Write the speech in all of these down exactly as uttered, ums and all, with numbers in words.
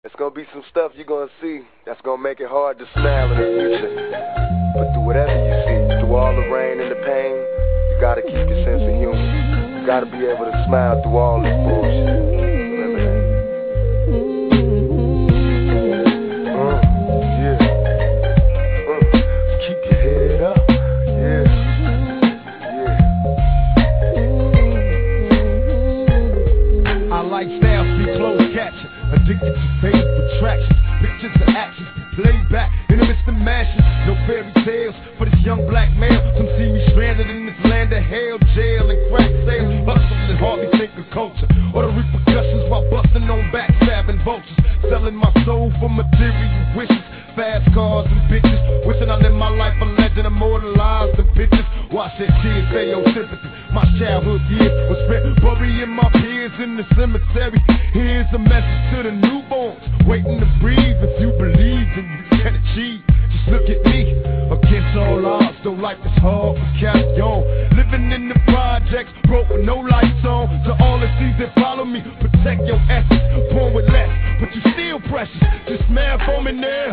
It's gonna be some stuff you're gonna see that's gonna make it hard to smile in the future. But through whatever you see, through all the rain and the pain, you gotta keep your sense of humor. You gotta be able to smile through all this bullshit. Remember that. Uh, yeah. Uh, keep your head up. Yeah. Yeah. Our lifestyles be close catching, addicted to fame, attraction, pictures of actions, playback in the midst of mashes. No fairy tales for this young black male. Some see me stranded in this land of hell, jail and crack sales. Hustles and hardly think of culture or the repercussions while busting on backstabbing vultures. Selling my soul for material wishes, fast cars and bitches. Wishing I lived my life a legend, immortalized in pictures. Watch that tears say your sympathy. My childhood years was spent burying my peers in the cemetery. Here's a message to the newborns waiting to breathe. If you believe, then you can achieve. Just look at me, against all odds. Though life is hard, but carry on. Living in the projects, broke with no lights on. To all the things that follow me, protect your essence. Born with less, but you still precious. Just smile for me now.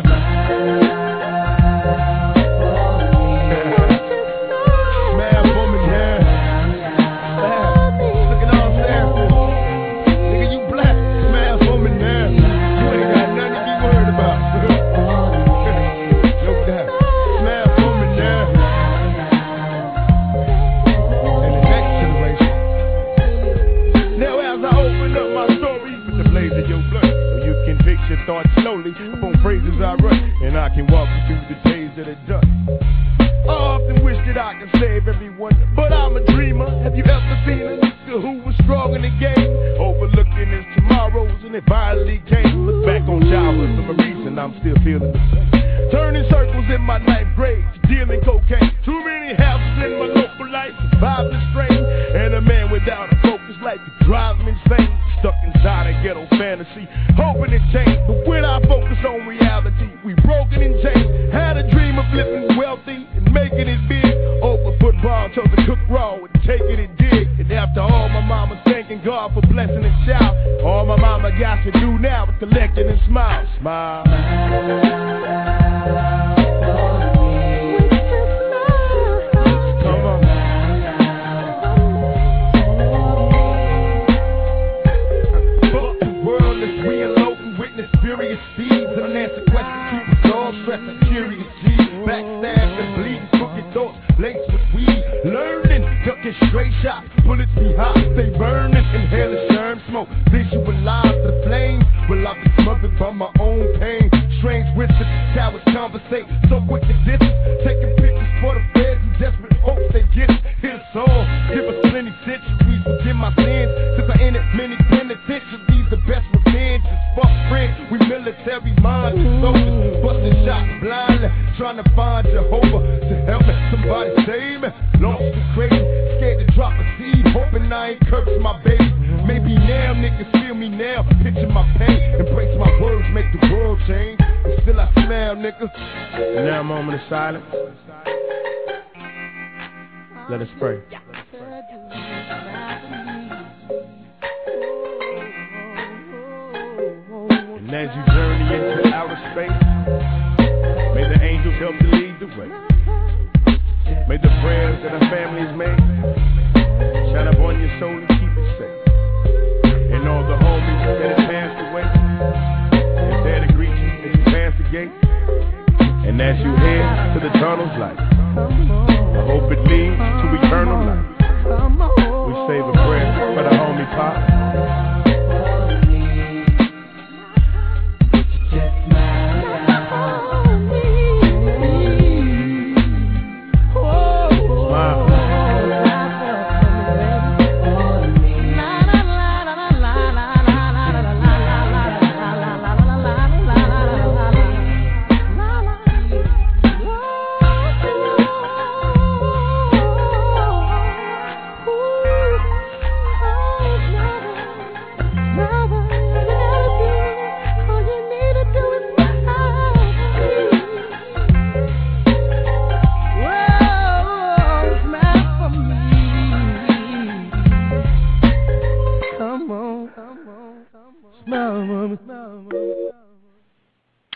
Thought slowly upon phrases I write, and I can walk you through the days that are done. I often wish that I could save everyone, but I'm a dreamer. Have you ever seen a nigga who was strong in the game, overlooking his tomorrows and it violently came? Look back on childhood for a reason, I'm still feeling the same. Turning circles in my ninth grade, dealing cocaine. Too many houses in my local life, surviving the strain, and a man without a focus life could drive him insane. Stuck inside a ghetto fantasy, hoping it changed. But when I focus on reality, we broken and changed. Had a dream of living wealthy and making it big. Over football, chose to cook raw and taking it dig. And after all, my mama's thanking God for blessing a child. All my mama got to do now is collect it and smile. Smile. Furious speeds, unanswered questions keep us all stressing. Curious G's, backstab and bleeding, crooked thoughts laced with weed. Learning, ducking straight shots, bullets be hot, stay burning, inhaling germ smoke. Visualize the flames, will I be smothered by my own pain? Strange whispers, cowards conversate, so quick to distance. Taking pictures for the feds in desperate hopes they get us. Hit us all, give us plenty centuries, forgive my sins. Since I entered many penitentiaries, the best revenge is fuck friends. We military minds, soldiers, busting shots blindly, trying to find Jehovah to help me. Somebody save me. Lost and crazy, scared to drop a seed, hoping I ain't cursed my baby. Maybe now niggas feel me now, picture my pain, embrace my words, make the world change. And still I smile, nigga. Now a moment of silence. Let us pray. And as you journey into outer space, may the angels help to lead the way. May the prayers that our families made shine up on your soul and keep it safe. And all the homies that have passed away, they're there to greet you as you pass the gate. And as you head to the tunnel's light, I hope it leads to eternal life. We save a prayer for the homie Pop.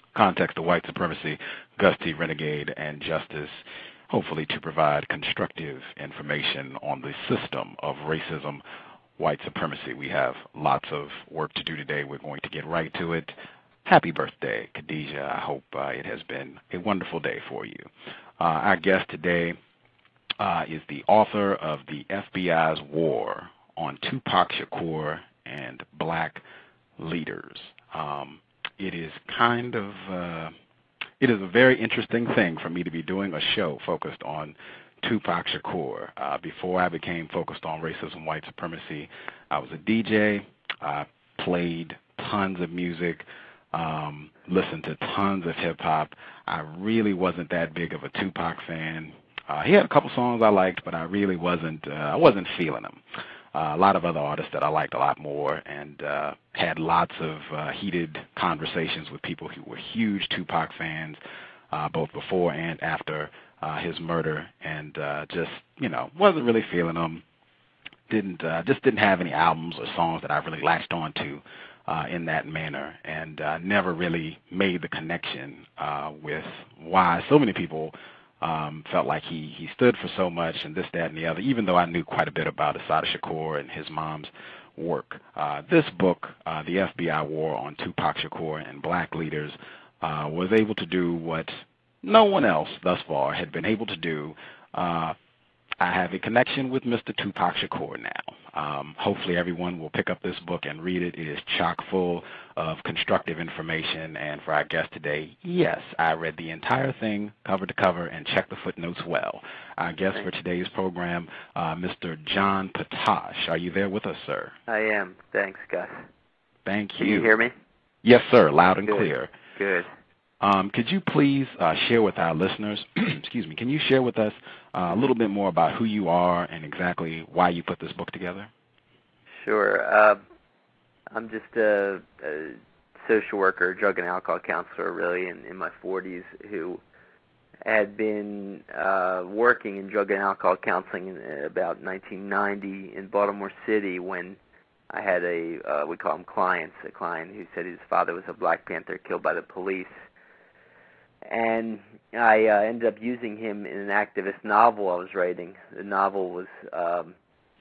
Context of White Supremacy, Gusty, Renegade, and Justice, hopefully to provide constructive information on the system of racism, white supremacy. We have lots of work to do today. We're going to get right to it. Happy birthday, Khadijah. I hope uh, it has been a wonderful day for you. Uh, our guest today uh, is the author of the F B I's War on Tupac Shakur and Black Leaders. Um, it is kind of, uh, it is a very interesting thing for me to be doing a show focused on Tupac Shakur. Uh, before I became focused on racism, white supremacy, I was a D J. I played tons of music, um, listened to tons of hip-hop. I really wasn't that big of a Tupac fan. Uh, he had a couple songs I liked, but I really wasn't, uh, I wasn't feeling them. Uh, a lot of other artists that I liked a lot more, and uh, had lots of uh, heated conversations with people who were huge Tupac fans, uh, both before and after uh, his murder, and uh, just, you know, wasn't really feeling them. Didn't uh, just didn't have any albums or songs that I really latched on to uh, in that manner, and uh, never really made the connection uh, with why so many people Um, felt like he, he stood for so much and this, that, and the other, even though I knew quite a bit about Assata Shakur and his mom's work. Uh, this book, uh, The F B I War on Tupac Shakur and Black Leaders, uh, was able to do what no one else thus far had been able to do. Uh, I have a connection with Mister Tupac Shakur now. Um, hopefully everyone will pick up this book and read it. It is chock full of constructive information. And for our guest today, yes, I read the entire thing cover to cover and checked the footnotes well. Our guest for today's program, uh, Mister John Potash. Are you there with us, sir? I am. Thanks, Gus. Thank you. Can you hear me? Yes, sir, loud and Good. clear. Good. Um, could you please uh, share with our listeners, excuse me, can you share with us uh, a little bit more about who you are and exactly why you put this book together? Sure. Uh, I'm just a, a social worker, drug and alcohol counselor, really, in, in my forties, who had been uh, working in drug and alcohol counseling in about nineteen ninety in Baltimore City when I had a, uh, we call them clients, a client who said his father was a Black Panther killed by the police. And I uh, ended up using him in an activist novel I was writing. The novel was um,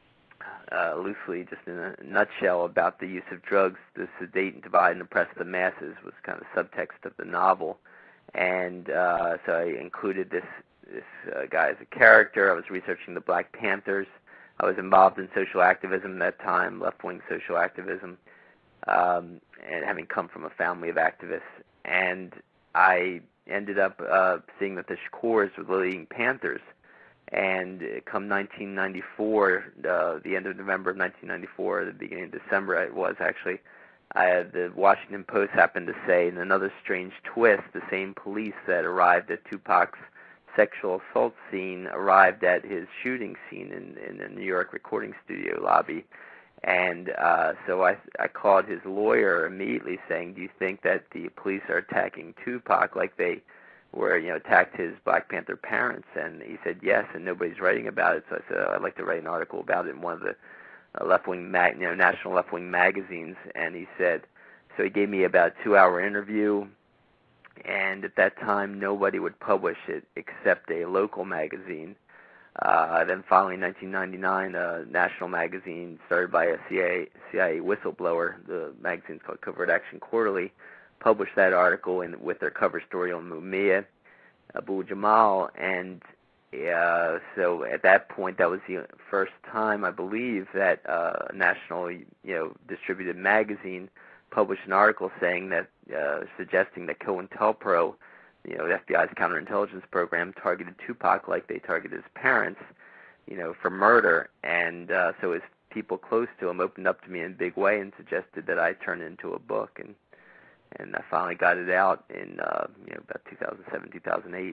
uh, loosely, just in a nutshell, about the use of drugs to sedate and divide and oppress the masses was kind of the subtext of the novel. And uh, so I included this, this uh, guy as a character. I was researching the Black Panthers. I was involved in social activism at that time, left-wing social activism, um, and having come from a family of activists. And I ended up uh, seeing that the Shakurs were the leading Panthers. And come nineteen ninety-four, uh, the end of November of nineteen ninety-four, the beginning of December it was actually, I, the Washington Post happened to say, in another strange twist, the same police that arrived at Tupac's sexual assault scene arrived at his shooting scene in, in the New York recording studio lobby. And uh, so I, I called his lawyer immediately saying, do you think that the police are attacking Tupac like they were, you know, attacked his Black Panther parents? And he said yes, and nobody's writing about it. So I said, oh, I'd like to write an article about it in one of the uh, left-wing, mag- you know, national left-wing magazines. And he said, so he gave me about a two-hour interview. And at that time, nobody would publish it except a local magazine. Uh, then finally, in nineteen ninety-nine, a national magazine started by a C I A, C I A whistleblower, the magazine's called Covert Action Quarterly, published that article in, with their cover story on Mumia Abu Jamal. And uh, so at that point, that was the first time, I believe, that uh, a national, you know, distributed magazine published an article saying that, uh, suggesting that COINTELPRO, you know, the F B I's counterintelligence program, targeted Tupac like they targeted his parents, you know, for murder. And uh, so his people close to him opened up to me in a big way and suggested that I turn it into a book. And and I finally got it out in, uh, you know, about two thousand seven, two thousand eight.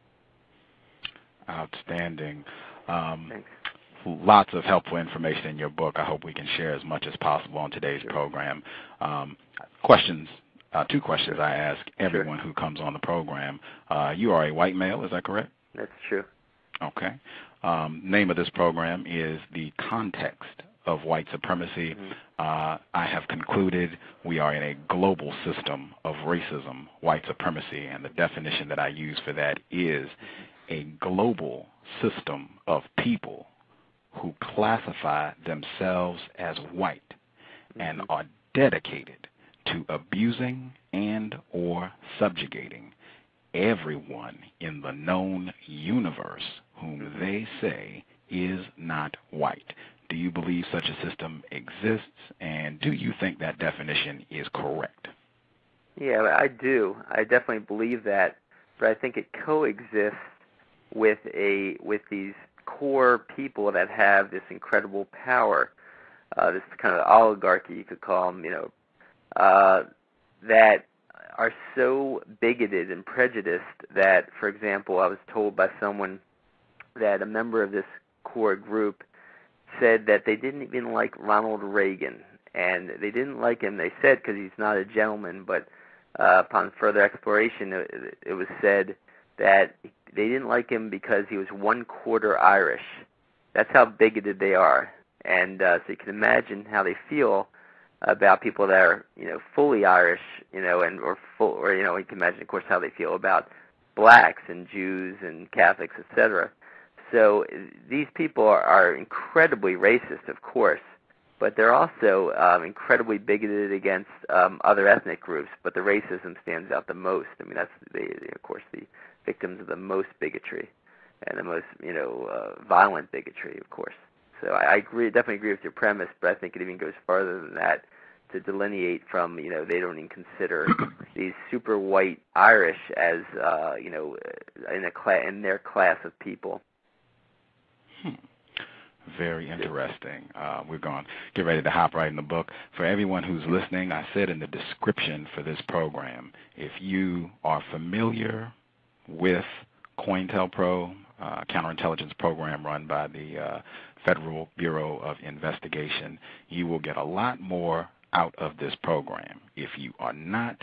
Outstanding. Um, Thanks. Lots of helpful information in your book. I hope we can share as much as possible on today's sure. program. Um, questions. Uh, two questions I ask everyone sure. who comes on the program. Uh, you are a white male, is that correct? That's true. Okay. Um, name of this program is The Context of White Supremacy. Mm-hmm. uh, I have concluded we are in a global system of racism, white supremacy, and the definition that I use for that is a global system of people who classify themselves as white mm-hmm. and are dedicated to abusing and or subjugating everyone in the known universe whom they say is not white. Do you believe such a system exists, and do you think that definition is correct? Yeah, I do. I definitely believe that, but I think it coexists with a with these core people that have this incredible power, uh, this kind of oligarchy, you could call them, you know, uh, that are so bigoted and prejudiced that, for example, I was told by someone that a member of this core group said that they didn't even like Ronald Reagan, and they didn't like him, they said, because he's not a gentleman, but uh, upon further exploration, it, it was said that they didn't like him because he was one quarter Irish. That's how bigoted they are. And uh, so you can imagine how they feel about people that are, you know, fully Irish, you know, and or full, or you know, you can imagine, of course, how they feel about blacks and Jews and Catholics, et cetera. So these people are, are incredibly racist, of course, but they're also um, incredibly bigoted against um, other ethnic groups. But the racism stands out the most. I mean, that's the, of course, the victims of the most bigotry and the most, you know, uh, violent bigotry, of course. So I, I agree, definitely agree with your premise, but I think it even goes farther than that to delineate from, you know, they don't even consider these super white Irish as, uh, you know, in a cla- in their class of people. Hmm. Very interesting. Uh, we're going to get ready to hop right in the book. For everyone who's listening, I said in the description for this program, if you are familiar with COINTELPRO, uh, counterintelligence program run by the uh, Federal Bureau of Investigation, you will get a lot more out of this program. If you are not,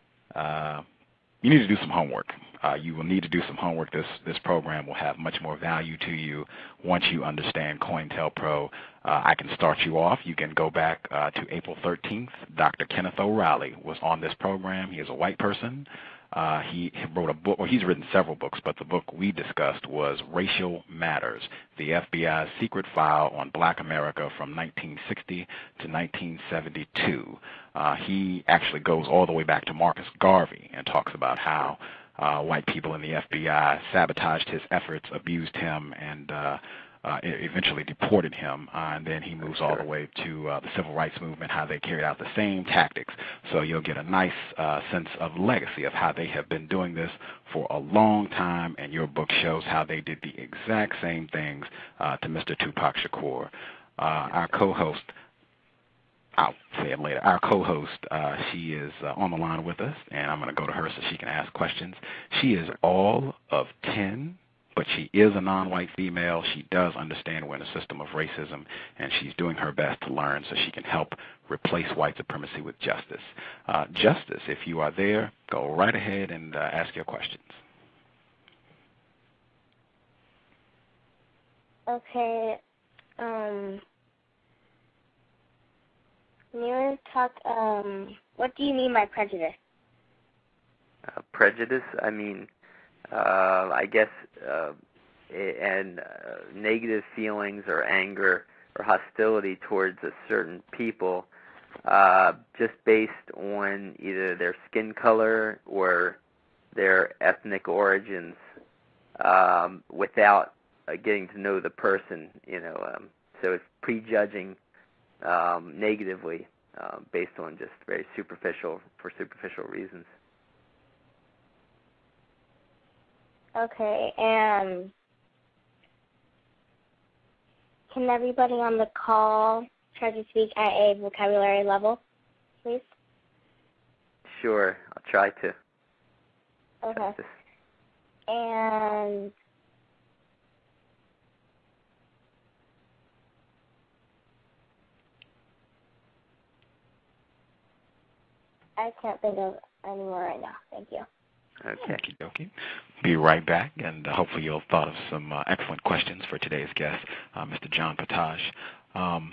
uh, you need to do some homework. Uh, you will need to do some homework. This this program will have much more value to you once you understand COINTELPRO. Uh, I can start you off. You can go back uh, to April thirteenth. Doctor Kenneth O'Reilly was on this program. He is a white person. Uh, he wrote a book, or he's written several books, but the book we discussed was Racial Matters, the F B I's secret file on Black America from nineteen sixty to nineteen seventy-two. Uh, he actually goes all the way back to Marcus Garvey and talks about how uh, white people in the F B I sabotaged his efforts, abused him, and uh, Uh, eventually deported him, uh, and then he moves all the way to uh, the civil rights movement, how they carried out the same tactics. So you'll get a nice uh, sense of legacy of how they have been doing this for a long time, and your book shows how they did the exact same things uh, to Mister Tupac Shakur. Uh, our co-host, I'll say it later, our co-host, uh, she is uh, on the line with us, and I'm going to go to her so she can ask questions. She is all of ten, but she is a non-white female. She does understand we're in a system of racism, and she's doing her best to learn so she can help replace white supremacy with justice. Uh, Justice, if you are there, go right ahead and uh, ask your questions. Okay. Um, can you talk, um, what do you mean by prejudice? Uh, prejudice, I mean, Uh, I guess, uh, and uh, negative feelings or anger or hostility towards a certain people uh, just based on either their skin color or their ethnic origins um, without uh, getting to know the person, you know. Um, so it's prejudging um, negatively uh, based on just very superficial, for superficial reasons. Okay, and can everybody on the call try to speak at a vocabulary level, please? Sure, I'll try to. Okay. And I can't think of any more right now. Thank you. Okay. Okie dokie. Be right back, and uh, hopefully you'll have thought of some uh, excellent questions for today's guest, uh, Mister John Potash. Um,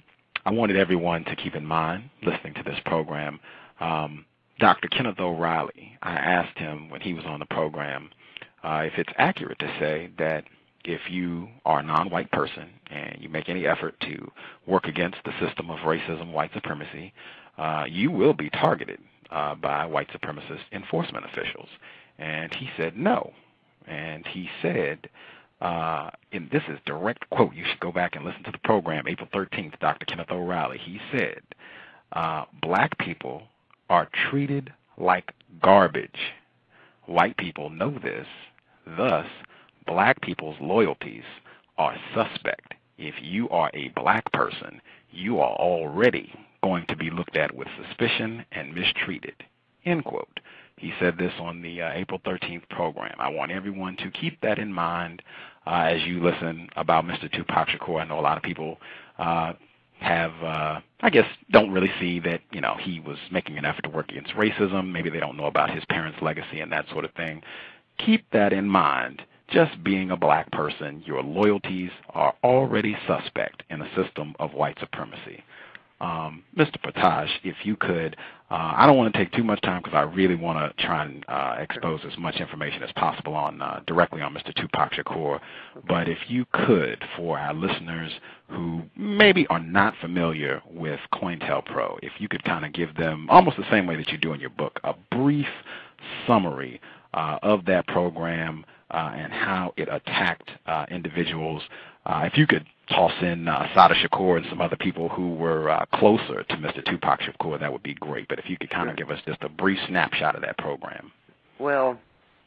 I wanted everyone to keep in mind, listening to this program, um, Doctor Kenneth O'Reilly. I asked him when he was on the program uh, if it's accurate to say that if you are a non-white person and you make any effort to work against the system of racism, white supremacy, uh, you will be targeted uh, by white supremacist enforcement officials. And he said no. And he said, uh, and this is direct quote, you should go back and listen to the program, April thirteenth, Doctor Kenneth O'Reilly. He said, uh, black people are treated like garbage. White people know this. Thus, black people's loyalties are suspect. If you are a black person, you are already going to be looked at with suspicion and mistreated, end quote. He said this on the uh, April thirteenth program. I want everyone to keep that in mind uh, as you listen about Mister Tupac Shakur. I know a lot of people uh, have, uh, I guess, don't really see that, you know, he was making an effort to work against racism. Maybe they don't know about his parents' legacy and that sort of thing. Keep that in mind. Just being a black person, your loyalties are already suspect in a system of white supremacy. Um, Mister Potash, if you could, uh, I don't want to take too much time because I really want to try and uh, expose as much information as possible on uh, directly on Mister Tupac Shakur, but if you could, for our listeners who maybe are not familiar with COINTELPRO, if you could kind of give them, almost the same way that you do in your book, a brief summary uh, of that program uh, and how it attacked uh, individuals. Uh, if you could toss in uh, Assata Shakur and some other people who were uh, closer to Mister Tupac Shakur, that would be great. But if you could kind of give us just a brief snapshot of that program. Well,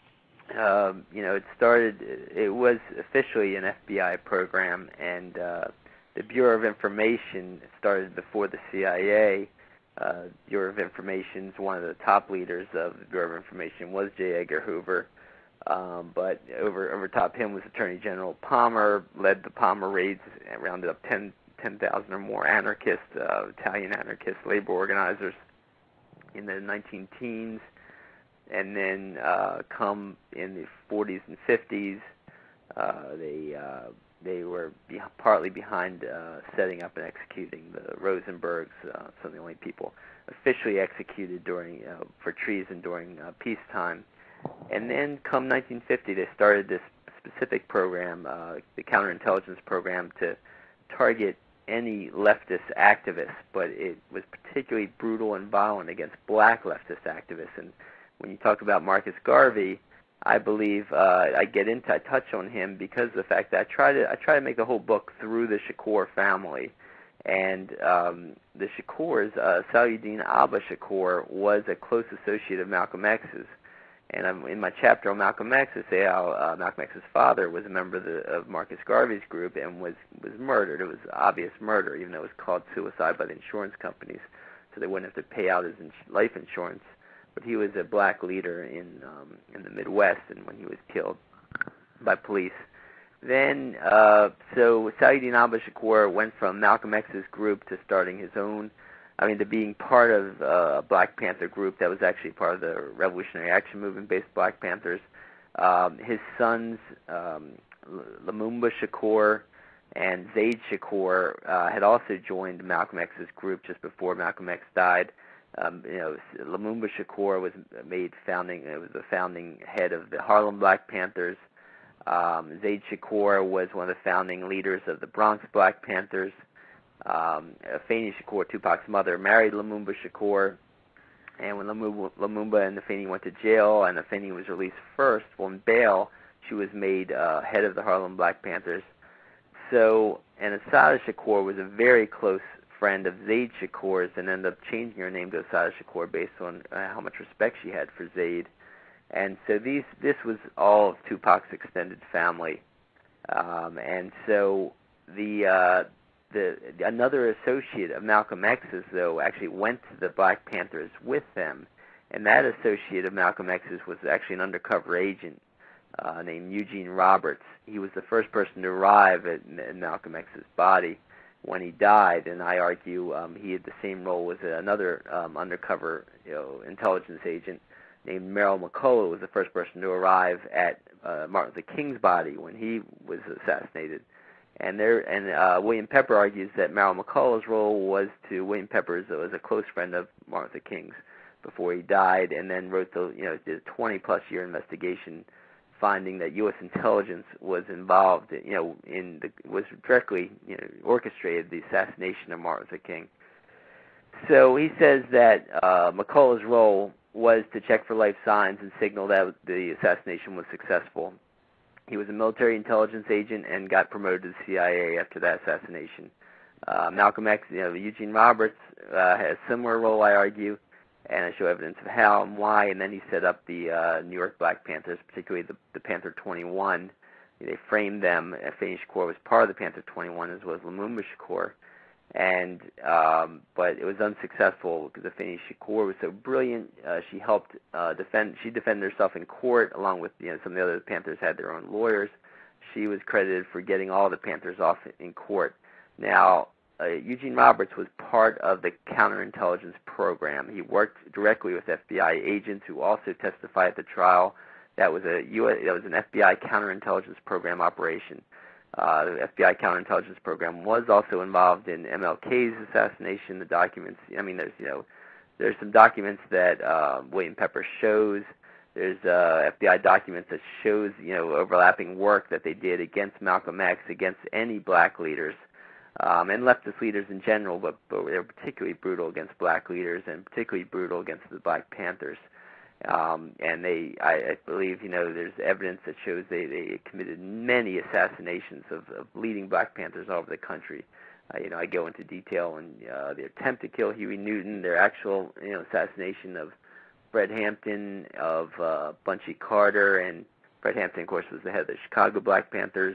um, you know, it started, it was officially an F B I program, and uh, the Bureau of Information started before the C I A. Uh, Bureau of Information's one of the top leaders of the Bureau of Information was J. Edgar Hoover. Um, but over over top him was Attorney General Palmer, led the Palmer raids, rounded up ten thousand or more anarchists, uh, Italian anarchists, labor organizers in the nineteen teens. And then uh, come in the forties and fifties, uh, they uh, they were be- partly behind uh, setting up and executing the Rosenbergs, uh, some of the only people officially executed during uh, for treason during uh, peacetime. And then come nineteen fifty, they started this specific program, uh, the counterintelligence program, to target any leftist activists, but it was particularly brutal and violent against black leftist activists. And when you talk about Marcus Garvey, I believe uh, I get into, I touch on him because of the fact that I try to, I try to make the whole book through the Shakur family. And um, the Shakurs, uh, Saluddin Abba Shakur, was a close associate of Malcolm X's. And I'm, in my chapter on Malcolm X, I say how uh, Malcolm X's father was a member of, the, of Marcus Garvey's group and was, was murdered. It was obvious murder, even though it was called suicide by the insurance companies, so they wouldn't have to pay out his ins- life insurance. But he was a black leader in um, in the Midwest, and when he was killed by police. Then, uh, so Saluddin Abba Shakur went from Malcolm X's group to starting his own. I mean, to being part of uh, a Black Panther group that was actually part of the Revolutionary Action Movement-based Black Panthers. Um, his sons, um, Lumumba Shakur and Zaid Shakur, uh, had also joined Malcolm X's group just before Malcolm X died. Um, you know, Lumumba Shakur was made founding. It was the founding head of the Harlem Black Panthers. Um, Zaid Shakur was one of the founding leaders of the Bronx Black Panthers. Um, Afeni Shakur, Tupac's mother, married Lumumba Shakur, and when Lumumba, Lumumba and Afeni went to jail, and Afeni was released first on bail, she was made uh, head of the Harlem Black Panthers. So, and Assata Shakur was a very close friend of Zaid Shakur's, and ended up changing her name to Assata Shakur based on uh, how much respect she had for Zaid. And so these, this was all of Tupac's extended family, um, and so the. Uh, The, another associate of Malcolm X's, though, actually went to the Black Panthers with them, and that associate of Malcolm X's was actually an undercover agent uh, named Eugene Roberts. He was the first person to arrive at, at Malcolm X's body when he died, and I argue um, he had the same role as another um, undercover you know, intelligence agent named Merrill McCullough, was the first person to arrive at uh, Martin Luther King's body when he was assassinated. And there, and uh, William Pepper argues that Merrill McCullough's role was to William Pepper was a close friend of Martin Luther King's before he died, and then wrote the you know did a twenty plus year investigation, finding that U S intelligence was involved, you know, in the was directly you know orchestrated the assassination of Martin Luther King. So he says that uh, McCullough's role was to check for life signs and signal that the assassination was successful. He was a military intelligence agent and got promoted to the C I A after that assassination. Uh, Malcolm X, you know, Eugene Roberts uh, had a similar role, I argue, and I show evidence of how and why. And then he set up the uh, New York Black Panthers, particularly the, the Panther twenty-one. They framed them. Afeni Shakur was part of the Panther twenty-one, as was Lumumba Shakur. And um, but it was unsuccessful because Afeni Shakur was so brilliant. Uh, she helped uh, defend. She defended herself in court, along with you know some of the other Panthers had their own lawyers. She was credited for getting all the Panthers off in court. Now, uh, Eugene Roberts was part of the counterintelligence program. He worked directly with F B I agents who also testified at the trial. That was a U S, that was an F B I counterintelligence program operation. Uh, the F B I counterintelligence program was also involved in M L K's assassination. The documents, I mean, there's you know, there's some documents that uh, William Pepper shows. There's uh, F B I documents that shows you know overlapping work that they did against Malcolm X, against any black leaders, um, and leftist leaders in general, but, but they were particularly brutal against black leaders and particularly brutal against the Black Panthers. Um, and they, I, I believe, you know, there's evidence that shows they, they committed many assassinations of, of leading Black Panthers all over the country. Uh, you know, I go into detail on uh, their attempt to kill Huey Newton, their actual, you know, assassination of Fred Hampton, of uh, Bunchy Carter, and Fred Hampton, of course, was the head of the Chicago Black Panthers,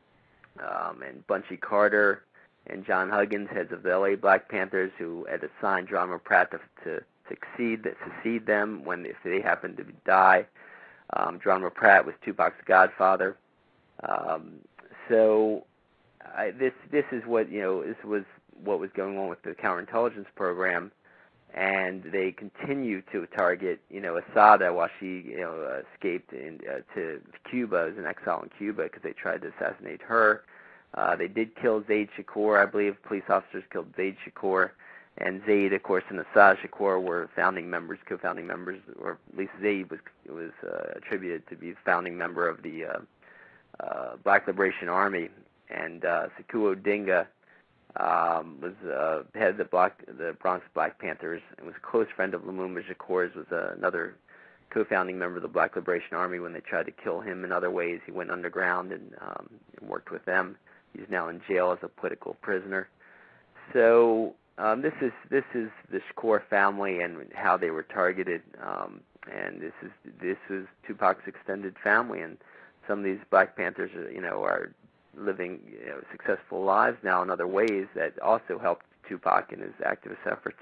um, and Bunchy Carter and John Huggins, heads of the L A Black Panthers, who had assigned Geronimo Pratt to, to succeed that succeed them when if they happened to die. Um, Geronimo Pratt was Tupac's godfather. Um, so I, this this is what you know this was what was going on with the counterintelligence program, and they continue to target you know Asada while she you know escaped in, uh, to Cuba as an exile in Cuba because they tried to assassinate her. Uh, they did kill Zaid Shakur, I believe. Police officers killed Zaid Shakur. And Zaid, of course, and Assad Shakur were founding members, co-founding members, or at least Zaid was was uh, attributed to be the founding member of the uh, uh, Black Liberation Army. And uh, Sekou Odinga um, was uh, head of the, Black, the Bronx Black Panthers and was a close friend of Lumumba Shakur's, was uh, another co-founding member of the Black Liberation Army. When they tried to kill him in other ways, he went underground and, um, and worked with them. He's now in jail as a political prisoner. So Um, this is this is the Shakur family and how they were targeted, um, and this is this is Tupac's extended family, and some of these Black Panthers, are, you know, are living you know, successful lives now in other ways that also helped Tupac in his activist efforts.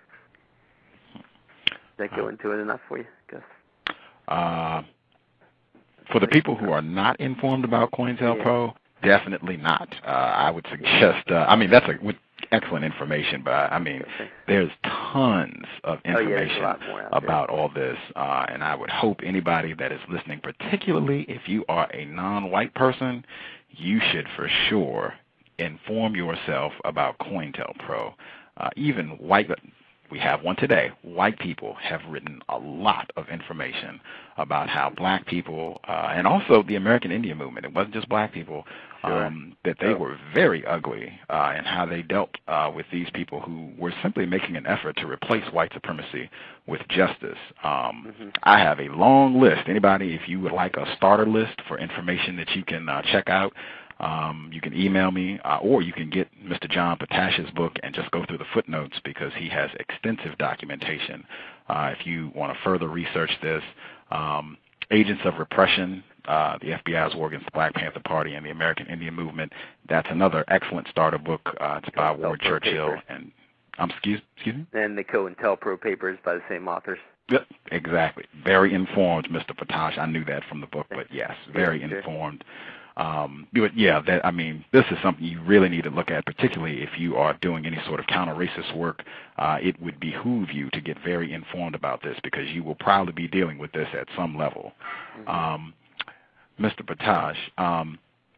Does that go into it enough for you, Gus? Uh, for the people who are not informed about COINTELPRO, yeah. Definitely not. Uh, I would suggest. Uh, I mean, that's a. With, excellent information, but I mean, there's tons of information oh, yeah, about all this, uh, and I would hope anybody that is listening, particularly if you are a non-white person, you should for sure inform yourself about COINTELPRO. Uh, even white, we have one today, white people have written a lot of information about how black people, uh, and also the American Indian movement, it wasn't just black people, Sure. Um, that they were very ugly uh, and how they dealt uh, with these people who were simply making an effort to replace white supremacy with justice. Um, mm-hmm. I have a long list. Anybody, if you would like a starter list for information that you can uh, check out, um, you can email me uh, or you can get Mister John Potash's book and just go through the footnotes because he has extensive documentation. Uh, if you want to further research this, um, Agents of Repression, uh, the F B I's war against the Black Panther Party and the American Indian Movement. That's another excellent starter book. Uh, it's by Ward Churchill. Papers. and um, excuse, excuse me? And the COINTELPRO papers by the same authors. Yep, exactly. Very informed, Mister Potash. I knew that from the book, but yes, very yeah, informed. Um, but yeah, that I mean, this is something you really need to look at, particularly if you are doing any sort of counter-racist work. Uh, it would behoove you to get very informed about this because you will probably be dealing with this at some level. Mm-hmm. Um, Mister Potash, um,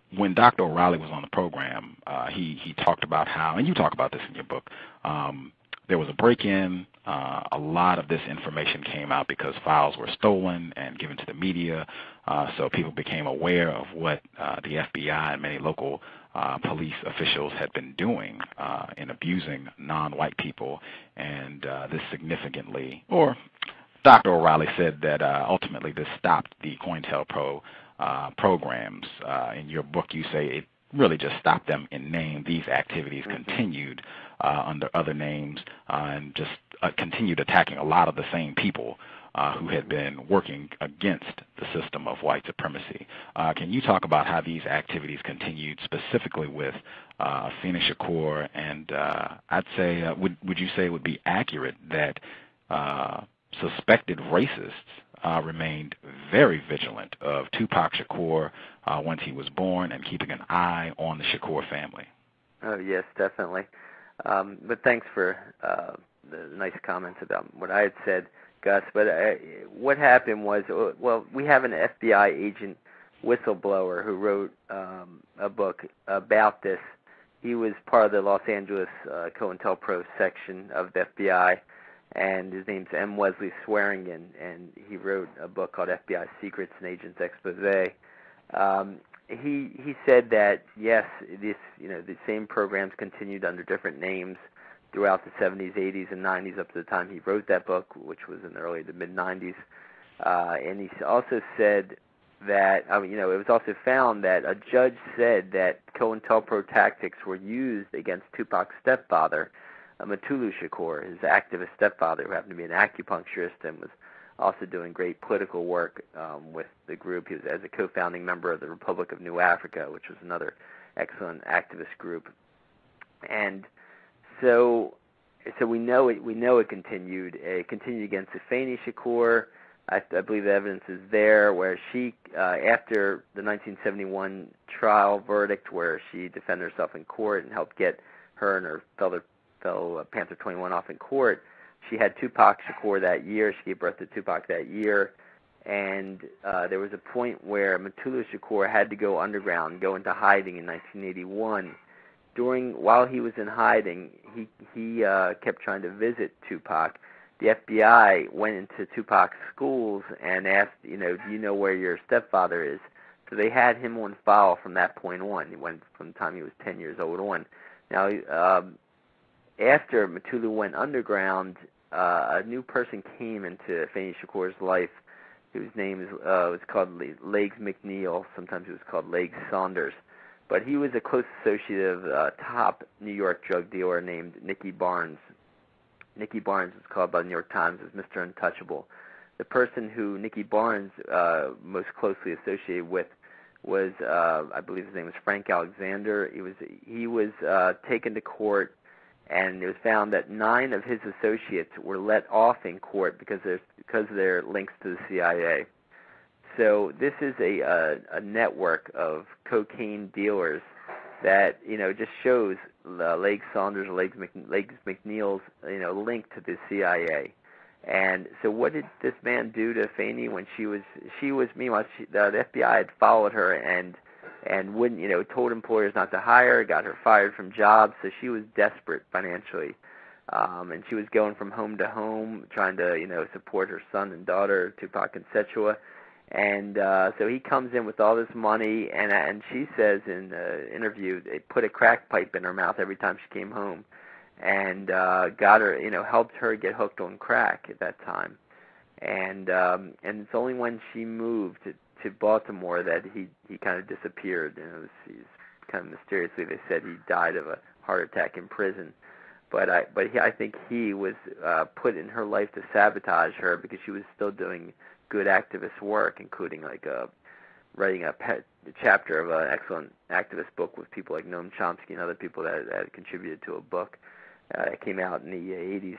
when Doctor O'Reilly was on the program, uh, he, he talked about how, and you talk about this in your book, um, there was a break-in. Uh, a lot of this information came out because files were stolen and given to the media, uh, so people became aware of what uh, the F B I and many local uh, police officials had been doing uh, in abusing non-white people, and uh, this significantly, or Doctor O'Reilly said that uh, ultimately this stopped the COINTELPRO uh, programs. Uh, in your book, you say it really just stopped them in name. These activities mm-hmm. continued uh, under other names uh, and just uh, continued attacking a lot of the same people uh, who had been working against the system of white supremacy. Uh, can you talk about how these activities continued, specifically with uh, Afeni Shakur? And uh, I'd say, uh, would would you say it would be accurate that uh, suspected racists uh, remained very vigilant of Tupac Shakur uh, once he was born, and keeping an eye on the Shakur family? Oh, yes, definitely. Um, but thanks for uh, the nice comments about what I had said, Gus. But uh, what happened was, well, we have an F B I agent whistleblower who wrote um, a book about this. He was part of the Los Angeles uh, COINTELPRO section of the F B I, and his name's M. Wesley Swearingen, and he wrote a book called F B I Secrets and Agents Expose. Um, he he said that yes, this you know the same programs continued under different names throughout the seventies, eighties, and nineties up to the time he wrote that book, which was in the early to mid nineties. Uh, and he also said that I mean, you know it was also found that a judge said that COINTELPRO tactics were used against Tupac's stepfather, Uh, Matulu Shakur, his activist stepfather, who happened to be an acupuncturist and was also doing great political work um, with the group. He was as a co-founding member of the Republic of New Africa, which was another excellent activist group. And so, so we know it. We know it continued. It continued against Afeni Shakur. I, I believe the evidence is there, where she, uh, after the nineteen seventy-one trial verdict, where she defended herself in court and helped get her and her fellow fellow Panther twenty-one off in court. She had Tupac Shakur that year. She gave birth to Tupac that year. And uh, there was a point where Matulu Shakur had to go underground, go into hiding in nineteen eighty-one. During, while he was in hiding, he, he uh, kept trying to visit Tupac. The F B I went into Tupac's schools and asked, you know, do you know where your stepfather is? So they had him on file from that point on. He went from the time he was ten years old on. Now, um, after Matulu went underground, uh, a new person came into Afeni Shakur's life, whose name is uh, was called Legs McNeil. Sometimes he was called Legs Saunders. But he was a close associate of a top New York drug dealer named Nicky Barnes. Nicky Barnes was called by the New York Times as Mister Untouchable. The person who Nicky Barnes uh, most closely associated with was, uh, I believe his name was Frank Alexander. He was he was uh, taken to court, and it was found that nine of his associates were let off in court because of, because of their links to the C I A. So this is a, a, a network of cocaine dealers that, you know, just shows uh, Legs Saunders, Legs, Mc, Legs McNeil's, you know, link to the C I A. And so what did this man do to Afeni when she was, she was, meanwhile, she, the, the F B I had followed her and and wouldn't, you know, told employers not to hire, got her fired from jobs, so she was desperate financially. Um, and she was going from home to home, trying to, you know, support her son and daughter, Tupac and Sechua. And uh, so he comes in with all this money, and and she says in the interview, they put a crack pipe in her mouth every time she came home, and uh, got her, you know, helped her get hooked on crack at that time. And um, and it's only when she moved to, to Baltimore that he, he kind of disappeared. And it was he's kind of mysteriously, they said he died of a heart attack in prison. But I but he, I think he was uh, put in her life to sabotage her because she was still doing good activist work, including like uh, writing a pet chapter of an excellent activist book with people like Noam Chomsky and other people that, that had contributed to a book uh, that came out in the eighties.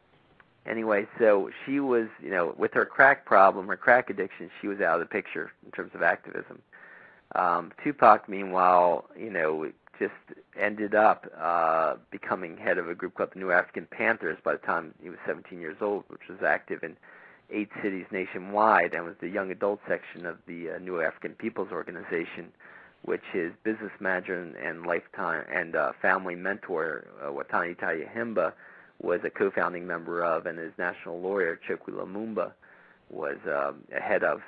Anyway, so she was, you know, with her crack problem, her crack addiction, she was out of the picture in terms of activism. Um, Tupac, meanwhile, you know, just ended up uh, becoming head of a group called the New African Panthers by the time he was seventeen years old, which was active in eight cities nationwide, and was the young adult section of the uh, New African People's Organization, which his business manager and, and lifetime and uh, family mentor, uh, Watani Tayahimba, was a co-founding member of, and his national lawyer, Huey Lumumba, was um, ahead of.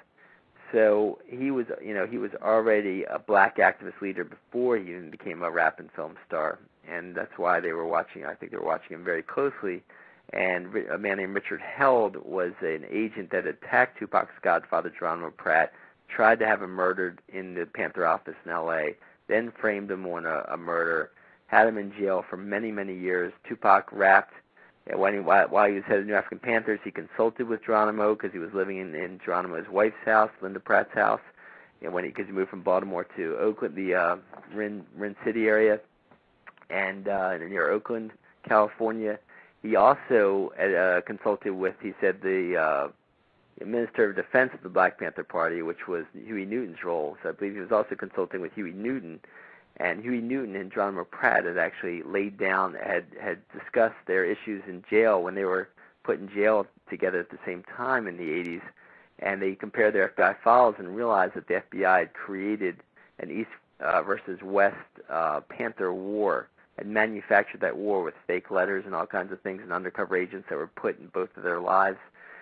So he was, you know, he was already a black activist leader before he even became a rap and film star, and that's why they were watching. I think they were watching him very closely. And a man named Richard Held was an agent that attacked Tupac's godfather, Geronimo Pratt, tried to have him murdered in the Panther office in L A, then framed him on a, a murder, had him in jail for many, many years. Tupac rapped. And when he, while, while he was head of the New African Panthers, he consulted with Geronimo because he was living in, in Geronimo's wife's house, Linda Pratt's house, and when he, because he moved from Baltimore to Oakland, the uh, Rin, Rin City area, and uh, near Oakland, California. He also uh, consulted with, he said, the uh, Minister of Defense of the Black Panther Party, which was Huey Newton's role. So I believe he was also consulting with Huey Newton. And Huey Newton and Geronimo Pratt had actually laid down, had, had discussed their issues in jail when they were put in jail together at the same time in the eighties. And they compared their F B I files and realized that the F B I had created an East uh, versus West uh, Panther war, and manufactured that war with fake letters and all kinds of things and undercover agents that were put in both of their lives.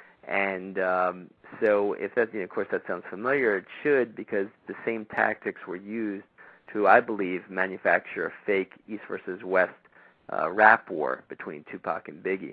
And um, so if that, you know, of course that sounds familiar, it should, because the same tactics were used to, I believe, manufacture a fake East versus West uh, rap war between Tupac and Biggie.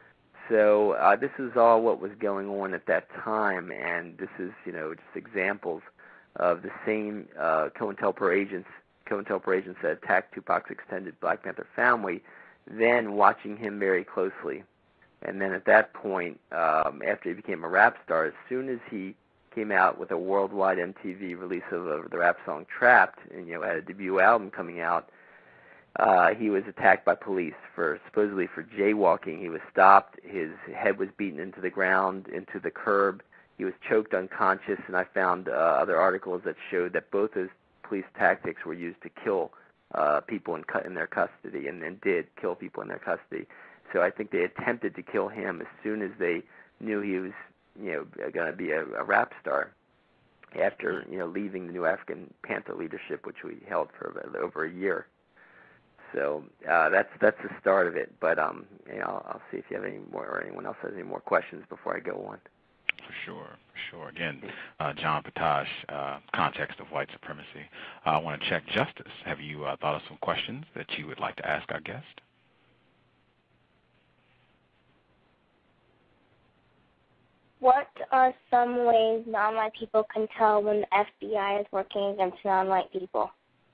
So uh, this is all what was going on at that time, and this is, you know, just examples of the same uh, COINTELPRO agents, COINTELPRO agents that attacked Tupac's extended Black Panther family, then watching him very closely. And then at that point, um, after he became a rap star, as soon as he came out with a worldwide M T V release of uh, the rap song Trapped, and, you know, had a debut album coming out, uh, he was attacked by police for, supposedly for jaywalking. He was stopped, his head was beaten into the ground, into the curb, he was choked unconscious, and I found uh, other articles that showed that both his police tactics were used to kill uh, people in, cu- in their custody, and, and did kill people in their custody. So I think they attempted to kill him as soon as they knew he was, you know, going to be a, a rap star. After, you know, leaving the New African Panther leadership, which we held for over a year. So uh, that's that's the start of it. But um, you know, I'll, I'll see if you have any more, or anyone else has any more questions before I go on. For sure, for sure. Again, uh, John Potash, uh, Context of White Supremacy. Uh, I want to check Justice. Have you uh, thought of some questions that you would like to ask our guest? What are some ways non-white people can tell when the F B I is working against non-white people?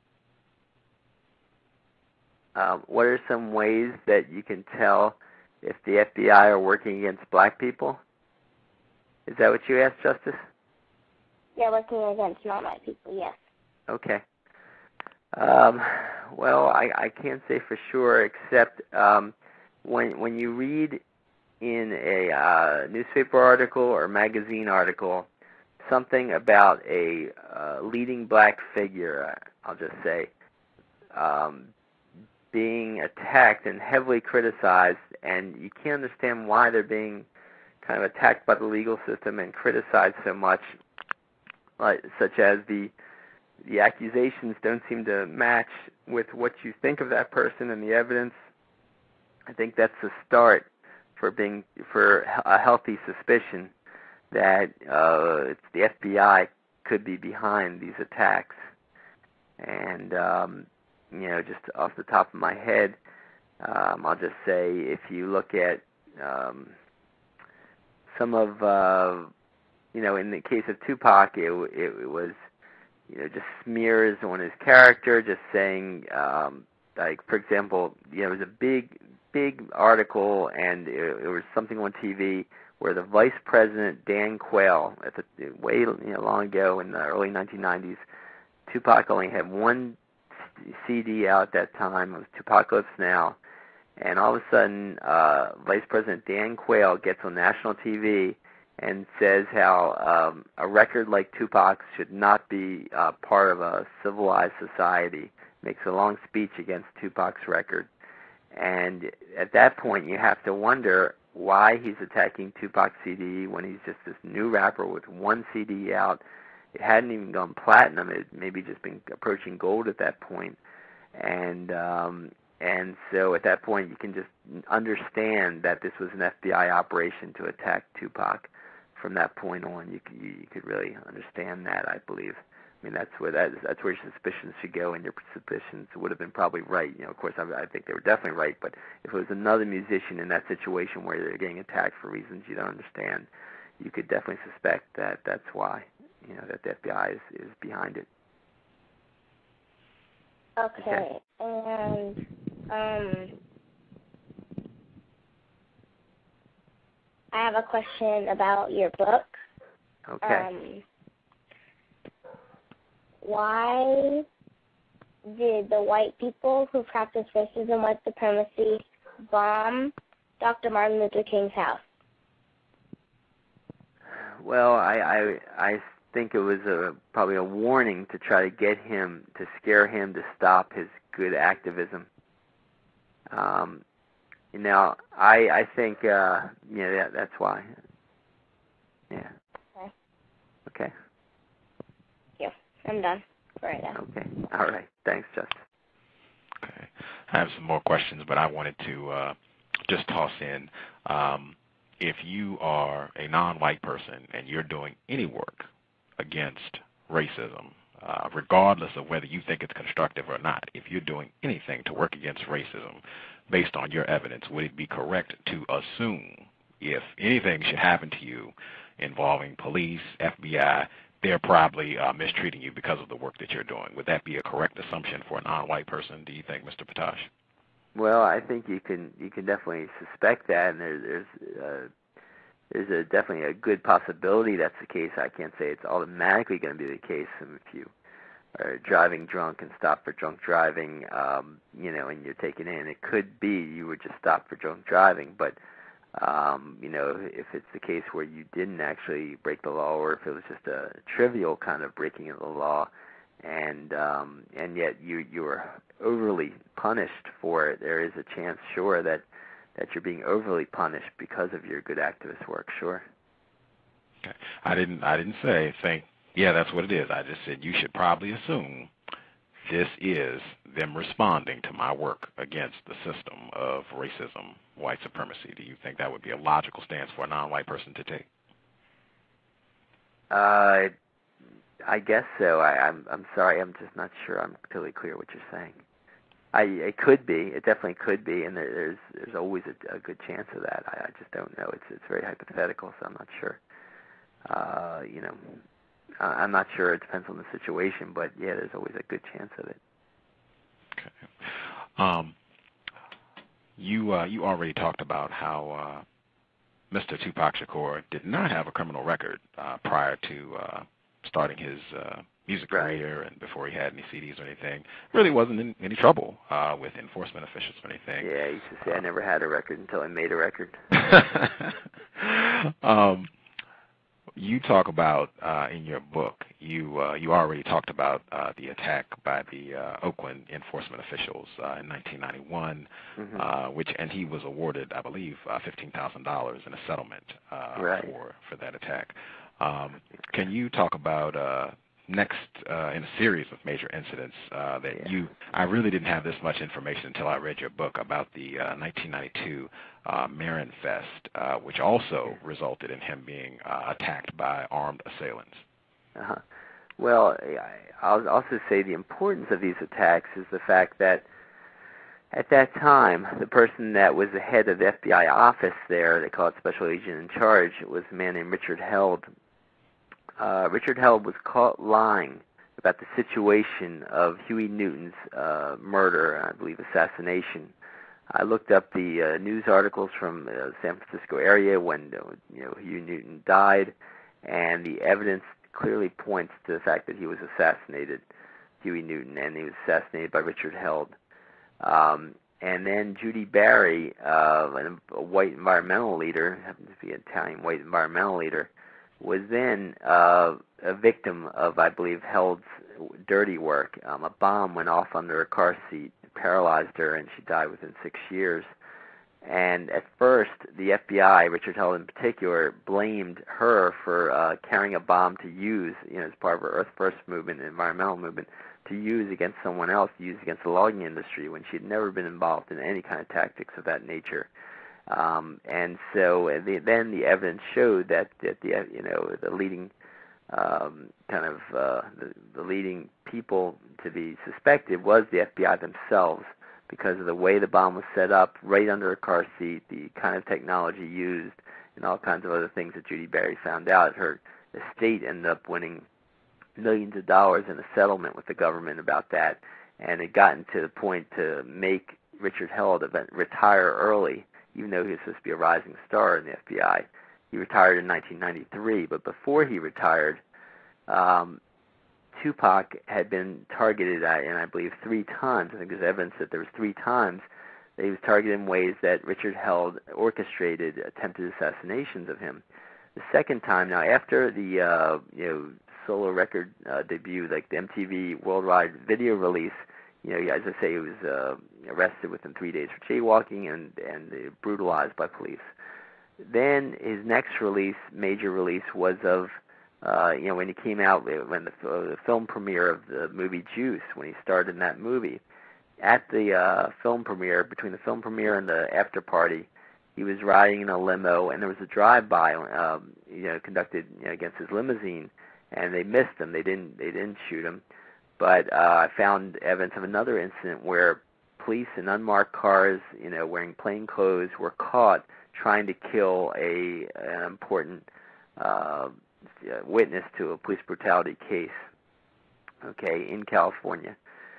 Um, what are some ways that you can tell if the F B I are working against black people? Is that what you asked, Justice? Yeah, working against non-white people, yes. Okay. Um, well, I, I can't say for sure, except um, when when you read in a uh, newspaper article or magazine article something about a uh, leading black figure, I'll just say, um, being attacked and heavily criticized, and you can't understand why they're being kind of attacked by the legal system and criticized so much, like, such as the the accusations don't seem to match with what you think of that person and the evidence. I think that's the start for being for a healthy suspicion that uh, it's the F B I could be behind these attacks. And um, you know, just off the top of my head, um, I'll just say if you look at um, some of, uh, you know, in the case of Tupac, it, it, it was, you know, just smears on his character, just saying, um, like, for example, you know, it was a big, big article, and it, it was something on T V where the Vice President, Dan Quayle, at the, way, you know, long ago in the early nineteen nineties, Tupac only had one C D out at that time. It was Tupac Lives Now. And all of a sudden, uh, Vice President Dan Quayle gets on national T V and says how um, a record like Tupac's should not be uh, part of a civilized society. Makes a long speech against Tupac's record. And at that point, you have to wonder why he's attacking Tupac's C D when he's just this new rapper with one C D out. it hadn't even gone platinum. It had maybe just been approaching gold at that point. And um, and so at that point, you can just understand that this was an F B I operation to attack Tupac. From that point on, you could, you could really understand that, I believe. I mean, that's where that is, that's where your suspicions should go, and your suspicions would have been probably right. You know, of course, I, I think they were definitely right. But if it was another musician in that situation where they're getting attacked for reasons you don't understand, you could definitely suspect that that's why. You know, that the F B I is, is behind it. Okay, okay. and um, I have a question about your book. Okay. Um, why did the white people who practice racism, white supremacy, bomb Doctor Martin Luther King's house? Well, I, I, I think it was a, probably a warning to try to get him, to scare him to stop his good activism. Um, now, I, I think, uh, yeah, that, that's why. Yeah. Okay. Okay. Thank you. I'm done for right now. Okay. All right. Thanks, Justin. Okay. I have some more questions, but I wanted to uh, just toss in, um, if you are a non-white person and you're doing any work against racism, uh, regardless of whether you think it's constructive or not, if you're doing anything to work against racism based on your evidence, would it be correct to assume if anything should happen to you involving police, F B I, they're probably uh, mistreating you because of the work that you're doing? Would that be a correct assumption for a non-white person, do you think, Mister Potash? Well, I think you can you can definitely suspect that, and there, there's uh, there's a, definitely a good possibility that's the case. I can't say it's automatically going to be the case. And if you are driving drunk and stop for drunk driving, um, you know, and you're taken in, it could be you were just stopped for drunk driving. But um, you know, if it's the case where you didn't actually break the law, or if it was just a trivial kind of breaking of the law, and um, and yet you you were overly punished for it, there is a chance, sure, that that you're being overly punished because of your good activist work, sure. Okay. I didn't I didn't say think yeah, that's what it is. I just said you should probably assume this is them responding to my work against the system of racism, white supremacy. Do you think that would be a logical stance for a non-white person to take? Uh, I guess so. I, I'm I'm sorry. I'm just not sure. I'm totally clear what you're saying. I it could be. It definitely could be, and there, there's there's always a, a good chance of that. I, I just don't know. It's it's very hypothetical, so I'm not sure. Uh, you know, I'm not sure. It depends on the situation, but yeah, there's always a good chance of it. Okay. Um, you uh, you already talked about how uh, Mister Tupac Shakur did not have a criminal record uh, prior to uh, starting his uh, music Right. career, and before he had any C Ds or anything. Really wasn't in any trouble uh, with enforcement officials or anything. Yeah, I used to say uh, I never had a record until I made a record. um, you talk about uh, in your book, you uh, you already talked about uh, the attack by the uh, Oakland enforcement officials uh, in nineteen ninety-one, mm-hmm. uh, which and he was awarded, I believe, uh, fifteen thousand dollars in a settlement uh, right. for for that attack. Um, can you talk about uh, next uh, in a series of major incidents uh, that yeah. you? I really didn't have this much information until I read your book about the uh, nineteen ninety-two uh, Marin Fest, uh, which also yeah. resulted in him being uh, attacked by armed assailants. Uh-huh. Well, I'll also say the importance of these attacks is the fact that at that time, the person that was the head of the F B I office there, they call it Special Agent in Charge, was a man named Richard Held. Uh, Richard Held was caught lying about the situation of Huey Newton's uh, murder, I believe assassination. I looked up the uh, news articles from the uh, San Francisco area when uh, you know Huey Newton died, and the evidence clearly points to the fact that he was assassinated, Huey Newton, and he was assassinated by Richard Held. Um, and then Judy Barry, uh, a white environmental leader, happens to be an Italian white environmental leader, was then uh, a victim of, I believe, Held's dirty work. Um, a bomb went off under her car seat, paralyzed her, and she died within six years. And at first, the F B I, Richard Held in particular, blamed her for uh, carrying a bomb to use, you know, as part of her Earth First movement, environmental movement, to use against someone else, to use against the logging industry, when she'd never been involved in any kind of tactics of that nature. Um, and so the, then the evidence showed that, that the you know the leading um, kind of uh, the, the leading people to be suspected was the F B I themselves, because of the way the bomb was set up, right under a car seat, the kind of technology used, and all kinds of other things that Judy Barry found out. Her estate ended up winning millions of dollars in a settlement with the government about that, and it gotten to the point to make Richard Held retire early, even though he was supposed to be a rising star in the F B I. He retired in nineteen ninety-three, but before he retired, um, Tupac had been targeted at, and I believe three times. I think there's evidence that there was three times that he was targeted in ways that Richard Held orchestrated attempted assassinations of him. The second time, now after the uh, you know solo record uh, debut, like the M T V worldwide video release, you know, as I say, he was uh, arrested within three days for jaywalking and and uh, brutalized by police. Then his next release, major release, was of Uh, you know, when he came out, when the, uh, the film premiere of the movie Juice, when he starred in that movie, at the uh, film premiere, between the film premiere and the after party, he was riding in a limo, and there was a drive-by, um, you know, conducted you know, against his limousine, and they missed him. They didn't, they didn't shoot him, but uh, I found evidence of another incident where police in unmarked cars, you know, wearing plain clothes, were caught trying to kill a an important Uh, witness to a police brutality case, okay, in California.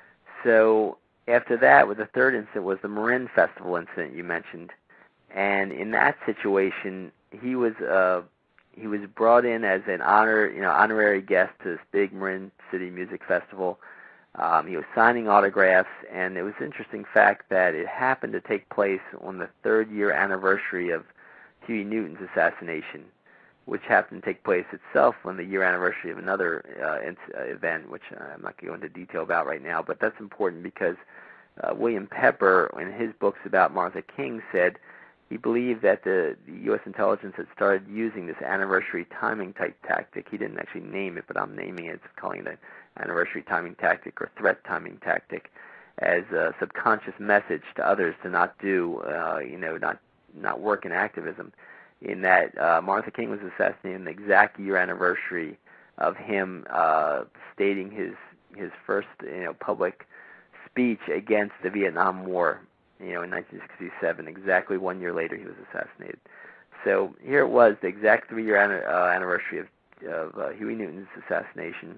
So after that, with the third incident was the Marin Festival incident you mentioned, and in that situation, he was uh, he was brought in as an honor, you know, honorary guest to this big Marin City Music Festival. Um, he was signing autographs, and it was an interesting fact that it happened to take place on the third year anniversary of Huey Newton's assassination, which happened to take place itself on the year anniversary of another uh, event, which I'm not going to go into detail about right now, but that's important because uh, William Pepper, in his books about Martha King, said he believed that the, the U S intelligence had started using this anniversary timing type tactic. He didn't actually name it, but I'm naming it, calling it an anniversary timing tactic or threat timing tactic, as a subconscious message to others to not do, uh, you know, not, not work in activism. In that uh, Martha King was assassinated on the exact year anniversary of him uh, stating his his first you know public speech against the Vietnam War, you know, in nineteen sixty-seven. Exactly one year later, he was assassinated. So here it was, the exact three-year uh, anniversary of, of uh, Huey Newton's assassination,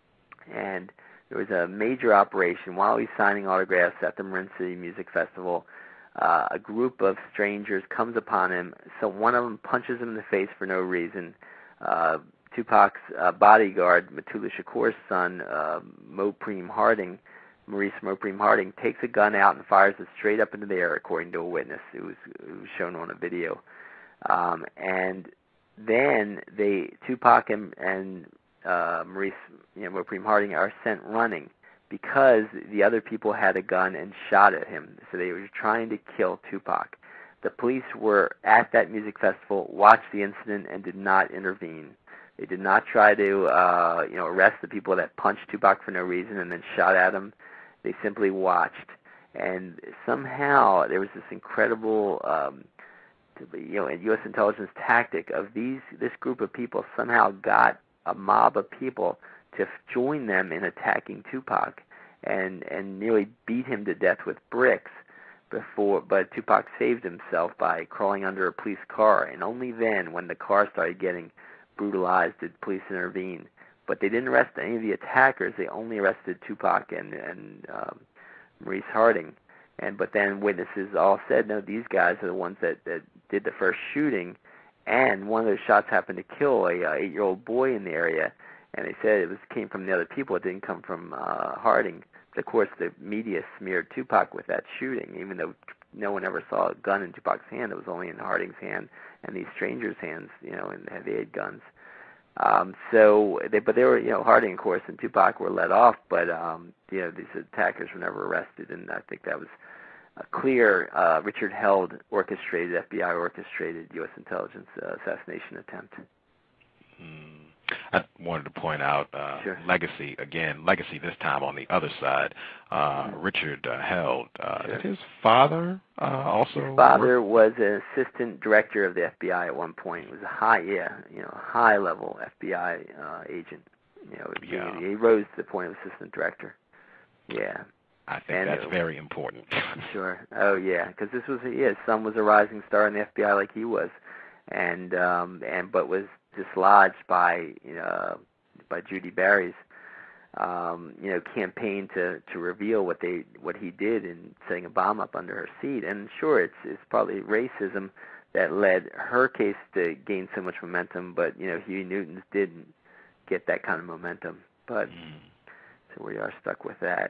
and there was a major operation while he's signing autographs at the Marin City Music Festival. Uh, a group of strangers comes upon him, so one of them punches him in the face for no reason. Uh, Tupac's uh, bodyguard, Patrice Shakur's son, uh, Mopreme Harding, Maurice Mopreme Harding, takes a gun out and fires it straight up into the air, according to a witness who was, who was shown on a video. Um, and then they, Tupac and, and uh, Maurice you know, Mopreme Harding are sent running, because the other people had a gun and shot at him. So they were trying to kill Tupac. The police were at that music festival, watched the incident, and did not intervene. They did not try to uh, you know, arrest the people that punched Tupac for no reason and then shot at him. They simply watched. And somehow there was this incredible um, you know, U S intelligence tactic of these this group of people somehow got a mob of people to join them in attacking Tupac and, and nearly beat him to death with bricks before, but Tupac saved himself by crawling under a police car, and only then, when the car started getting brutalized, did police intervene. But they didn't arrest any of the attackers, they only arrested Tupac and, and um, Maurice Harding. And but then witnesses all said, no, these guys are the ones that, that did the first shooting, and one of those shots happened to kill a uh, eight-year-old boy in the area. And they said it was came from the other people. It didn't come from uh, Harding. But of course, the media smeared Tupac with that shooting, even though no one ever saw a gun in Tupac's hand. It was only in Harding's hand and these strangers' hands, you know, and they had guns. Um, so, they, but they were, you know, Harding, of course, and Tupac were let off. But um, you know, these attackers were never arrested, and I think that was a clear uh, Richard Held orchestrated, F B I orchestrated U S intelligence uh, assassination attempt. Hmm. I wanted to point out uh, sure. legacy, again, legacy this time on the other side. Uh, Richard uh, Held, uh, sure. his father uh, also? His father worked? was an assistant director of the F B I at one point. He was a high, yeah, you know, high-level F B I uh, agent. You know, yeah. he, he rose to the point of assistant director. Yeah. I think and that's it, very important. Sure. Oh, yeah, because this was, yeah, his son was a rising star in the F B I like he was, and um, and but was dislodged by you know by Judy Barry's um, you know campaign to, to reveal what they what he did in setting a bomb up under her seat. And sure, it's it's probably racism that led her case to gain so much momentum, but you know Huey Newton's didn't get that kind of momentum. But mm. so we are stuck with that.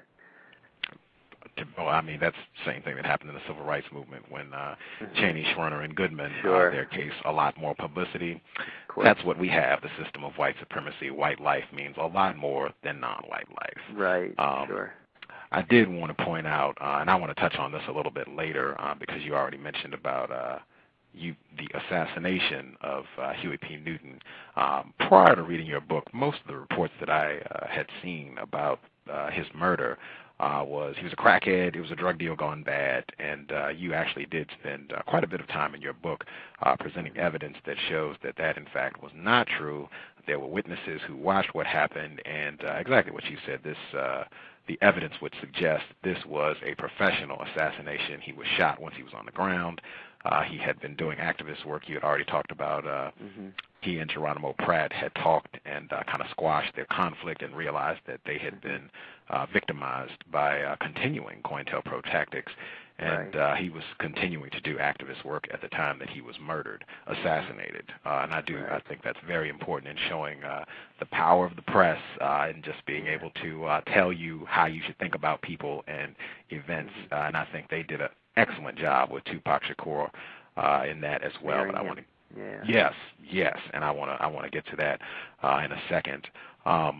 Well, I mean, that's the same thing that happened in the Civil Rights Movement when uh, mm-hmm. Cheney, Schwerner, and Goodman, sure. uh, their case, a lot more publicity. That's what we have, the system of white supremacy. White life means a lot more than non-white life. Right, um, sure. I did want to point out, uh, and I want to touch on this a little bit later uh, because you already mentioned about uh, you, the assassination of uh, Huey P. Newton. Um, prior to reading your book, most of the reports that I uh, had seen about uh, his murder Uh, was he was a crackhead, it was a drug deal gone bad, and uh, you actually did spend uh, quite a bit of time in your book uh, presenting evidence that shows that that in fact was not true. There were witnesses who watched what happened, and uh, exactly what you said, this uh, the evidence would suggest this was a professional assassination. He was shot once he was on the ground. Uh, he had been doing activist work. You had already talked about uh, mm-hmm. he and Geronimo Pratt had talked and uh, kind of squashed their conflict and realized that they had been uh, victimized by uh, continuing COINTELPRO tactics. And right. uh, he was continuing to do activist work at the time that he was murdered, assassinated. Uh, and I do, right. I think that's very important in showing uh, the power of the press uh, and just being able to uh, tell you how you should think about people and events. Mm-hmm. Uh, and I think they did an excellent job with Tupac Shakur uh, in that as well. Marrying but I him. want to, yeah. yes, yes, and I want to, I want to get to that uh, in a second. Um,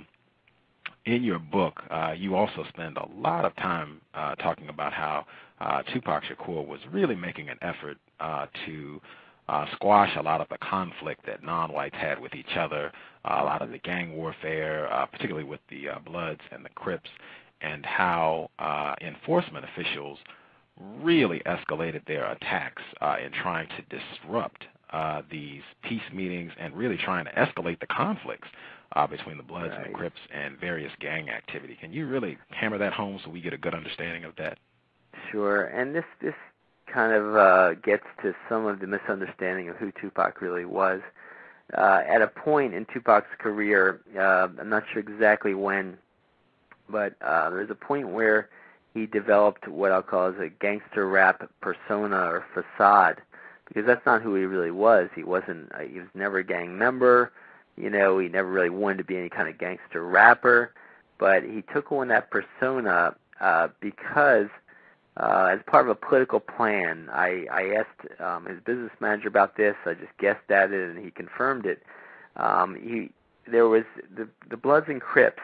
in your book, uh, you also spend a lot of time uh, talking about how uh, Tupac Shakur was really making an effort uh, to uh, squash a lot of the conflict that non-whites had with each other, uh, a lot of the gang warfare, uh, particularly with the uh, Bloods and the Crips, and how uh, enforcement officials really escalated their attacks uh, in trying to disrupt uh, these peace meetings and really trying to escalate the conflicts uh, between the Bloods right. and the Crips and various gang activity. Can you really hammer that home so we get a good understanding of that? Sure, and this this kind of uh, gets to some of the misunderstanding of who Tupac really was. Uh, at a point in Tupac's career, uh, I'm not sure exactly when, but uh, there's a point where he developed what I'll call as a gangster rap persona or facade, because that's not who he really was. He wasn't. Uh, he was never a gang member. You know, he never really wanted to be any kind of gangster rapper. But he took on that persona uh, because, uh, as part of a political plan, I, I asked um, his business manager about this. I just guessed at it, and he confirmed it. Um, he there was the the Bloods and Crips.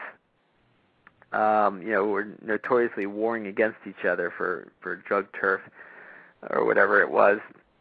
Um, you know, were notoriously warring against each other for, for drug turf or whatever it was,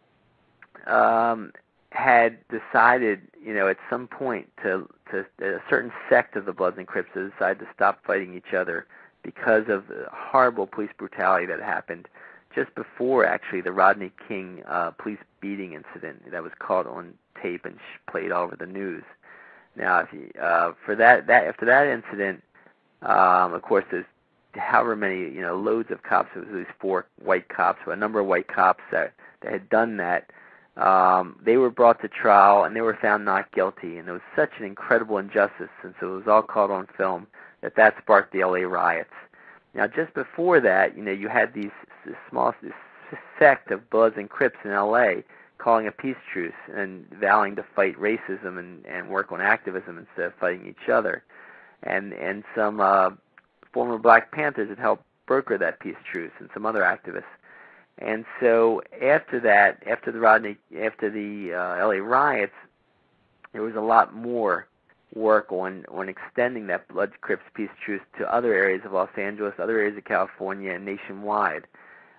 um, had decided, you know, at some point to, to a certain sect of the Bloods and Crips decided to stop fighting each other because of the horrible police brutality that happened just before, actually, the Rodney King uh, police beating incident that was caught on tape and played all over the news. Now, if you, uh, for that, that after that incident, Um, of course, there's however many, you know, loads of cops. It was at least four white cops, or a number of white cops that, that had done that. Um, they were brought to trial, and they were found not guilty. And it was such an incredible injustice, since it was all caught on film, that that sparked the L A riots. Now, just before that, you know, you had these this small this sect of Bloods and Crips in L A calling a peace truce and vowing to fight racism and, and work on activism instead of fighting each other. And and some uh, former Black Panthers had helped broker that peace truce, and some other activists. And so after that, after the Rodney, after the uh, L A riots, there was a lot more work on on extending that Blood Crips peace truce to other areas of Los Angeles, other areas of California, and nationwide.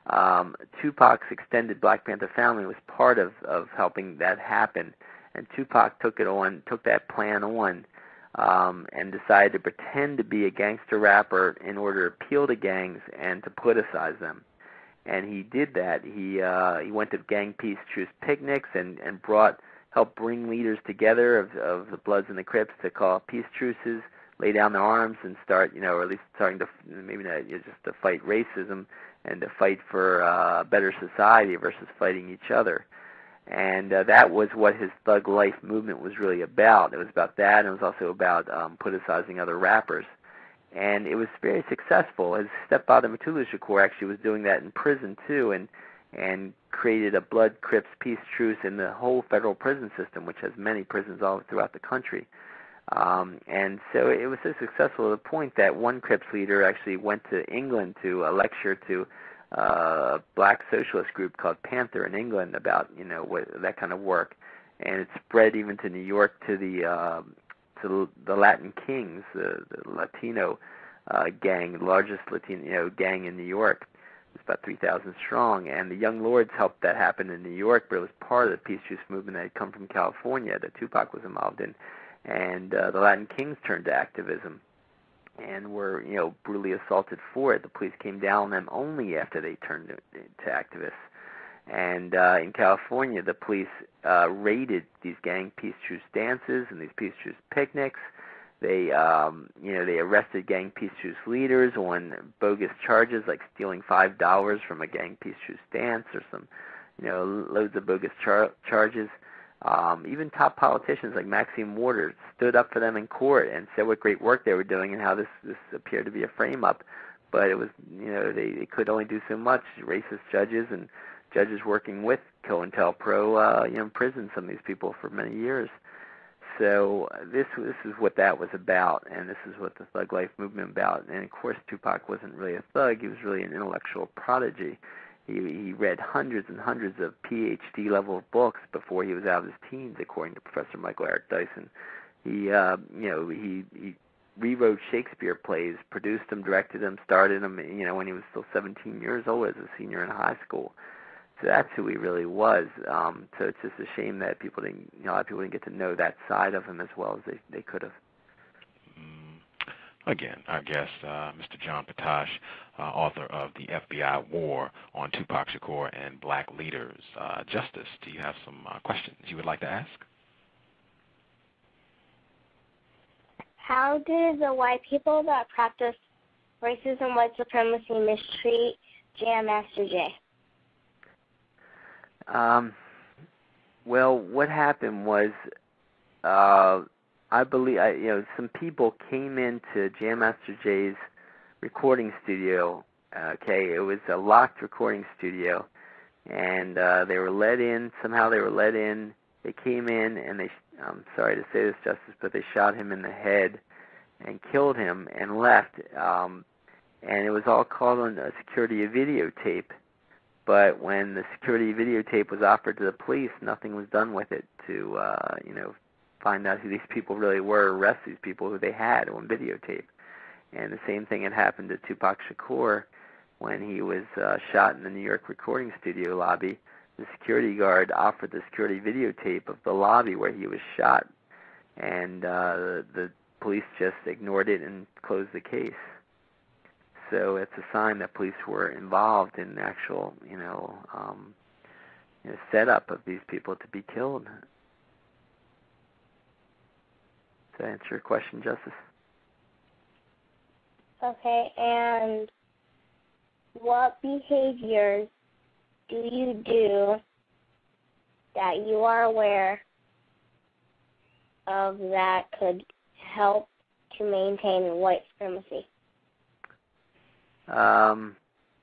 Um, Tupac's extended Black Panther family was part of, of helping that happen, and Tupac took it on, took that plan on, um, and decided to pretend to be a gangster rapper in order to appeal to gangs and to politicize them. And he did that. He uh, he went to gang peace truce picnics and, and brought helped bring leaders together of, of the Bloods and the Crips to call peace truces, lay down their arms, and start, you know, or at least starting to maybe not just to fight racism and to fight for uh, a better society versus fighting each other. And uh, that was what his Thug Life movement was really about. It was about that, and it was also about um, politicizing other rappers. And it was very successful. His stepfather, Patrice Shakur, actually was doing that in prison too, and and created a Blood Crips peace truce in the whole federal prison system, which has many prisons all throughout the country. Um, and so it was so successful to the point that one Crips leader actually went to England to a lecture to uh, a black socialist group called Panther in England about, you know, what, that kind of work. And it spread even to New York, to the uh, to the Latin Kings, the, the Latino uh, gang, the largest Latino, you know, gang in New York. It's about three thousand strong, and the Young Lords helped that happen in New York, but it was part of the peace truce movement that had come from California that Tupac was involved in. And uh, the Latin Kings turned to activism and were, you know, brutally assaulted for it. The police came down on them only after they turned to, to activists. And uh, in California, the police uh, raided these gang peace truce dances and these peace truce picnics. They, um, you know, they arrested gang peace truce leaders on bogus charges like stealing five dollars from a gang peace truce dance, or some, you know, loads of bogus char- charges. Um, even top politicians like Maxine Waters stood up for them in court and said what great work they were doing and how this, this appeared to be a frame-up. But it was, you know, they, they could only do so much. Racist judges and judges working with COINTELPRO, uh, you know, imprisoned some of these people for many years. So this this is what that was about, and this is what the Thug Life movement about. And of course, Tupac wasn't really a thug; he was really an intellectual prodigy. He he read hundreds and hundreds of P H D level books before he was out of his teens, according to Professor Michael Eric Dyson. He uh, you know he he rewrote Shakespeare plays, produced them, directed them, started them, you know, when he was still seventeen years old as a senior in high school. So that's who he really was. Um, so it's just a shame that people didn't, you know, a lot of people didn't get to know that side of him as well as they, they could have. Mm. Again, our guest, uh, Mister John Potash, uh, author of The F B I War on Tupac Shakur and Black Leaders. Uh, Justice, do you have some uh, questions you would like to ask? How did the white people that practice racism, white supremacy mistreat Jam Master Jay? Um, well, what happened was, uh, I believe, I, you know, some people came into Jam Master Jay's recording studio. Okay, it was a locked recording studio, and uh, they were let in. Somehow they were let in. They came in, and they, I'm sorry to say this, Justice, but they shot him in the head and killed him and left. Um, and it was all caught on a security videotape. But when the security videotape was offered to the police, nothing was done with it to, uh, you know, find out who these people really were, arrest these people who they had on videotape. And the same thing had happened to Tupac Shakur when he was uh, shot in the New York recording studio lobby. The security guard offered the security videotape of the lobby where he was shot, and uh, the, the police just ignored it and closed the case. So it's a sign that police were involved in the actual, you know, um, you know, setup of these people to be killed. Does that answer your question, Justice? Okay, and what behaviors do you do that you are aware of that could help to maintain white supremacy? Um,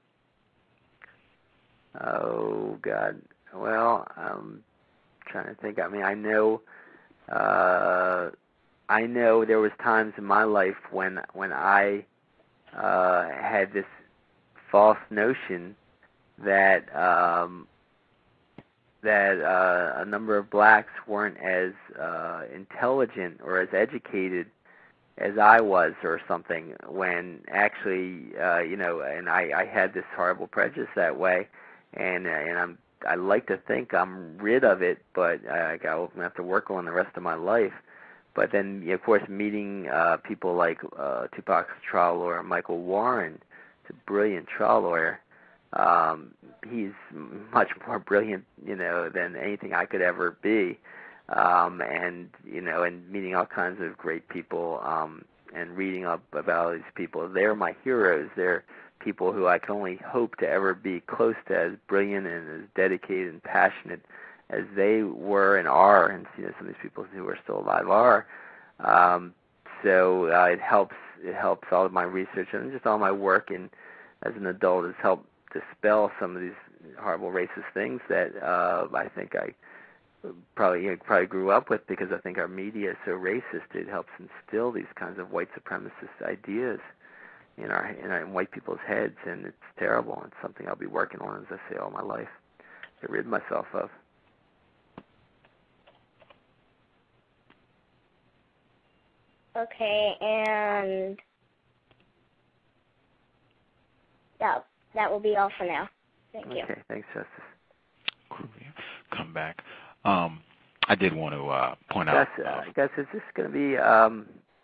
oh, God. Well, I'm trying to think. I mean, I know, uh, I know there was times in my life when, when I uh, had this false notion that, um, that uh, a number of blacks weren't as uh, intelligent or as educated as I was or something, when actually, uh, you know, and I, I had this horrible prejudice that way, and and I'm I like to think I'm rid of it, but I, I'll have to work on the rest of my life. But then, of course, meeting uh, people like uh, Tupac's trial lawyer, Michael Warren, a brilliant trial lawyer. Um, he's much more brilliant, you know, than anything I could ever be. Um, and, you know, and meeting all kinds of great people um, and reading up about all these people. They're my heroes. They're people who I can only hope to ever be close to, as brilliant and as dedicated and passionate as they were and are, and, you know, some of these people who are still alive are. Um, so uh, it helps. It helps all of my research and just all my work, and as an adult, has helped dispel some of these horrible racist things that uh, I think I probably you know, probably grew up with, because I think our media is so racist. It helps instill these kinds of white supremacist ideas in our in, our, in white people's heads, and it's terrible. It's something I'll be working on, as I say, all my life to rid myself of. Okay, and that that will be all for now. Thank you. Okay, thanks, Justice. Cool. Come back. Um, I did want to uh, point out. Gus, uh, Uh, Gus, is this going to be? Um,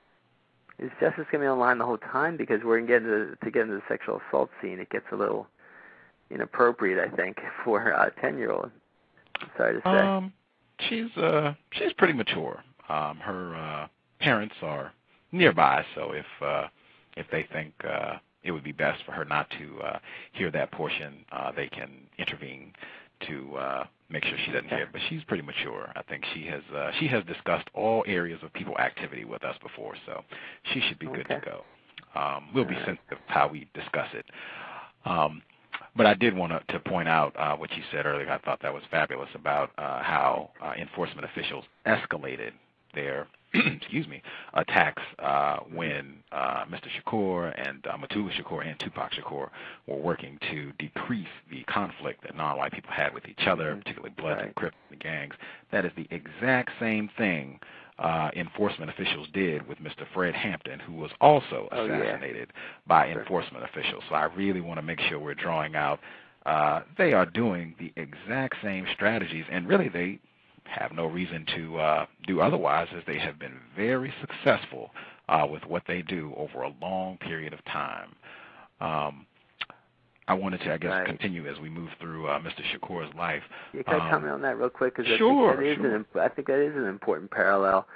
is Justice going to be online the whole time? Because we're going to get into to get into the sexual assault scene. It gets a little inappropriate, I think, for a ten-year-old. I'm sorry to say. Um, she's uh, she's pretty mature. Um, her uh, parents are nearby, so if uh, if they think uh, it would be best for her not to uh, hear that portion, uh, they can intervene to uh, make sure she doesn't hear it. But she's pretty mature. I think she has uh, she has discussed all areas of people activity with us before, so she should be good Okay. to go. Um, we'll be All right. sensitive to how we discuss it. Um, but I did want to, to point out uh, what you said earlier. I thought that was fabulous about uh, how uh, enforcement officials escalated their excuse me, attacks uh, when uh, Mister Shakur and uh, Matula Shakur and Tupac Shakur were working to decrease the conflict that non-white people had with each other, Mm-hmm. particularly Bloods Right. and Crips and gangs. That is the exact same thing uh, enforcement officials did with Mister Fred Hampton, who was also Oh, yeah. assassinated by Sure. enforcement officials. So I really want to make sure we're drawing out. Uh, they are doing the exact same strategies, and really they have no reason to uh, do otherwise, as they have been very successful uh, with what they do over a long period of time. Um, I wanted to, I guess, Right. continue as we move through uh, Mister Shakur's life. Yeah, can I Um, comment on that real quick? Because sure, I think that is sure. an imp- I think that is an important parallel.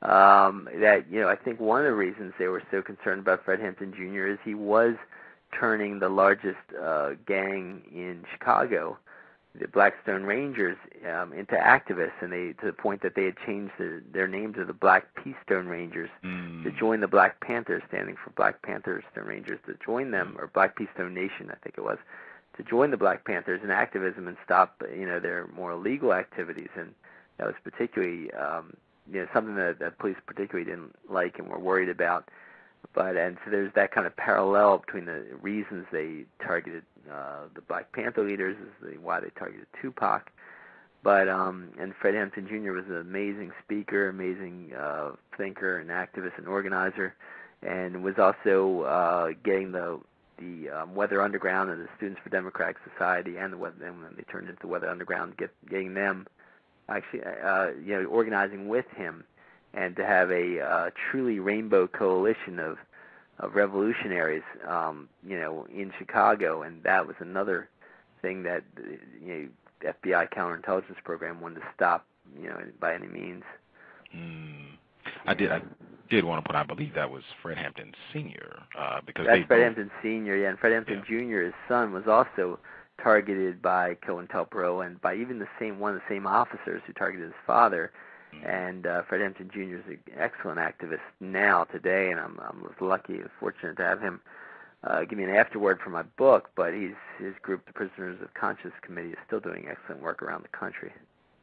Um, that you know, I think one of the reasons they were so concerned about Fred Hampton Junior is he was turning the largest uh, gang in Chicago, the Blackstone Rangers, um, into activists, and they to the point that they had changed the, their name to the Black Peastone Rangers mm, to join the Black Panthers, standing for Black Panthers Stone Rangers, to join them, or Black Peastone Nation, I think it was, to join the Black Panthers in activism and stop, you know, their more illegal activities. And that was particularly, um, you know, something that, that police particularly didn't like and were worried about. But and so there's that kind of parallel between the reasons they targeted uh, the Black Panther leaders, is the, why they targeted Tupac. But um, and Fred Hampton Junior was an amazing speaker, amazing uh, thinker and activist and organizer, and was also uh, getting the the um, Weather Underground and the Students for Democratic Society, and the Weather, and when they turned into the Weather Underground, get, getting them actually uh, you know organizing with him, and to have a uh, truly rainbow coalition of of revolutionaries, um, you know, in Chicago. And that was another thing that, you know, the F B I counterintelligence program wanted to stop, you know, by any means. mm, I did. I did want to put. I believe that was Fred Hampton Senior, uh, because That's they Fred both, Hampton Senior, yeah, and Fred Hampton Yeah. Junior, his son, was also targeted by COINTELPRO and by even the same one of the same officers who targeted his father. And uh, Fred Hampton Junior is an excellent activist now, today, and I'm, I'm lucky and fortunate to have him uh, give me an afterword for my book. But he's, his group, the Prisoners of Conscience Committee, is still doing excellent work around the country.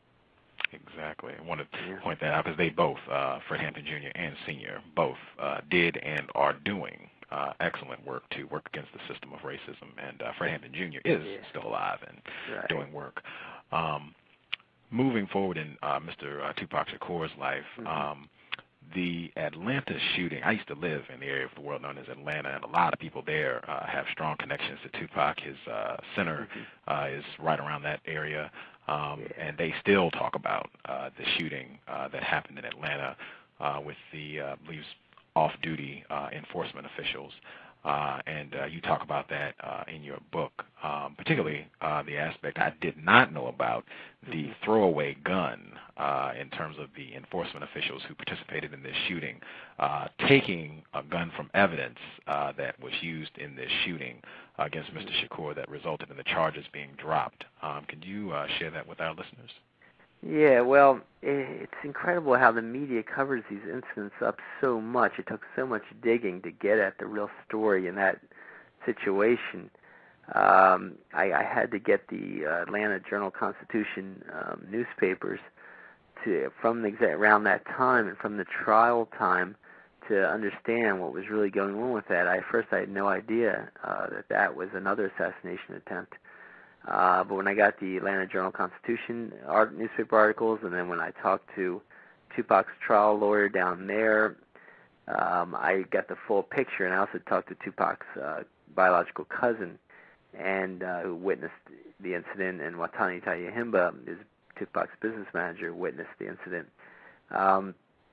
Exactly. I want to Yeah. point that out because they both, uh, Fred Hampton Junior and Senior, both uh, did and are doing uh, excellent work to work against the system of racism. And uh, Fred Hampton Junior is Yeah. still alive and Right. doing work. Um, moving forward in uh, Mister Uh, Tupac Shakur's life, Mhm. um, the Atlanta shooting, I used to live in the area of the world known as Atlanta, and a lot of people there uh, have strong connections to Tupac. His uh, center uh, is right around that area, um, yeah. and they still talk about uh, the shooting uh, that happened in Atlanta uh, with the, uh, I believe, off-duty uh, enforcement officials. Uh, and uh, you talk about that uh, in your book, um, particularly uh, the aspect I did not know about, the throwaway gun uh, in terms of the enforcement officials who participated in this shooting, uh, taking a gun from evidence uh, that was used in this shooting uh, against Mister Shakur that resulted in the charges being dropped. Um, could you uh, share that with our listeners? Yeah, well, it's incredible how the media covers these incidents up so much. It took so much digging to get at the real story in that situation. Um, I, I had to get the uh, Atlanta Journal-Constitution um, newspapers to from the around that time and from the trial time to understand what was really going on with that. I first I had no idea uh, that that was another assassination attempt. Uh, but when I got the Atlanta Journal-Constitution art, newspaper articles, and then when I talked to Tupac's trial lawyer down there, um, I got the full picture, and I also talked to Tupac's uh, biological cousin, and uh, who witnessed the incident, and Watani Tayahimba, his Tupac's business manager, witnessed the incident. Um,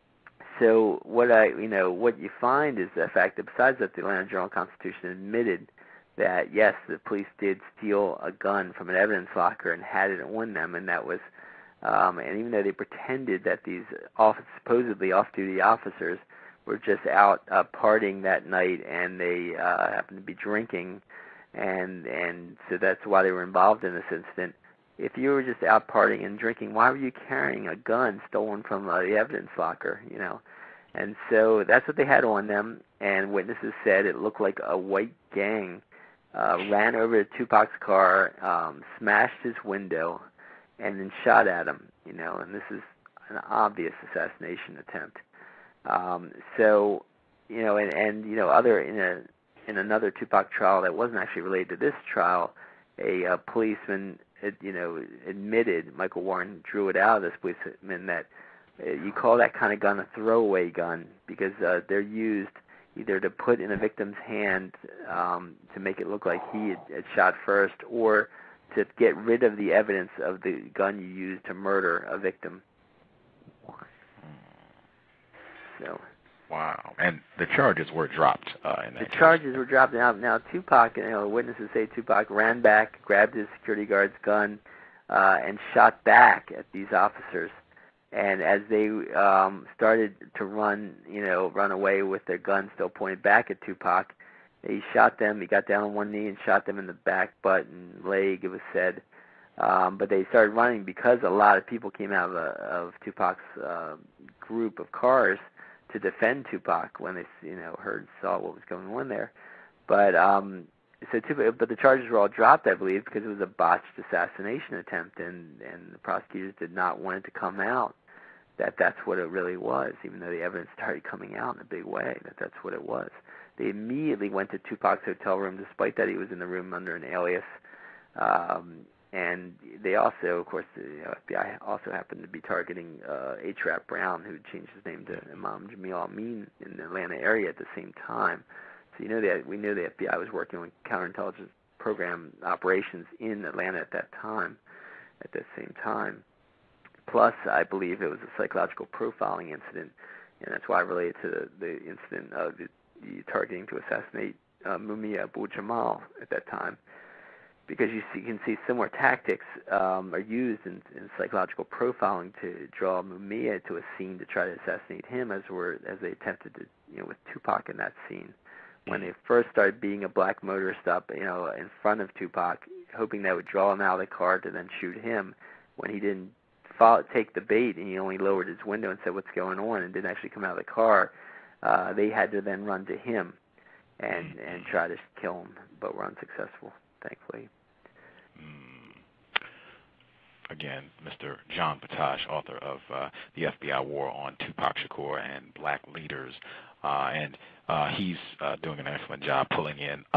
so what I, you know, what you find is the fact that besides that, the Atlanta Journal-Constitution admitted that, yes, the police did steal a gun from an evidence locker and had it on them, and that was, um, and even though they pretended that these off, supposedly off-duty officers were just out uh, partying that night and they uh, happened to be drinking, and and so that's why they were involved in this incident. If you were just out partying and drinking, why were you carrying a gun stolen from uh, the evidence locker, you know? And so that's what they had on them, and witnesses said it looked like a white gang Uh, ran over to Tupac's car, um, smashed his window, and then shot at him. You know, and this is an obvious assassination attempt. Um, so, you know, and, and you know, other in a in another Tupac trial that wasn't actually related to this trial, a uh, policeman, had, you know, admitted, Michael Warren drew it out of this policeman, that uh, you call that kind of gun a throwaway gun because uh, they're used either to put in a victim's hand um, to make it look like he had, had shot first, or to get rid of the evidence of the gun you used to murder a victim. So. Wow. And the charges were dropped uh, in that The case. charges were dropped. Now, now Tupac, you know, witnesses say Tupac ran back, grabbed his security guard's gun, uh, and shot back at these officers. And as they um, started to run, you know, run away with their guns still pointed back at Tupac, he shot them. He got down on one knee and shot them in the back, butt, and leg, it was said. Um, but they started running because a lot of people came out of, a, of Tupac's uh, group of cars to defend Tupac when they, you know, heard, saw what was going on there. But um, so, Tupac, but the charges were all dropped, I believe, because it was a botched assassination attempt, and and the prosecutors did not want it to come out that that's what it really was, even though the evidence started coming out in a big way that that's what it was. They immediately went to Tupac's hotel room, despite that he was in the room under an alias. Um, and they also, of course, the F B I also happened to be targeting uh, H-Rap Brown, who changed his name to Imam Jamil Amin in the Atlanta area at the same time. So you know that we knew the F B I was working on counterintelligence program operations in Atlanta at that time, at that same time. Plus, I believe it was a psychological profiling incident, and that's why I related to the, the incident of the, the targeting to assassinate uh, Mumia Abu Jamal at that time. Because you, see, you can see similar tactics um, are used in, in psychological profiling to draw Mumia to a scene to try to assassinate him, as were as they attempted to, you know, with Tupac in that scene. When they first started being a black motorist up, you know, in front of Tupac, hoping that would draw him out of the car to then shoot him. When he didn't follow, take the bait and he only lowered his window and said, "What's going on?" and didn't actually come out of the car, uh, they had to then run to him and and try to kill him, but were unsuccessful, thankfully. Again, Mister John Potash, author of uh, The F B I War on Tupac Shakur and Black Leaders, uh, and uh, he's uh, doing an excellent job pulling in other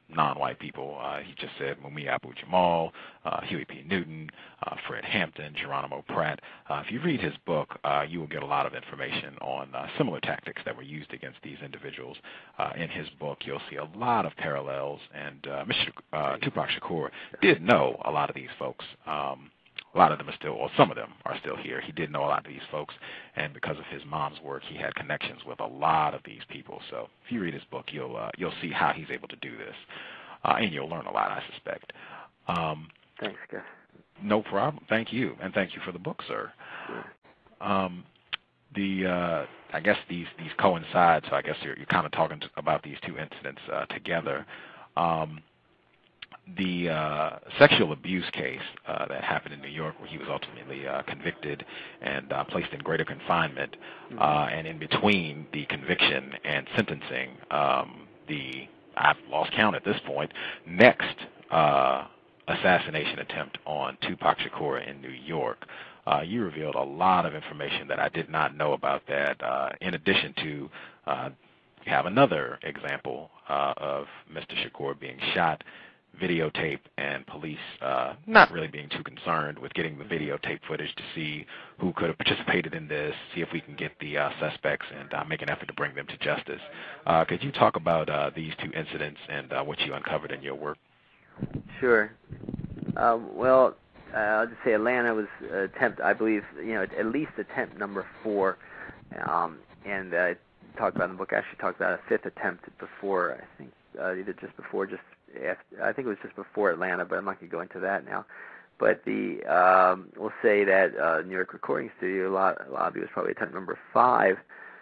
non-white people. Uh, he just said Mumia Abu-Jamal, uh, Huey P. Newton, uh, Fred Hampton, Geronimo Pratt. Uh, if you read his book, uh, you will get a lot of information on uh, similar tactics that were used against these individuals. Uh, in his book, you'll see a lot of parallels, and uh, Mister Uh, Tupac Shakur did know a lot of these folks. Um, A lot of them are still, or some of them are still here. He did know a lot of these folks, and because of his mom's work, he had connections with a lot of these people. So if you read his book, you'll uh, you'll see how he's able to do this, uh, and you'll learn a lot, I suspect. Um, Thanks, Gus. No problem. Thank you, and thank you for the book, sir. Sure. Um, the uh, I guess these these coincide, so I guess you're you're kind of talking to, about these two incidents uh, together. Um, The uh, sexual abuse case uh, that happened in New York, where he was ultimately uh, convicted and uh, placed in greater confinement, mm-hmm. uh, and in between the conviction and sentencing, um, the I've lost count at this point, next uh, assassination attempt on Tupac Shakur in New York. Uh, you revealed a lot of information that I did not know about that. Uh, in addition to, uh, you have another example uh, of Mister Shakur being shot, videotape, and police uh, not really being too concerned with getting the videotape footage to see who could have participated in this, see if we can get the uh, suspects, and uh, make an effort to bring them to justice. Uh, could you talk about uh, these two incidents and uh, what you uncovered in your work? Sure. Um, well, uh, I'll just say Atlanta was attempt, I believe, you know, at least attempt number four, um, and uh, I talked about in the book, I actually talked about a fifth attempt before, I think, uh, either just before, just after, I think it was just before Atlanta, but I'm not going to go into that now. But the um, we'll say that uh, New York Recording Studio lobby was probably attempt number five,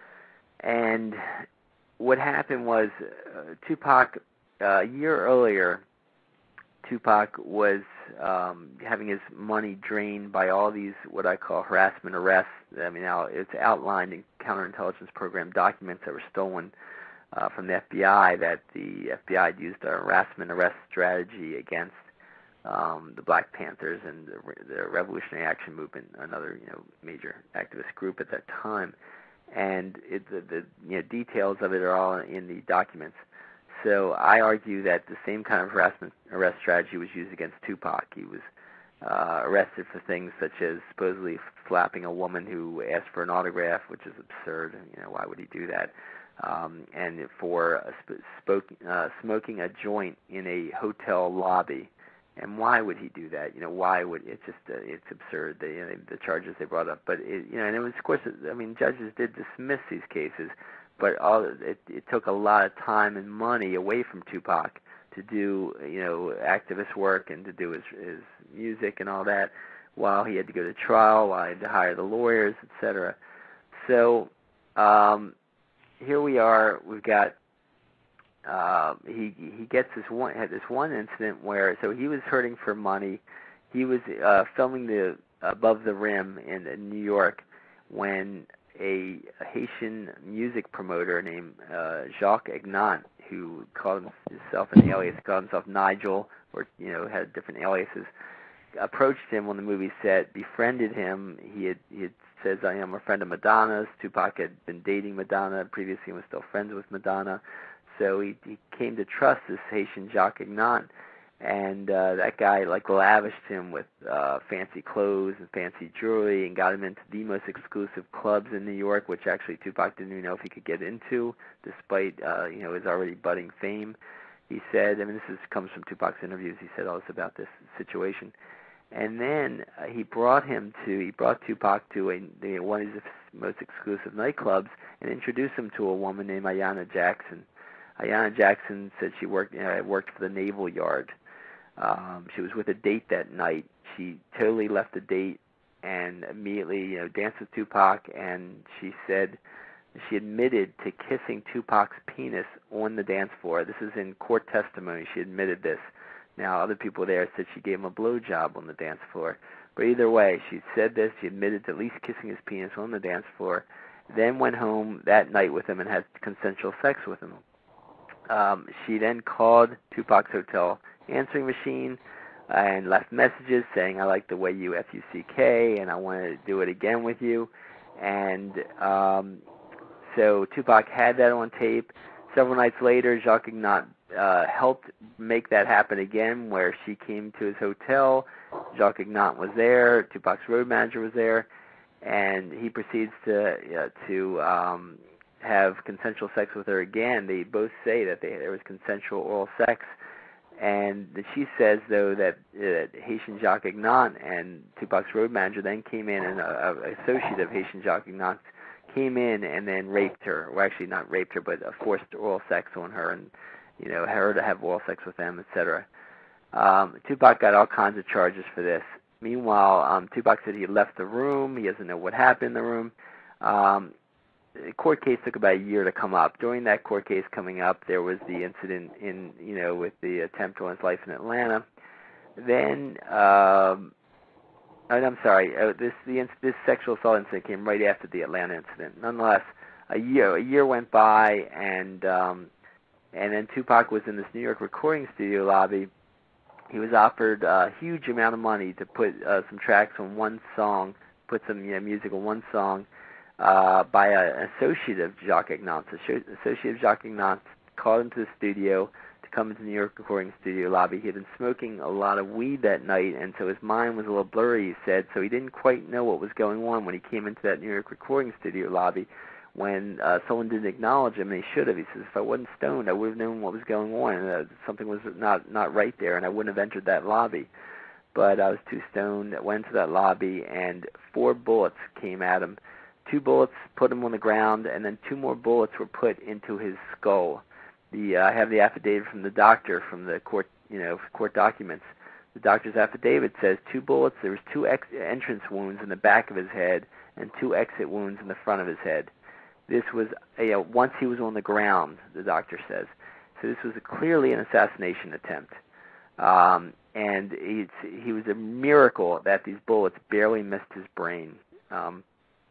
and what happened was uh, Tupac, uh, a year earlier, Tupac was um, having his money drained by all these what I call harassment arrests. I mean, now it's outlined in counterintelligence program documents that were stolen Uh, from the F B I, that the F B I had used a harassment arrest strategy against um, the Black Panthers and the, the Revolutionary Action Movement, another you know major activist group at that time. And it, the, the you know, details of it are all in the documents. So I argue that the same kind of harassment arrest strategy was used against Tupac. He was uh, arrested for things such as supposedly slapping a woman who asked for an autograph, which is absurd. You know, why would he do that? Um, and for uh, sp- spoke, uh, smoking a joint in a hotel lobby. And why would he do that? You know, why would it's just uh, it's absurd the you know, the charges they brought up. But it, you know, and it was of course I mean judges did dismiss these cases, but all it, it took a lot of time and money away from Tupac to do you know activist work and to do his his music and all that, while he had to go to trial, while he had to hire the lawyers, et cetera. So. Um, Here we are. We've got uh, he he gets this one had this one incident where so he was hurting for money. He was uh, filming the Above the Rim in, in New York when a Haitian music promoter named uh, Jacques Ignat, who called himself an alias, called himself Nigel, or you know had different aliases, approached him on the movie set, befriended him. He had he had says, I am a friend of Madonna's. Tupac had been dating Madonna previously and was still friends with Madonna. So he, he came to trust this Haitian Jacques Ignat, and uh, that guy like lavished him with uh, fancy clothes and fancy jewelry and got him into the most exclusive clubs in New York, which actually Tupac didn't even know if he could get into, despite uh, you know his already budding fame. He said, I mean, this is, comes from Tupac's interviews. He said all this about this situation. And then uh, he brought him to, he brought Tupac to a, the, one of his most exclusive nightclubs and introduced him to a woman named Ayanna Jackson. Ayanna Jackson said she worked, you know, worked for the Naval Yard. Um, she was with a date that night. She totally left the date and immediately, you know, danced with Tupac, and she said she admitted to kissing Tupac's penis on the dance floor. This is in court testimony. She admitted this. Now, other people there said she gave him a blowjob on the dance floor. But either way, she said this. She admitted to at least kissing his penis on the dance floor, then went home that night with him and had consensual sex with him. Um, she then called Tupac's hotel answering machine and left messages saying, I like the way you F U C K, and I want to do it again with you. And um, so Tupac had that on tape. Several nights later, Jacques Ignat uh, helped make that happen again, where she came to his hotel. Jacques Ignat was there. Tupac's road manager was there, and he proceeds to uh, to um, have consensual sex with her again. They both say that they, there was consensual oral sex, and she says, though, that uh, Haitian Jacques Ignat and Tupac's road manager then came in, and an associate of Haitian Jacques Ignat came in and then raped her. Well, actually, not raped her, but uh, forced oral sex on her, and you know, her to have oral sex with them, et cetera. Um, Tupac got all kinds of charges for this. Meanwhile, um, Tupac said he left the room. He doesn't know what happened in the room. Um, the court case took about a year to come up. During that court case coming up, there was the incident in, you know, with the attempt on his life in Atlanta. Then, um, and I'm sorry, uh, this the this sexual assault incident came right after the Atlanta incident. Nonetheless, a year a year went by, and um, and then Tupac was in this New York recording studio lobby. He was offered a huge amount of money to put uh, some tracks on one song, put some, you know, music on one song. Uh, by a, an associate of Jacques Ignat's. Associate of Jacques Ignat called him to the studio to come into the New York recording studio lobby. He had been smoking a lot of weed that night, and so his mind was a little blurry, he said, so he didn't quite know what was going on when he came into that New York recording studio lobby. When uh, someone didn't acknowledge him, and he should have. He says, if I wasn't stoned, I would have known what was going on, and uh, something was not, not right there, and I wouldn't have entered that lobby. But I was too stoned. I went to that lobby, and four bullets came at him. Two bullets put him on the ground, and then two more bullets were put into his skull. The uh, I have the affidavit from the doctor from the court, you know, court documents. The doctor's affidavit says two bullets. There was two ex- entrance wounds in the back of his head and two exit wounds in the front of his head. This was a, uh, once he was on the ground, the doctor says. So this was a, clearly an assassination attempt. Um, and it's, he was a miracle that these bullets barely missed his brain. Um,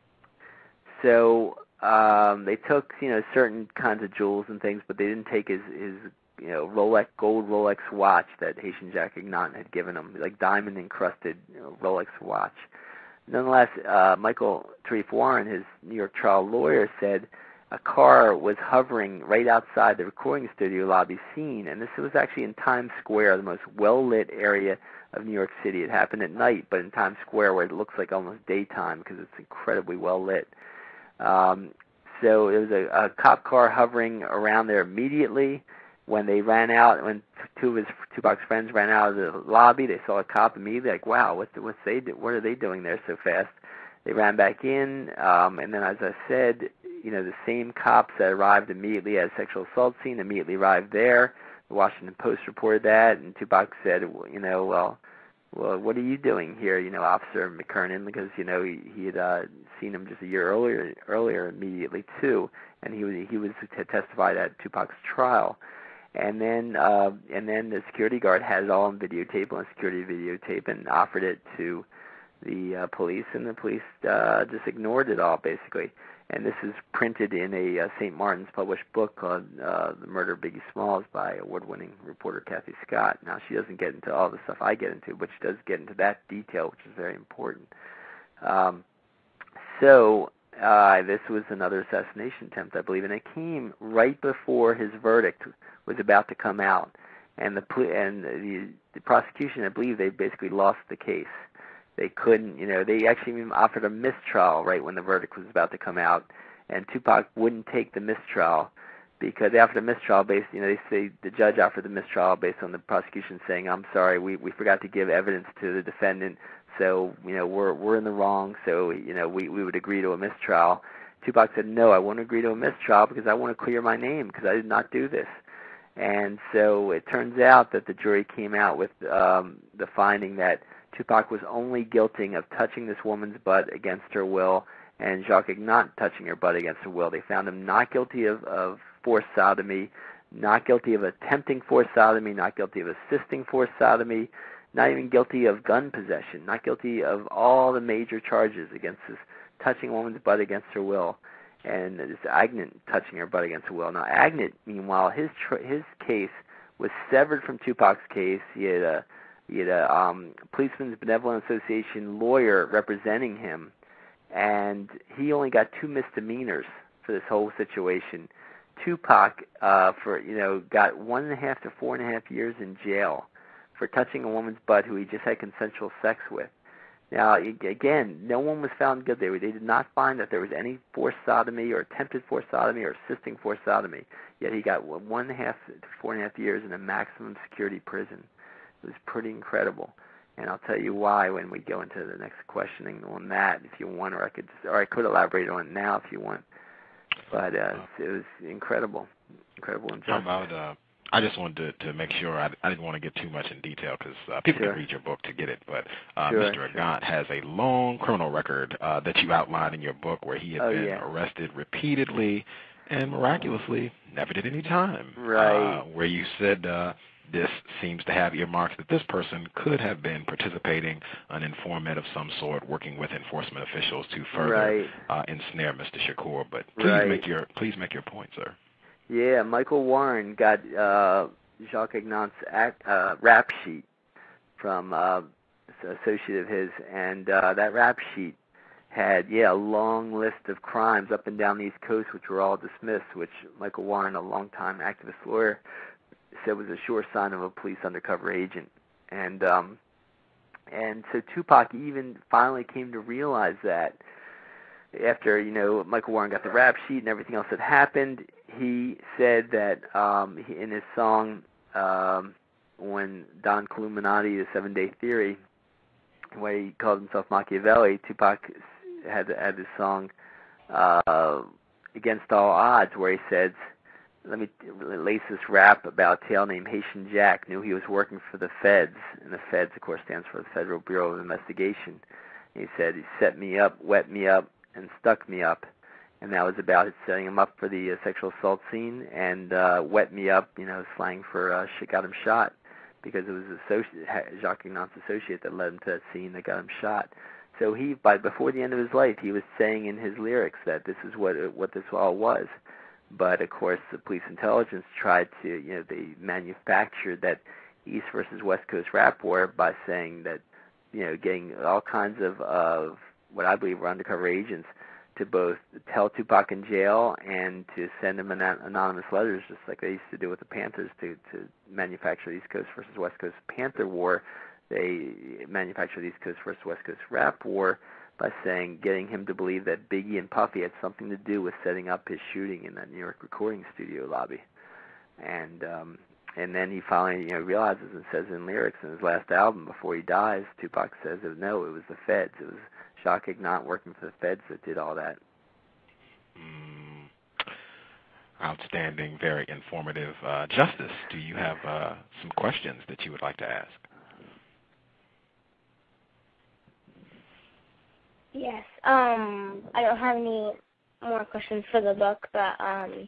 So um, they took, you know, certain kinds of jewels and things, but they didn't take his, his you know, Rolex gold Rolex watch that Haitian Jacques Ignat had given him, like diamond encrusted, you know, Rolex watch. Nonetheless, uh, Michael Tariq Warren, his New York trial lawyer, said a car was hovering right outside the recording studio lobby scene, and this was actually in Times Square, the most well-lit area of New York City. It happened at night, but in Times Square, where it looks like almost daytime because it's incredibly well-lit. Um, so there was a, a cop car hovering around there immediately. When they ran out, when two of his Tupac's friends ran out of the lobby, they saw a cop immediately, like, wow, what's what's they do, what are they doing there so fast? They ran back in, um, and then, as I said, you know, the same cops that arrived immediately at a sexual assault scene immediately arrived there. The Washington Post reported that, and Tupac said, you know, well, well, what are you doing here, you know, Officer McKernan? Because, you know, he, he had uh, seen him just a year earlier, earlier immediately, too, and he was, he was to testify at Tupac's trial. And then uh, and then the security guard had it all on videotape, on security videotape, and offered it to the uh, police, and the police uh, just ignored it all, basically. And this is printed in a uh, Saint Martin's published book called uh, The Murder of Biggie Smalls by award-winning reporter Kathy Scott. Now, she doesn't get into all the stuff I get into, but she does get into that detail, which is very important. Um, so uh, this was another assassination attempt, I believe, and it came right before his verdict was about to come out. And the and the, the prosecution, I believe, they basically lost the case. They couldn't, you know, they actually even offered a mistrial right when the verdict was about to come out, and Tupac wouldn't take the mistrial because they offered a mistrial based, you know, they say the judge offered the mistrial based on the prosecution saying, I'm sorry, we, we forgot to give evidence to the defendant, so, you know, we're we're in the wrong, so, you know, we, we would agree to a mistrial. Tupac said, no, I won't agree to a mistrial because I want to clear my name because I did not do this. And so it turns out that the jury came out with um, the finding that Tupac was only guilty of touching this woman's butt against her will, and Jacques Ignat touching her butt against her will. They found him not guilty of, of forced sodomy, not guilty of attempting forced sodomy, not guilty of assisting forced sodomy, not even guilty of gun possession, not guilty of all the major charges against this touching a woman's butt against her will, and this Agnit touching her butt against her will. Now, Agnit, meanwhile, his tr- his case was severed from Tupac's case. He had a He had a um, Policemen's Benevolent Association lawyer representing him, and he only got two misdemeanors for this whole situation. Tupac, uh, for you know, got one and a half to four and a half years in jail for touching a woman's butt who he just had consensual sex with. Now, again, no one was found guilty. They did not find that there was any forced sodomy or attempted forced sodomy or assisting forced sodomy. Yet he got one and a half to four and a half years in a maximum security prison. It was pretty incredible, and I'll tell you why when we go into the next questioning on that, if you want, or I could, or I could elaborate on it now if you want. But uh, it was incredible, incredible injustice. How about, uh, I just wanted to, to make sure, I, I didn't want to get too much in detail because uh, people sure. can read your book to get it, but uh, sure, Mister Sure. Agant has a long criminal record uh, that you outlined in your book where he had oh, been yeah. arrested repeatedly and miraculously never did any time. Right. Uh, where you said uh, this seems to have earmarks that this person could have been participating, an informant of some sort, working with enforcement officials to further right. uh, ensnare Mister Shakur. But please right. make your please make your point, sir. Yeah, Michael Warren got uh, Jacques Agnant's act, uh, rap sheet from uh, an associate of his, and uh, that rap sheet had, yeah, a long list of crimes up and down the East Coast, which were all dismissed, which Michael Warren, a longtime activist lawyer, said was a sure sign of a police undercover agent. And um, and so Tupac even finally came to realize that after, you know, Michael Warren got the rap sheet and everything else that happened. He said that um, he, in his song, um, when Don Columinati, The Seven Day Theory, where he called himself Machiavelli, Tupac had, had this song, uh, Against All Odds, where he says, let me lace this rap about a tale named Haitian Jack, knew he was working for the feds, and the feds, of course, stands for the Federal Bureau of Investigation. And he said, he set me up, wet me up, and stuck me up. And that was about setting him up for the uh, sexual assault scene, and uh, wet me up, you know, slang for uh, shit got him shot, because it was associate, Jacques Agnant's associate that led him to that scene that got him shot. So he, by before the end of his life, he was saying in his lyrics that this is what it, what this all was. But of course, the police intelligence tried to, you know, they manufactured that East versus West Coast rap war by saying that, you know, getting all kinds of of what I believe were undercover agents to both tell Tupac in jail and to send him an anonymous letters, just like they used to do with the Panthers to, to manufacture the East Coast versus West Coast Panther War. They manufactured the East Coast versus West Coast rap war by saying, getting him to believe that Biggie and Puffy had something to do with setting up his shooting in that New York recording studio lobby. And um, and then he finally, you know, realizes and says in lyrics in his last album before he dies, Tupac says, no, it was the feds. It was Jacques Agnant working for the feds that did all that. Mm, outstanding, very informative. Uh, Justice, do you have uh, some questions that you would like to ask? Yes. Um, I don't have any more questions for the book, but um,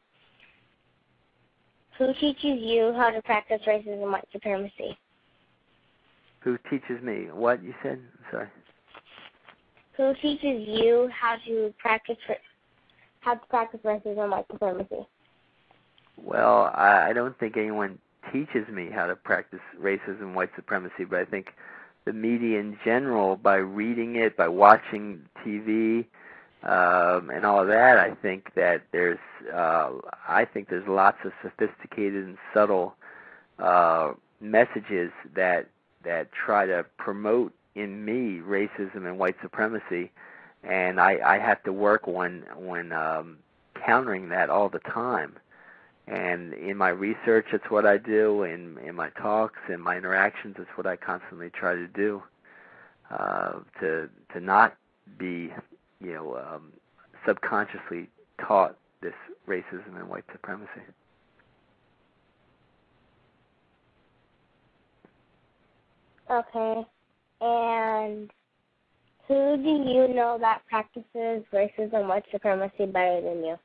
who teaches you how to practice racism and white supremacy? Who teaches me? What you said? I'm sorry. Who teaches you how to practice how to practice racism and white supremacy? Well, I, I don't think anyone teaches me how to practice racism and white supremacy, but I think the media in general, by reading it, by watching T V, um, and all of that, I think that there's, uh, I think there's lots of sophisticated and subtle uh, messages that that try to promote in me racism and white supremacy, and I, I have to work on on um, countering that all the time. And in my research, it's what I do. In in my talks and my interactions, it's what I constantly try to do. Uh, to to not be, you know, um, subconsciously taught this racism and white supremacy. Okay. And who do you know that practices racism and white supremacy better than you?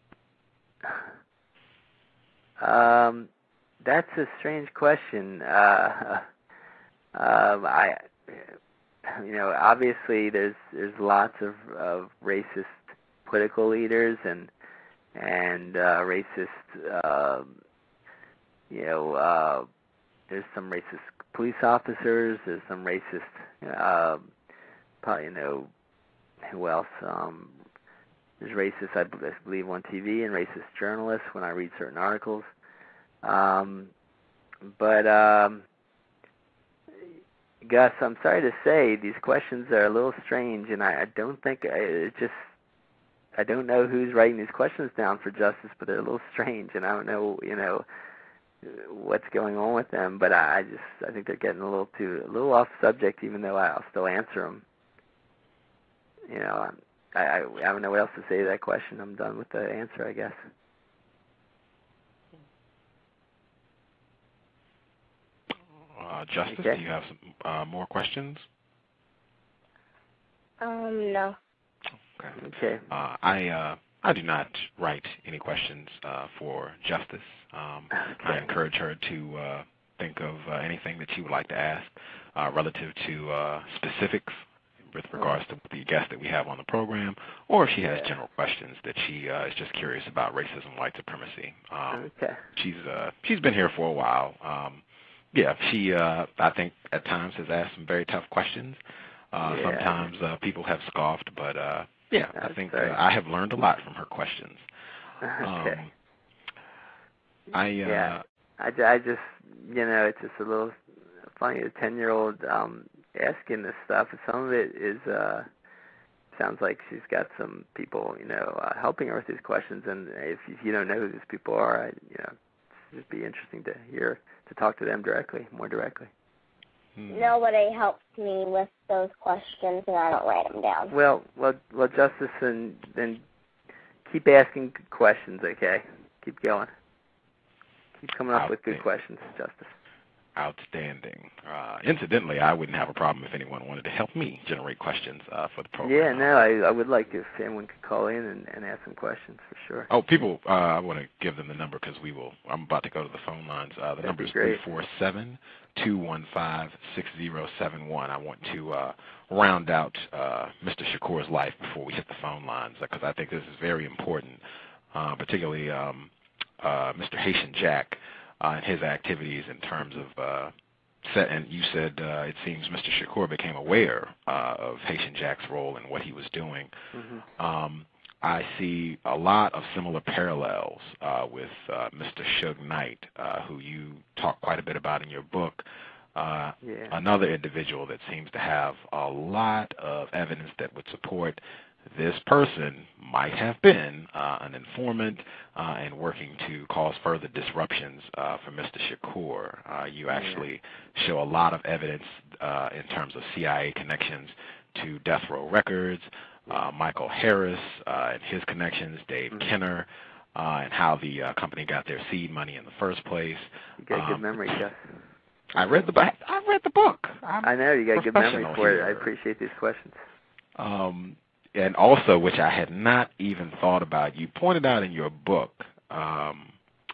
Um, that's a strange question. Uh, um, I, you know, obviously there's there's lots of, of racist political leaders and and uh, racist, uh, you know, uh, there's some racist police officers. There's some racist, uh, probably, you know, who else? Um, there's racists I believe on T V and racist journalists when I read certain articles. Um, but um, Gus, I'm sorry to say these questions are a little strange, and I, I don't think it just. I don't know who's writing these questions down for justice, but they're a little strange, and I don't know, you know, what's going on with them. But I, I just, I think they're getting a little too, a little off subject, even though I'll still answer them. You know, I, I, I don't know what else to say to that question. I'm done with the answer, I guess. Uh, Justice, okay. do you have some uh, more questions? Um, no. Okay. Okay. Uh, I uh, I do not write any questions uh, for Justice. Um, okay. I encourage her to uh, think of uh, anything that she would like to ask uh, relative to uh, specifics with regards to the guest that we have on the program, or if she has yeah. general questions that she uh, is just curious about racism, white supremacy. Um, okay. She's uh, she's been here for a while. Um, yeah, she uh, I think at times has asked some very tough questions. Uh, yeah. Sometimes uh, people have scoffed, but uh, yeah, That's I think right. uh, I have learned a lot from her questions. Okay. Um, I uh, yeah. I, I just, you know, it's just a little funny. A ten-year-old um, asking this stuff. Some of it is uh, sounds like she's got some people, you know, uh, helping her with these questions. And if you, if you don't know who these people are, I, you know, it'd be interesting to hear to talk to them directly, more directly. Nobody helps me with those questions, and I don't write them down. Well, well, well, Justice, and then keep asking good questions, okay? Keep going. Keep coming up with good questions, Justice. Outstanding. Uh, incidentally, I wouldn't have a problem if anyone wanted to help me generate questions uh, for the program. Yeah, no, I, I would like if anyone could call in and, and ask some questions for sure. Oh, people, uh, I want to give them the number because we will. I'm about to go to the phone lines. Uh, the That'd number is great. three four seven, two one five, six zero seven one. I want to uh, round out uh, Mister Shakur's life before we hit the phone lines because I think this is very important, uh, particularly um, uh, Mister Haitian Jack. Uh, and his activities in terms of, uh, set, and you said uh, it seems Mister Shakur became aware uh, of Haitian Jack's role and what he was doing. Mm-hmm. Um, I see a lot of similar parallels uh, with uh, Mister Suge Knight, uh, who you talk quite a bit about in your book. Uh, yeah. Another individual that seems to have a lot of evidence that would support this person might have been uh, an informant uh, and working to cause further disruptions uh, for Mister Shakur. Uh, you actually show a lot of evidence uh, in terms of C I A connections to Death Row Records, uh, Michael Harris uh, and his connections, Dave mm-hmm. Kenner, uh, and how the uh, company got their seed money in the first place. You got um, good memory, Jeff. I read the I read the book. I'm I know you got good memory for here. it. I appreciate these questions. Um, And also, which I had not even thought about, you pointed out in your book, um,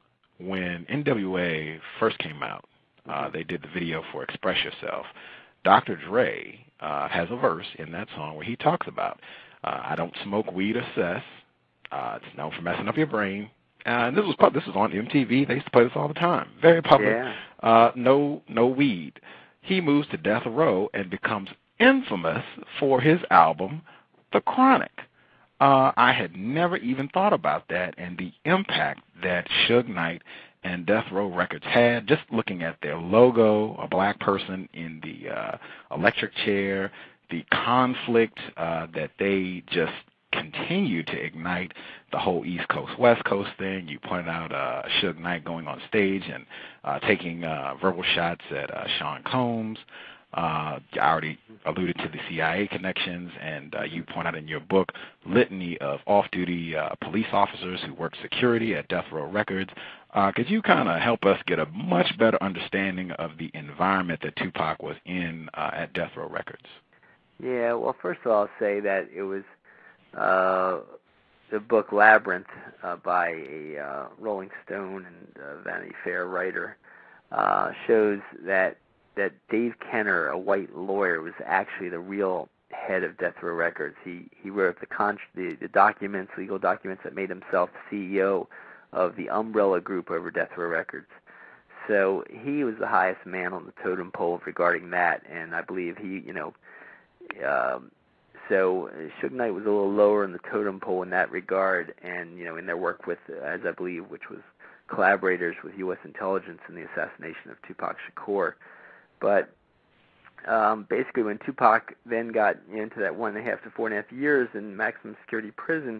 when N W A first came out, uh, they did the video for Express Yourself. Doctor Dre uh, has a verse in that song where he talks about, uh, I don't smoke weed or cess. Uh, it's known for messing up your brain. Uh, and this was this was on M T V. They used to play this all the time. Very public. Yeah. Uh, no, no weed. He moves to Death Row and becomes infamous for his album, The Chronic. Uh, I had never even thought about that and the impact that Suge Knight and Death Row Records had, just looking at their logo, a black person in the uh, electric chair, the conflict uh, that they just continue to ignite, the whole East Coast, West Coast thing. You pointed out uh, Suge Knight going on stage and uh, taking uh, verbal shots at uh, Sean Combs. Uh, I already alluded to the C I A connections, and uh, you point out in your book litany of off-duty uh, police officers who work security at Death Row Records. Uh, could you kind of help us get a much better understanding of the environment that Tupac was in uh, at Death Row Records? Yeah, well, first of all, I'll say that it was uh, the book Labyrinth uh, by a uh, Rolling Stone and uh, Vanity Fair writer uh, shows that that Dave Kenner, a white lawyer, was actually the real head of Death Row Records. He he wrote the, con- the the documents, legal documents that made himself C E O of the umbrella group over Death Row Records. So he was the highest man on the totem pole regarding that, and I believe he, you know, um, so Suge Knight was a little lower in the totem pole in that regard, and, you know, in their work with, as I believe, which was collaborators with U S intelligence in the assassination of Tupac Shakur. But um, basically when Tupac then got into that one and a half to four and a half years in maximum security prison,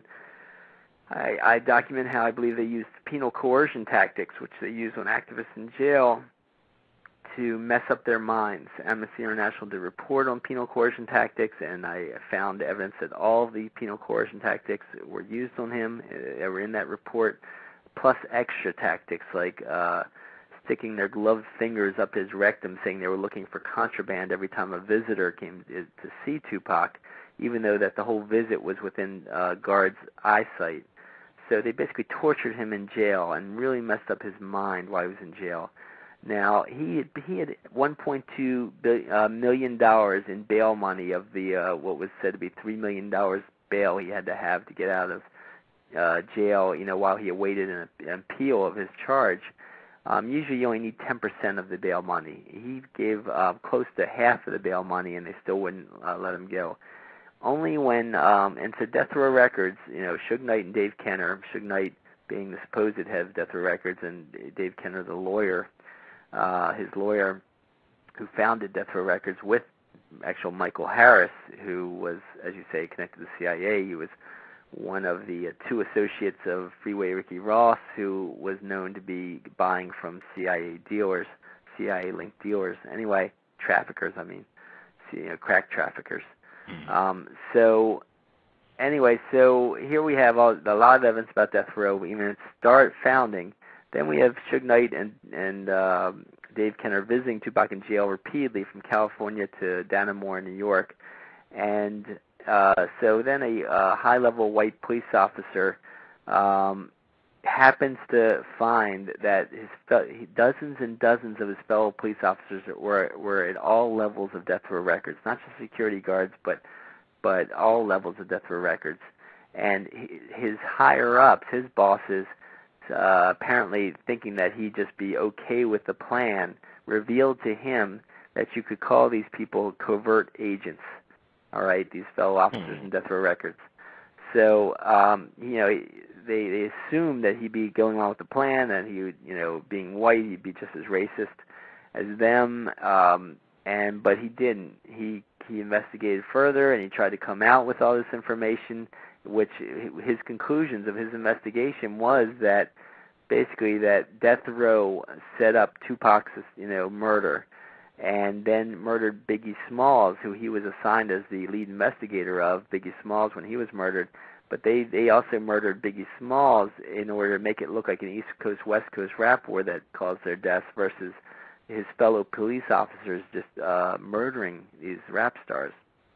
I, I document how I believe they used penal coercion tactics, which they use on activists in jail, to mess up their minds. Amnesty International did report on penal coercion tactics, and I found evidence that all of the penal coercion tactics were used on him. They were in that report, plus extra tactics like uh, sticking their gloved fingers up his rectum, saying they were looking for contraband every time a visitor came to see Tupac, even though that the whole visit was within uh, guards' eyesight. So they basically tortured him in jail and really messed up his mind while he was in jail. Now, he had, he had one point two million dollars in bail money of the uh, what was said to be three million dollars bail he had to have to get out of uh, jail, you know, while he awaited an, an appeal of his charge. Um, usually you only need ten percent of the bail money. He gave uh, close to half of the bail money, and they still wouldn't uh, let him go. Only when, um, and so Death Row Records, you know, Suge Knight and Dave Kenner, Suge Knight being the supposed head of Death Row Records, and Dave Kenner, the lawyer, uh, his lawyer who founded Death Row Records with actual Michael Harris, who was, as you say, connected to the C I A. He was one of the uh, two associates of Freeway Ricky Ross, who was known to be buying from C I A dealers, C I A-linked dealers. Anyway, traffickers, I mean, you know, crack traffickers. Um, so, anyway, so here we have all, a lot of evidence about Death Row, even its start founding. Then we have Suge Knight and, and uh, Dave Kenner visiting Tupac in jail repeatedly from California to Dannemora, New York. And uh, so then a uh, high-level white police officer um, happens to find that his fe- dozens and dozens of his fellow police officers were were at all levels of Death Row Records, not just security guards, but but all levels of Death Row Records. And his higher-ups, his bosses, uh, apparently thinking that he'd just be okay with the plan, revealed to him that you could call these people covert agents, all right, these fellow officers in Death Row Records. So, um, you know, they, they assumed that he'd be going along with the plan, and he would, you know, being white, he'd be just as racist as them. Um, and but he didn't. He he investigated further, and he tried to come out with all this information, which his conclusions of his investigation was that basically that Death Row set up Tupac's, you know, murder, and then murdered Biggie Smalls, who he was assigned as the lead investigator of, Biggie Smalls, when he was murdered. But they, they also murdered Biggie Smalls in order to make it look like an East Coast, West Coast rap war that caused their deaths versus his fellow police officers just uh, murdering these rap stars.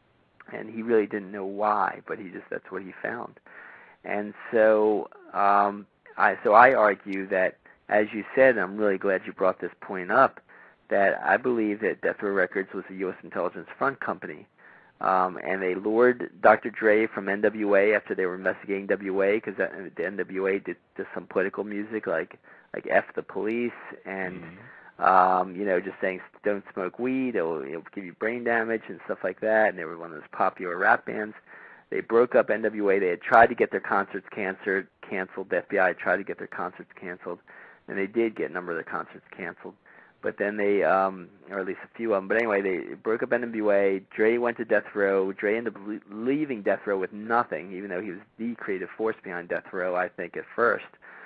And he really didn't know why, but he just that's what he found. And so um, I so I argue that, as you said, and I'm really glad you brought this point up, that I believe that Death Row Records was a U S intelligence front company. Um, and they lured Doctor Dre from N W A after they were investigating N W A, because the N W A did, did some political music like like F the Police and, mm-hmm. um, you know, just saying don't smoke weed, it'll, it'll give you brain damage and stuff like that. And they were one of those popular rap bands. They broke up N W A. They had tried to get their concerts canceled. canceled. The F B I tried to get their concerts canceled, and they did get a number of their concerts canceled. But then they, um, or at least a few of them, but anyway, they broke up N W A. Dre went to Death Row. Dre ended up leaving Death Row with nothing, even though he was the creative force behind Death Row, I think, at first.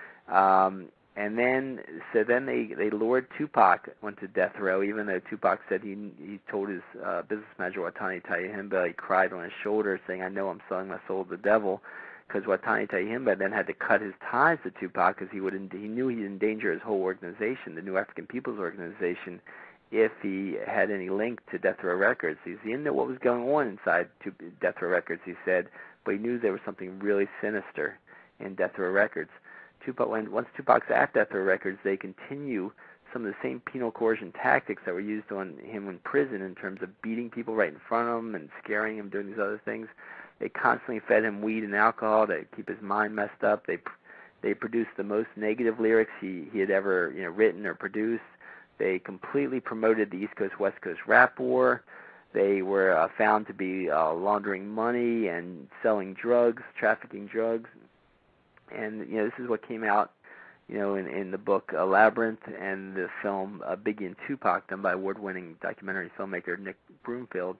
Um, and then, so then they, they lured Tupac, went to Death Row, even though Tupac said he he told his uh, business manager, Watani Tayihimba, he cried on his shoulder, saying, "I know I'm selling my soul to the devil," because Watani Tayihimba then had to cut his ties to Tupac because he would he knew he'd endanger his whole organization, the New African People's Organization, if he had any link to Death Row Records. He didn't know what was going on inside Death Row Records, he said, but he knew there was something really sinister in Death Row Records. Tupac, when, once Tupac's at Death Row Records, they continue some of the same penal coercion tactics that were used on him in prison in terms of beating people right in front of him and scaring him, doing these other things. They constantly fed him weed and alcohol to keep his mind messed up. They they produced the most negative lyrics he, he had ever you know written or produced. They completely promoted the East Coast West Coast rap war. they were uh, found to be uh, laundering money and selling drugs, trafficking drugs. And, you know, this is what came out, you know, in, in the book uh, Labyrinth and the film uh, Biggie and Tupac, done by award-winning documentary filmmaker Nick Broomfield.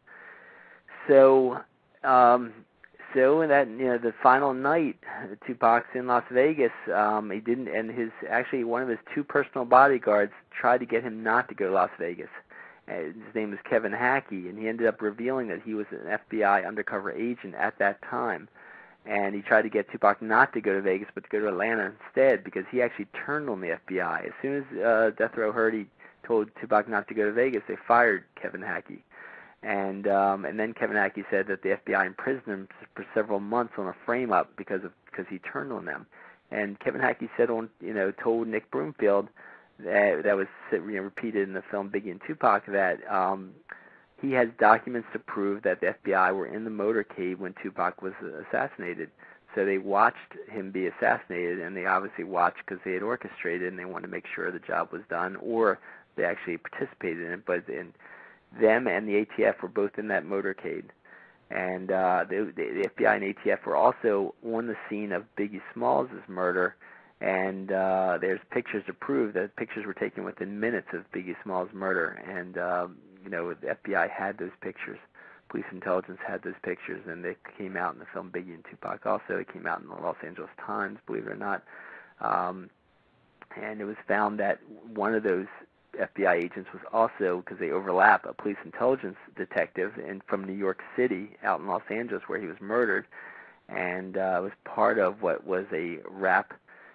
So, um, so in that, you know, the final night, Tupac's in Las Vegas. Um, he didn't, and his actually one of his two personal bodyguards tried to get him not to go to Las Vegas. Uh, his name was Kevin Hackey, and he ended up revealing that he was an F B I undercover agent at that time. And he tried to get Tupac not to go to Vegas, but to go to Atlanta instead, because he actually turned on the F B I. As soon as uh, Death Row heard he told Tupac not to go to Vegas, they fired Kevin Hackey. And um, and then Kevin Hackey said that the F B I imprisoned him for several months on a frame-up because of because he turned on them. And Kevin Hackey said on you know told Nick Broomfield that that was you know, repeated in the film Biggie and Tupac that. Um, He has documents to prove that the F B I were in the motorcade when Tupac was assassinated. So they watched him be assassinated, and they obviously watched because they had orchestrated and they wanted to make sure the job was done, or they actually participated in it. But in, them and the A T F were both in that motorcade. And uh, the, the F B I and A T F were also on the scene of Biggie Smalls' murder, and uh, there's pictures to prove that pictures were taken within minutes of Biggie Smalls' murder. And um, you know, the F B I had those pictures. Police intelligence had those pictures, and they came out in the film Biggie and Tupac. Also, it came out in the Los Angeles Times, believe it or not. Um, and it was found that one of those F B I agents was also, because they overlap, a police intelligence detective in, from New York City out in Los Angeles where he was murdered, and uh, was part of what was a rap,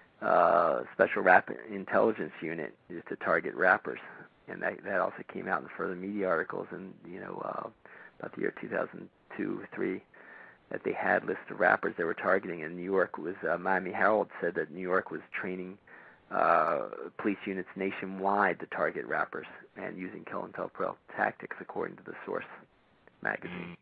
uh, special rap intelligence unit just to target rappers. And that, that also came out in further media articles in, you know, uh, about the year two thousand two, three, that they had lists of rappers they were targeting. And New York was, uh, Miami Herald said that New York was training uh, police units nationwide to target rappers and using COINTELPRO tactics, according to the Source magazine.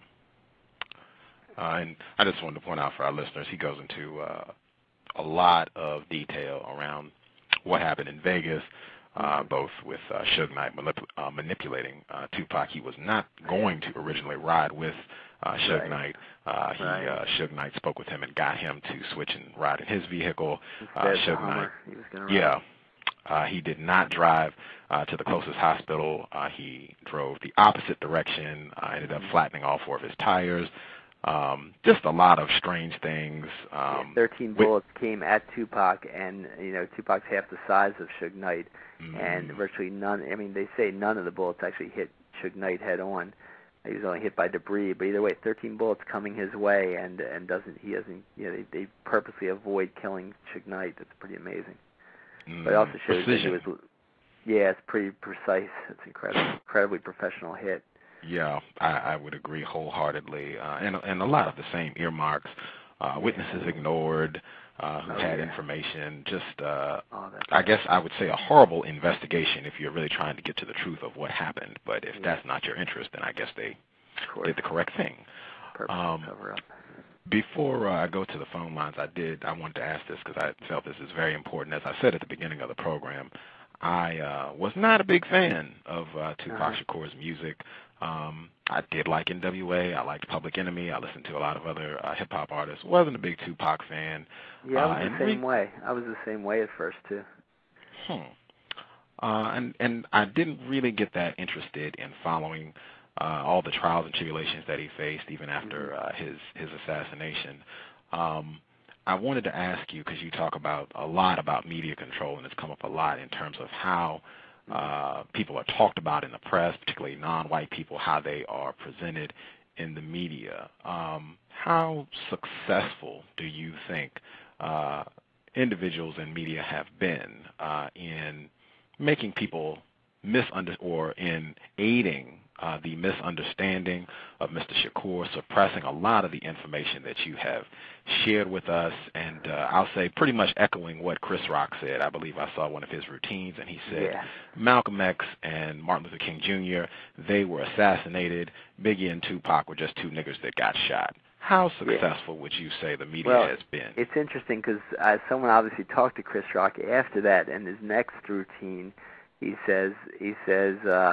Mm-hmm. Uh, and I just wanted to point out for our listeners, he goes into uh, a lot of detail around what happened in Vegas, Uh, both with uh, Suge Knight manip- uh, manipulating uh, Tupac. He was not going to originally ride with uh, Suge Right. Knight. Uh, he right. uh, Suge Knight spoke with him and got him to switch and ride in his vehicle. Uh, Instead, Suge Hummer, Knight, he was gonna ride. yeah, uh, he did not drive uh, to the closest hospital. Uh, he drove the opposite direction. Uh, ended up flattening all four of his tires. Um, just a lot of strange things. Um, yeah, Thirteen bullets came at Tupac, and you know Tupac's half the size of Suge Knight, mm-hmm. and virtually none. I mean, they say none of the bullets actually hit Suge Knight head on. He was only hit by debris, but either way, thirteen bullets coming his way, and and doesn't he doesn't you know they, they purposely avoid killing Suge Knight. That's pretty amazing. Mm, but it also shows precision. that he was. Yeah, it's pretty precise. It's incredible, incredibly professional hit. Yeah, I, I would agree wholeheartedly, uh, and and a lot of the same earmarks, uh, witnesses ignored, uh, who oh, had yeah. information. Just, uh, oh, I guess I would say a horrible investigation if you're really trying to get to the truth of what happened. But if yeah. that's not your interest, then I guess they did the correct thing. Um, cover up. Before uh, I go to the phone lines, I did I wanted to ask this because I felt this is very important. As I said at the beginning of the program, I uh, was not a big fan of uh, Tupac uh-huh. Shakur's music. Um, I did like N W A. I liked Public Enemy. I listened to a lot of other uh, hip-hop artists. Wasn't a big Tupac fan. Yeah, I was uh, the same re- way. I was the same way at first, too. Hmm. Uh, and, and I didn't really get that interested in following uh, all the trials and tribulations that he faced, even after uh, his, his assassination. Um, I wanted to ask you, because you talk about a lot about media control, and it's come up a lot in terms of how Uh, people are talked about in the press, particularly non-white people, how they are presented in the media. Um, how successful do you think uh, individuals in media have been uh, in making people misunder or in aiding uh, the misunderstanding of Mister Shakur, suppressing a lot of the information that you have shared with us, and uh, I'll say pretty much echoing what Chris Rock said. I believe I saw one of his routines, and he said yeah. Malcolm X and Martin Luther King Junior, they were assassinated. Biggie and Tupac were just two niggers that got shot. How successful yeah. would you say the media well, has been? It's interesting because uh, someone obviously talked to Chris Rock after that, and his next routine, he says, he says, uh,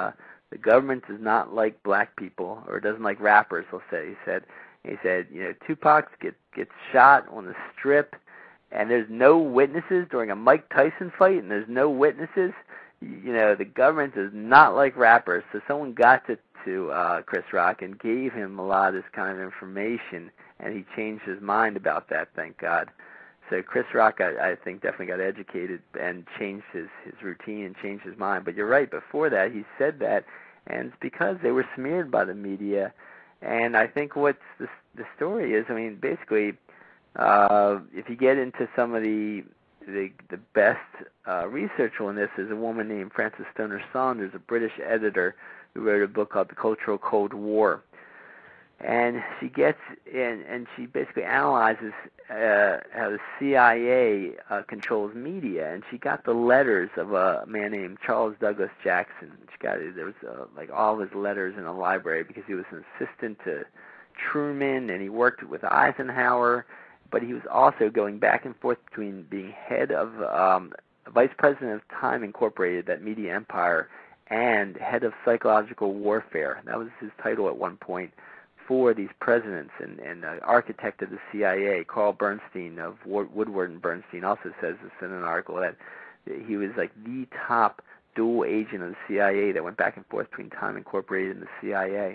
The government does not like black people, or doesn't like rappers, he'll say. He said, he said, you know, Tupac gets, gets shot on the strip, and there's no witnesses during a Mike Tyson fight, and there's no witnesses. You know, the government does not like rappers. So someone got to, to uh, Chris Rock and gave him a lot of this kind of information, and he changed his mind about that, thank God. So Chris Rock, I, I think, definitely got educated and changed his, his routine and changed his mind. But you're right, before that he said that, and it's because they were smeared by the media. And I think what's the, the story is, I mean, basically, uh, if you get into some of the the, the best uh, research on this, is a woman named Frances Stoner Saunders, a British editor who wrote a book called The Cultural Cold War. And she gets in, and she basically analyzes uh, how the C I A uh, controls media. And she got the letters of a man named Charles Douglas Jackson. She got there was uh, like all of his letters in a library because he was an assistant to Truman, and he worked with Eisenhower. But he was also going back and forth between being head of um, vice president of Time Incorporated, that media empire, and head of psychological warfare. That was his title at one point for these presidents, and, and uh, architect of the C I A, Carl Bernstein of Woodward and Bernstein, also says this in an article that he was like the top dual agent of the C I A that went back and forth between Time Incorporated and the C I A.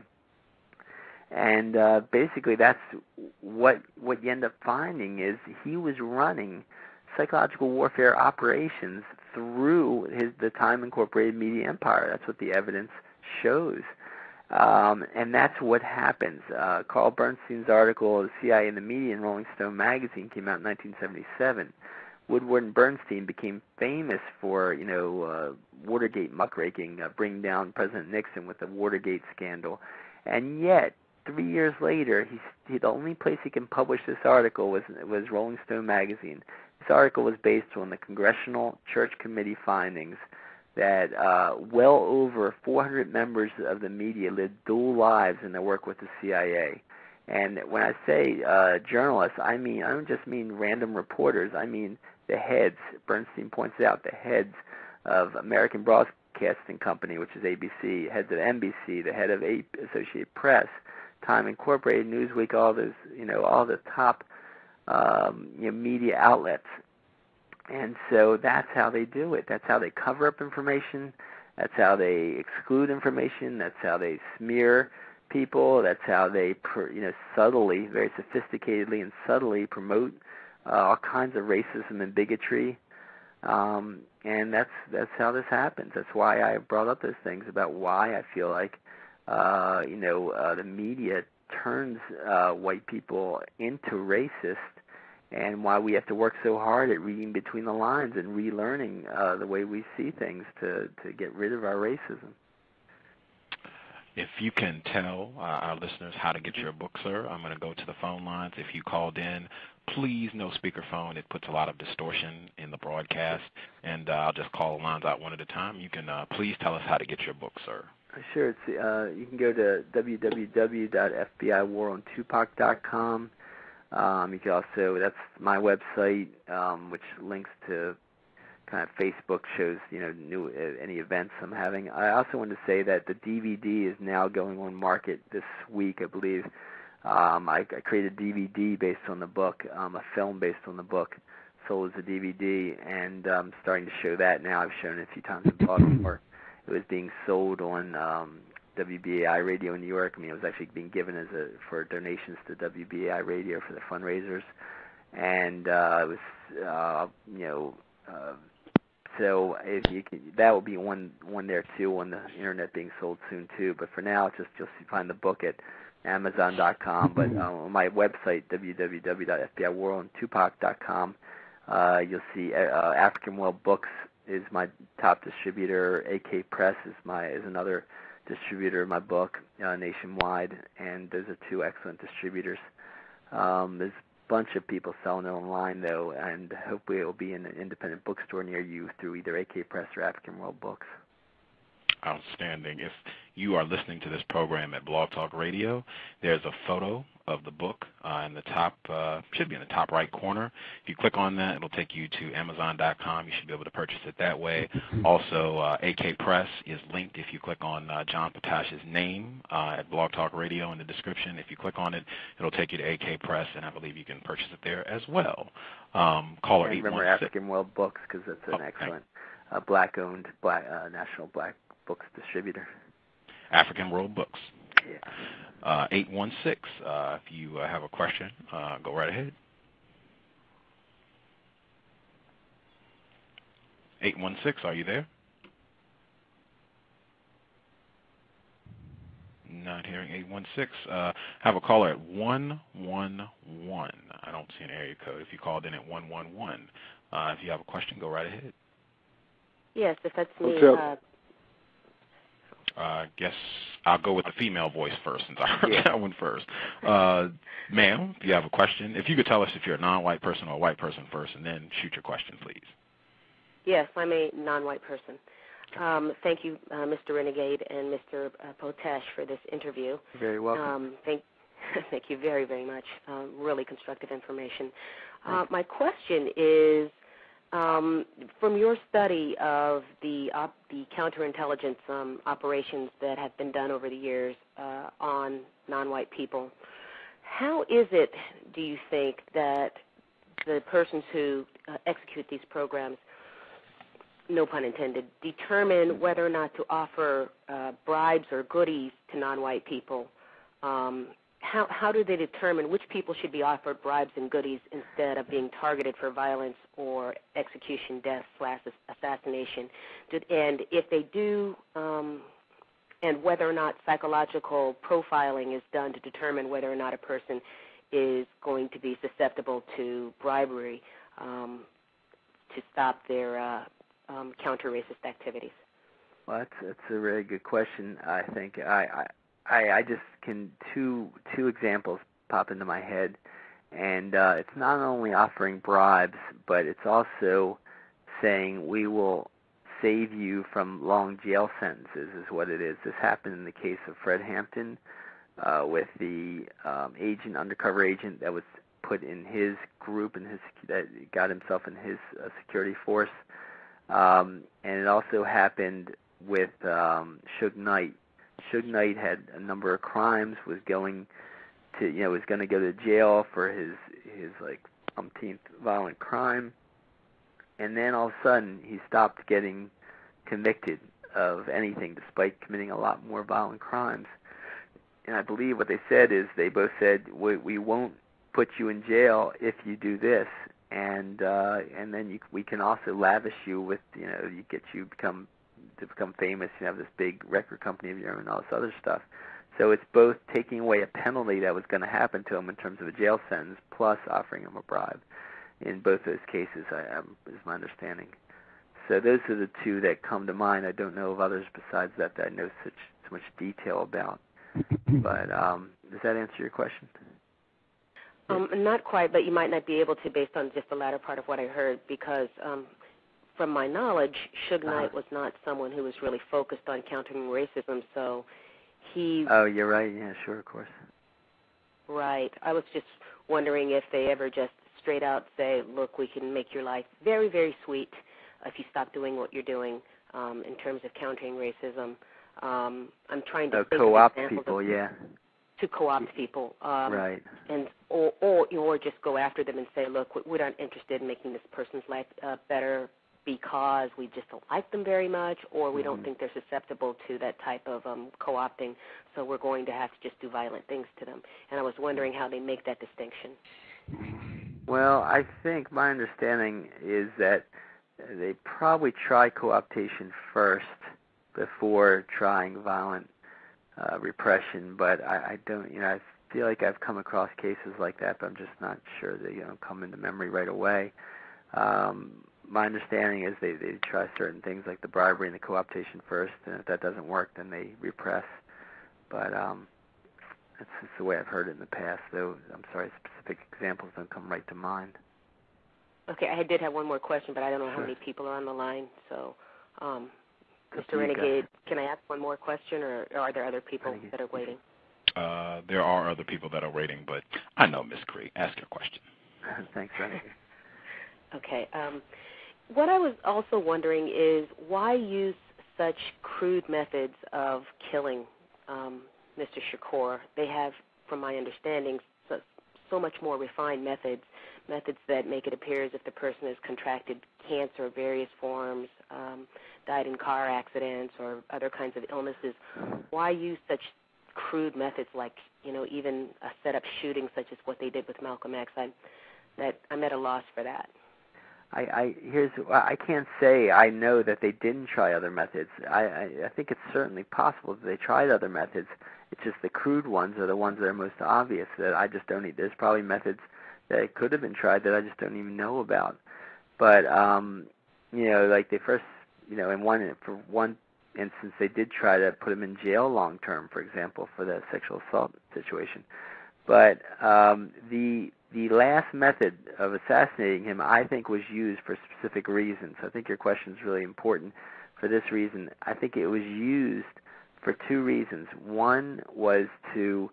And uh, basically that's what what you end up finding is he was running psychological warfare operations through his the Time Incorporated media empire. That's what the evidence shows. Um, and that's what happens. Uh, Carl Bernstein's article, The C I A and the Media in Rolling Stone magazine, came out in nineteen seventy-seven. Woodward and Bernstein became famous for, you know, uh, Watergate muckraking, uh, bringing down President Nixon with the Watergate scandal. And yet, three years later, he's, he, the only place he can publish this article was was Rolling Stone magazine. This article was based on the Congressional Church Committee findings that uh, well over four hundred members of the media lived dual lives in their work with the C I A. And when I say uh, journalists, I mean I don't just mean random reporters. I mean the heads. Bernstein points out the heads of American Broadcasting Company, which is A B C, heads of N B C, the head of Associated Press, Time Incorporated, Newsweek, all those, you know, all the top um, you know, media outlets. And so that's how they do it. That's how they cover up information. That's how they exclude information. That's how they smear people. That's how they, you know, subtly, very sophisticatedly and subtly promote uh, all kinds of racism and bigotry. Um, and that's that's how this happens. That's why I brought up those things about why I feel like, uh, you know, uh, the media turns uh, white people into racists, and why we have to work so hard at reading between the lines and relearning uh, the way we see things to, to get rid of our racism. If you can tell uh, our listeners how to get your book, sir, I'm going to go to the phone lines. If you called in, please no speakerphone. It puts a lot of distortion in the broadcast, and uh, I'll just call the lines out one at a time. You can uh, please tell us how to get your book, sir. Sure. It's, uh, you can go to w w w dot f b i war on tupac dot com. Um, you can also, that's my website, um, which links to kind of Facebook shows, you know, new uh, any events I'm having. I also want to say that the D V D is now going on market this week, I believe. Um, I, I created a D V D based on the book, um, a film based on the book, sold as a D V D, and I'm um, starting to show that now. I've shown it a few times in Baltimore. It was being sold on um, W B A I Radio in New York. I mean, it was actually being given as a for donations to W B A I Radio for the fundraisers, and uh, it was, uh, you know, uh, so if you can, that will be one one there too on the internet being sold soon too. But for now, just just find the book at amazon dot com. But uh, on my website, w w w dot f b i war on tupac dot com, uh, you'll see uh, African World Books is my top distributor. A K Press is my is another distributor of my book uh, nationwide, and those are two excellent distributors. Um, there's a bunch of people selling it online though, and hopefully it will be in an independent bookstore near you through either A K Press or African World Books. outstanding. If you are listening to this program at Blog Talk Radio, there's a photo of the book uh, in the top, uh, should be in the top right corner. If you click on that, it'll take you to Amazon dot com. You should be able to purchase it that way. Also, uh, A K Press is linked. If you click on uh, John Potash's name uh, at Blog Talk Radio in the description, if you click on it, it'll take you to A K Press, and I believe you can purchase it there as well. Um, caller I eight one six. remember African World Books because it's an oh, excellent uh, black-owned, black, uh, national black books distributor. African World Books. Yeah. Uh, eight one six, uh, if you uh, have a question, uh, go right ahead. eight one six, are you there? Not hearing eight one six. Uh, have a caller at one one one. I don't see an area code. If you called in at one one one, uh, if you have a question, go right ahead. Yes, if that's me. Uh, I uh, guess I'll go with the female voice first since I heard yeah. that one first. Uh, ma'am, if you have a question, if you could tell us if you're a non-white person or a white person first, and then shoot your question, please. Yes, I'm a non-white person. Um, thank you, uh, Mister Renegade and Mister Uh, Potash, for this interview. You're very welcome. Um, thank, thank you very, very much. Um, really constructive information. Uh, my question is, Um, from your study of the op the counterintelligence um, operations that have been done over the years uh, on non-white people, how is it, do you think, that the persons who uh, execute these programs, no pun intended, determine whether or not to offer uh, bribes or goodies to non-white people? Um, How, how do they determine which people should be offered bribes and goodies instead of being targeted for violence or execution, death, slash assassination? Did, and if they do, um, and whether or not psychological profiling is done to determine whether or not a person is going to be susceptible to bribery um, to stop their uh, um, counter-racist activities? Well, that's, that's a really good question. I think I, I I, I just can two two examples pop into my head, and uh, it's not only offering bribes, but it's also saying we will save you from long jail sentences is what it is. This happened in the case of Fred Hampton uh, with the um, agent, undercover agent that was put in his group and his that got himself in his uh, security force, um, and it also happened with um, Suge Knight. Suge Knight had a number of crimes, was going to, you know, was going to go to jail for his, his like, umpteenth violent crime, and then all of a sudden he stopped getting convicted of anything despite committing a lot more violent crimes. And I believe what they said is they both said, we, we won't put you in jail if you do this, and uh, and then you, we can also lavish you with, you know, you get you become to become famous, you have this big record company of your own and all this other stuff. So it's both taking away a penalty that was going to happen to him in terms of a jail sentence, plus offering him a bribe. In both those cases, I, um, is my understanding. So those are the two that come to mind. I don't know of others besides that that I know such so much detail about. But um, does that answer your question? Um, not quite, but you might not be able to based on just the latter part of what I heard, because um, from my knowledge, Suge Knight uh-huh. was not someone who was really focused on countering racism, so he... Oh, you're right. Yeah, sure, of course. Right. I was just wondering if they ever just straight out say, look, we can make your life very, very sweet if you stop doing what you're doing um, in terms of countering racism. Um, I'm trying to oh, think co-opt of people, of, yeah. To co-opt people. Um, right. And or, or, or just go after them and say, look, we're not interested in making this person's life uh, better because we just don't like them very much, or we mm-hmm. don't think they're susceptible to that type of um, co-opting, so we're going to have to just do violent things to them. And I was wondering how they make that distinction. Well, I think my understanding is that they probably try co-optation first before trying violent uh, repression, but I, I don't, you know, I feel like I've come across cases like that, but I'm just not sure they, you know, come into memory right away. Um, my understanding is they, they try certain things like the bribery and the co-optation first, and if that doesn't work, then they repress. But um, that's just the way I've heard it in the past, though I'm sorry, specific examples don't come right to mind. Okay, I did have one more question, but I don't know sure. how many people are on the line, so um, Mister Renegade, can I ask one more question, or are there other people that are waiting? Uh, there are other people that are waiting, but I know Miss Cree. Ask your question. Thanks, Renegade. Okay. Um, what I was also wondering is why use such crude methods of killing um, Mister Shakur? They have, from my understanding, so, so much more refined methods, methods that make it appear as if the person has contracted cancer of various forms, um, died in car accidents or other kinds of illnesses. Why use such crude methods like, you know, even a set-up shooting such as what they did with Malcolm X? I, that, I'm at a loss for that. I, I here's I can't say I know that they didn't try other methods. I, I, I think it's certainly possible that they tried other methods. It's just the crude ones are the ones that are most obvious that I just don't need. There's probably methods that could have been tried that I just don't even know about. But um, you know, like they first, you know, in one for one instance, they did try to put him in jail long term, for example, for the sexual assault situation. But um, the the last method of assassinating him, I think, was used for specific reasons. I think your question is really important for this reason. I think it was used for two reasons. One was to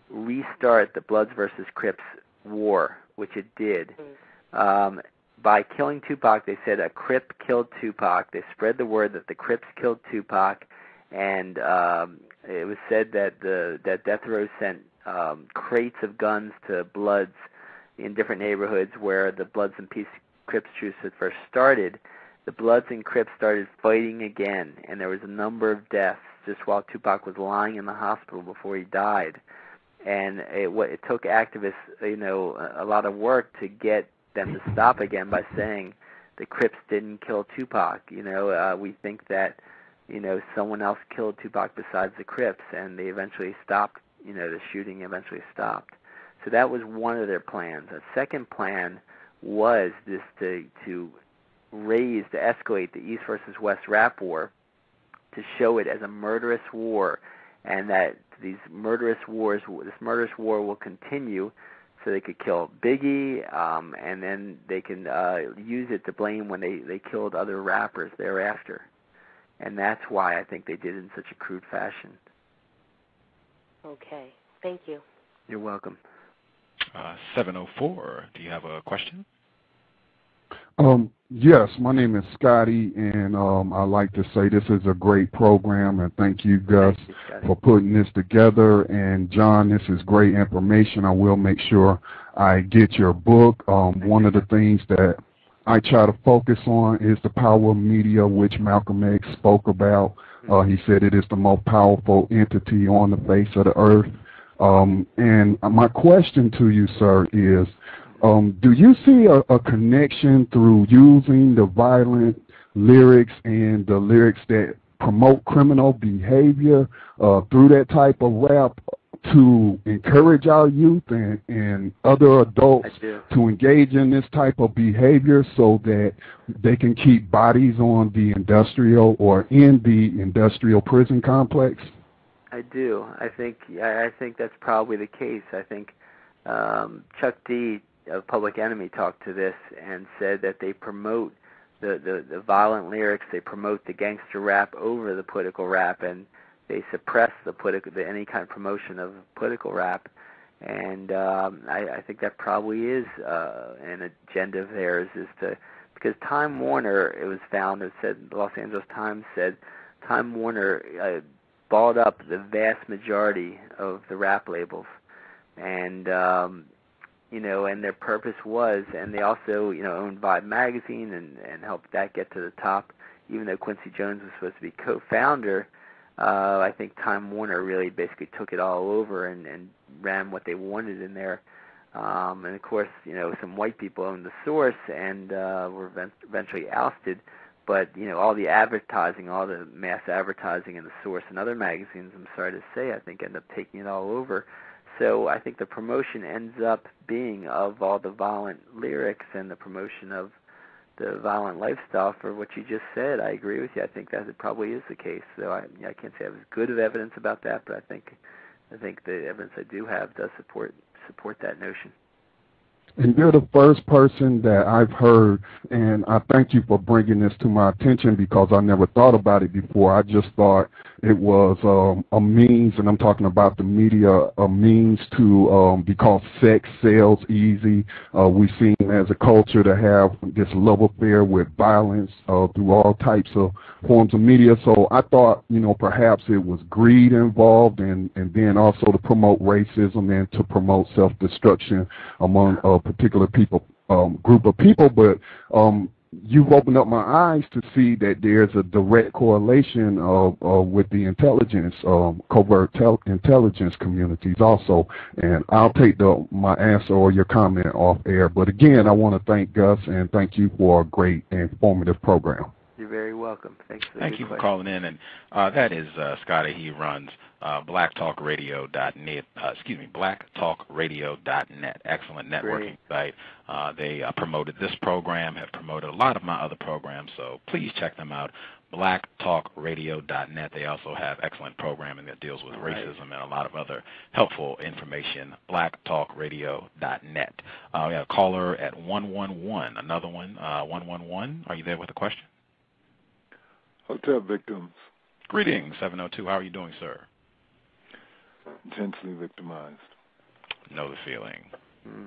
restart the Bloods versus Crips war, which it did. Um, by killing Tupac, they said a Crip killed Tupac. They spread the word that the Crips killed Tupac, and um, it was said that the that Death Row sent um, crates of guns to Bloods in different neighborhoods where the Bloods and Peace Crips truce had first started. The Bloods and Crips started fighting again, and there was a number of deaths just while Tupac was lying in the hospital before he died. And it, it took activists, you know, a, a lot of work to get them to stop again by saying the Crips didn't kill Tupac. You know, uh, we think that, you know, someone else killed Tupac besides the Crips, and they eventually stopped. You know, the shooting eventually stopped. So that was one of their plans. A second plan was this to to raise, to escalate the East versus West rap war, to show it as a murderous war, and that these murderous wars, this murderous war will continue, so they could kill Biggie, um, and then they can uh, use it to blame when they, they killed other rappers thereafter. And that's why I think they did it in such a crude fashion. Okay. Thank you. You're welcome. Uh, seven oh four, do you have a question? Um, yes, my name is Scotty, and um, I'd like to say this is a great program, and thank you, Gus, thank you, for putting this together. And, John, this is great information. I will make sure I get your book. Um, one of the things that I try to focus on is the power of media, which Malcolm X spoke about. Uh, he said it is the most powerful entity on the face of the earth. Um, and my question to you, sir, is um, do you see a, a connection through using the violent lyrics and the lyrics that promote criminal behavior uh, through that type of rap to encourage our youth and, and other adults to engage in this type of behavior so that they can keep bodies on the industrial or in the industrial prison complex? I do. I think I think that's probably the case. I think um, Chuck D of Public Enemy talked to this and said that they promote the, the, the violent lyrics, they promote the gangster rap over the political rap, and they suppress the political the, any kind of promotion of political rap. And um, I, I think that probably is uh, an agenda of theirs, is to because Time Warner, it was found, it said the Los Angeles Times said Time Warner Uh, balled up the vast majority of the rap labels, and um, you know, and their purpose was, and they also, you know, owned Vibe magazine and, and helped that get to the top. Even though Quincy Jones was supposed to be co-founder, uh, I think Time Warner really basically took it all over and, and ran what they wanted in there. Um, and of course, you know, some white people owned the Source and uh, were eventually ousted. But, you know, all the advertising, all the mass advertising in the Source and other magazines, I'm sorry to say, I think end up taking it all over. So I think the promotion ends up being of all the violent lyrics and the promotion of the violent lifestyle for what you just said. I agree with you. I think that it probably is the case. So I, I can't say I have as good of evidence about that, but I think I think the evidence I do have does support support that notion. And you're the first person that I've heard, and I thank you for bringing this to my attention because I never thought about it before. I just thought it was um, a means, and I'm talking about the media, a means to, um, because sex sells easy. Uh, we seem as a culture to have this love affair with violence uh, through all types of forms of media. So I thought, you know, perhaps it was greed involved, and, and then also to promote racism and to promote self-destruction among uh, particular people, um, group of people, but um, you've opened up my eyes to see that there's a direct correlation of, uh, with the intelligence, um, covert tel- intelligence communities also. And I'll take the, my answer or your comment off air. But again, I want to thank Gus and thank you for a great and informative program. You're very welcome. Thanks for the Thank you question. for calling in. And uh, that is uh, Scotty. He runs uh, black talk radio dot net. Uh, excuse me, black talk radio dot net. Excellent networking Great. site. Uh, they uh, promoted this program, have promoted a lot of my other programs, so please check them out. black talk radio dot net. They also have excellent programming that deals with Right. racism and a lot of other helpful information. black talk radio dot net. Uh, we have a caller at one one one. Another one, uh, one one one. Are you there with a question? Hotel victims. Greetings, seven oh two. How are you doing, sir? Intensely victimized. Know the feeling. Mm.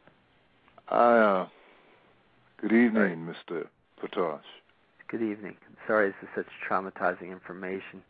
I, uh, good evening, Mister Potash. Good evening. I'm sorry this is such traumatizing information.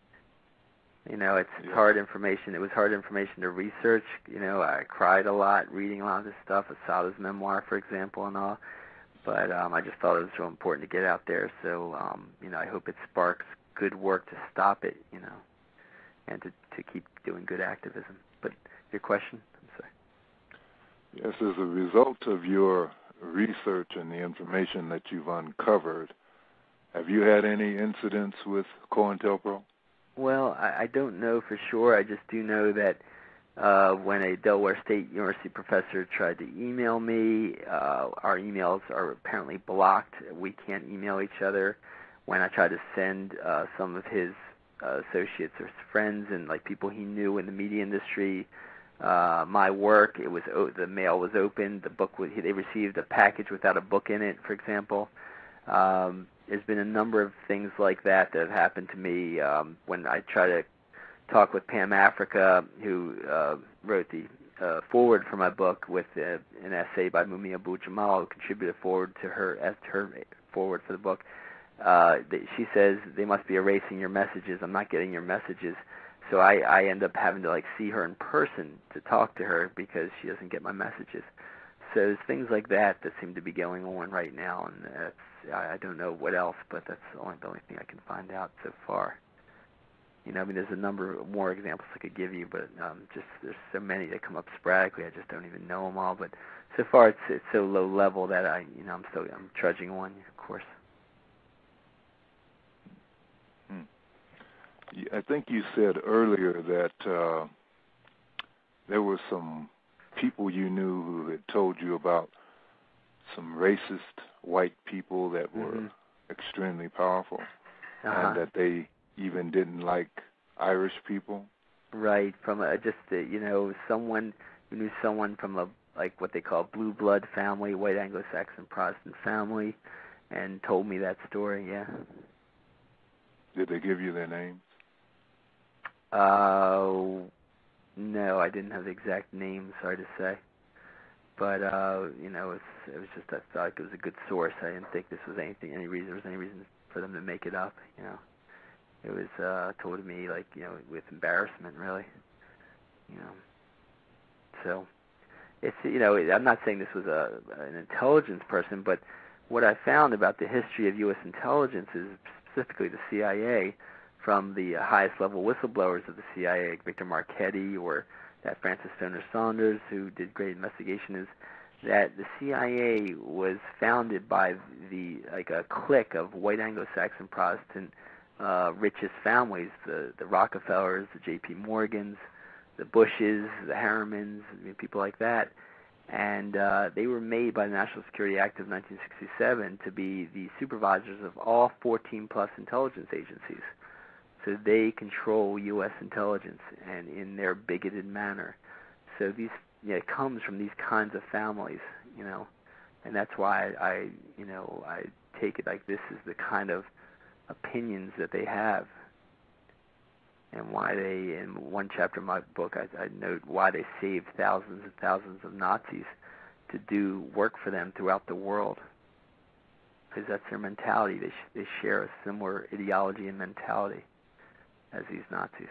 You know, it's, it's Yeah. hard information. It was hard information to research. You know, I cried a lot reading a lot of this stuff, Asada's memoir, for example, and all. But um, I just thought it was so important to get out there. So, um, you know, I hope it sparks good work to stop it, you know, and to, to keep doing good activism. But your question? I'm sorry. Yes, as a result of your research and the information that you've uncovered, have you had any incidents with COINTELPRO? Well, I, I don't know for sure. I just do know that uh, when a Delaware State University professor tried to email me, uh, our emails are apparently blocked. We can't email each other. When I tried to send uh, some of his uh, associates or friends and like people he knew in the media industry, uh, my work, it was the mail was open. The book was, they received a package without a book in it, for example. Um, there's been a number of things like that that have happened to me um, when I try to talk with Pam Africa, who uh, wrote the uh, forward for my book with uh, an essay by Mumia Abu-Jamal, who contributed forward to her as her forward for the book. Uh, she says they must be erasing your messages. I'm not getting your messages, so I, I end up having to like see her in person to talk to her because she doesn't get my messages. So there's things like that that seem to be going on right now, and that's, I, I don't know what else, but that's the only, the only thing I can find out so far. You know, I mean, there's a number of more examples I could give you, but um, just there's so many that come up sporadically. I just don't even know them all. But so far, it's it's so low level that I, you know, I'm still I'm trudging on, of course. Hmm. I think you said earlier that uh, there were some people you knew who had told you about some racist white people that were mm-hmm. extremely powerful, uh-huh. and that they even didn't like Irish people. Right, from a, just a, you know, someone who knew someone from a like what they call blue blood family, white Anglo-Saxon Protestant family, and told me that story. Yeah. Did they give you their names? Uh, no, I didn't have the exact names. Sorry to say, but uh, you know, it was, it was just I thought it was a good source. I didn't think this was anything, any reason there was any reason for them to make it up. You know. It was uh, told to me, like, you know, with embarrassment, really. You know. So, it's, you know, I'm not saying this was a an intelligence person, but what I found about the history of U S intelligence is specifically the C I A, from the highest level whistleblowers of the C I A, like Victor Marchetti or that Francis Stoner Saunders, who did great investigation, is that the C I A was founded by the, like, a clique of white Anglo-Saxon Protestant Uh, richest families, the, the Rockefellers, the J P Morgans, the Bushes, the Harrimans, I mean, people like that. And uh, they were made by the National Security Act of nineteen sixty-seven to be the supervisors of all fourteen plus intelligence agencies. So they control U S intelligence and in their bigoted manner. So these you know, it comes from these kinds of families, you know, and that's why I, I you know, I take it like this is the kind of opinions that they have, and why they, in one chapter of my book, I, I note why they saved thousands and thousands of Nazis to do work for them throughout the world, because that's their mentality. They sh- they share a similar ideology and mentality as these Nazis.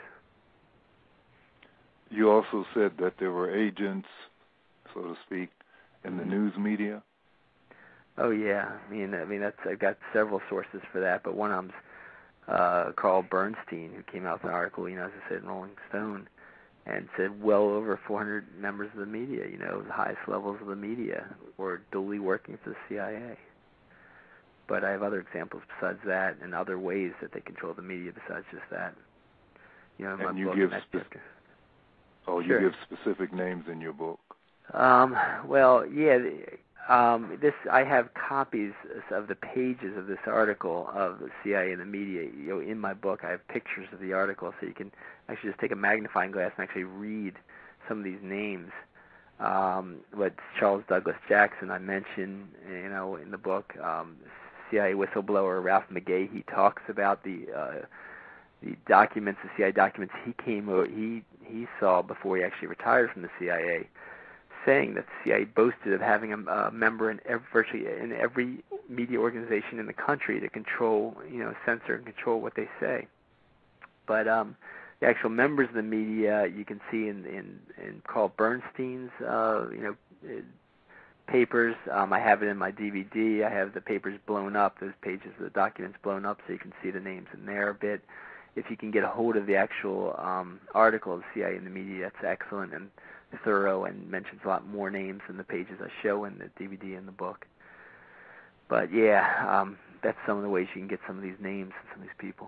You also said that there were agents, so to speak, in the news media. Oh yeah, I mean, I mean that's I've got several sources for that, but one of them's uh, Carl Bernstein, who came out with an article, you know, as I said, in Rolling Stone, and said well over four hundred members of the media, you know, the highest levels of the media, were duly working for the C I A. But I have other examples besides that, and other ways that they control the media besides just that. You know, in and my you book, give that spe- chapter. Oh, Sure. you give specific names in your book. Um, well, yeah. Um, this I have copies of the pages of this article of the C I A and the media. You know, in my book, I have pictures of the article, so you can actually just take a magnifying glass and actually read some of these names. Um, what Charles Douglas Jackson I mentioned, you know, in the book. Um, C I A whistleblower Ralph McGay. He talks about the uh, the documents, the C I A documents he came he he saw before he actually retired from the C I A, saying that the C I A boasted of having a, a member in every, virtually in every media organization in the country to control, you know, censor and control what they say. But um, the actual members of the media, you can see in in, in Carl Bernstein's, uh, you know, papers. Um, I have it in my D V D. I have the papers blown up, those pages of the documents blown up, so you can see the names in there a bit. If you can get a hold of the actual um, article of the C I A in the media, that's excellent and thorough and mentions a lot more names than the pages I show in the D V D and the book. But yeah, um, that's some of the ways you can get some of these names and some of these people.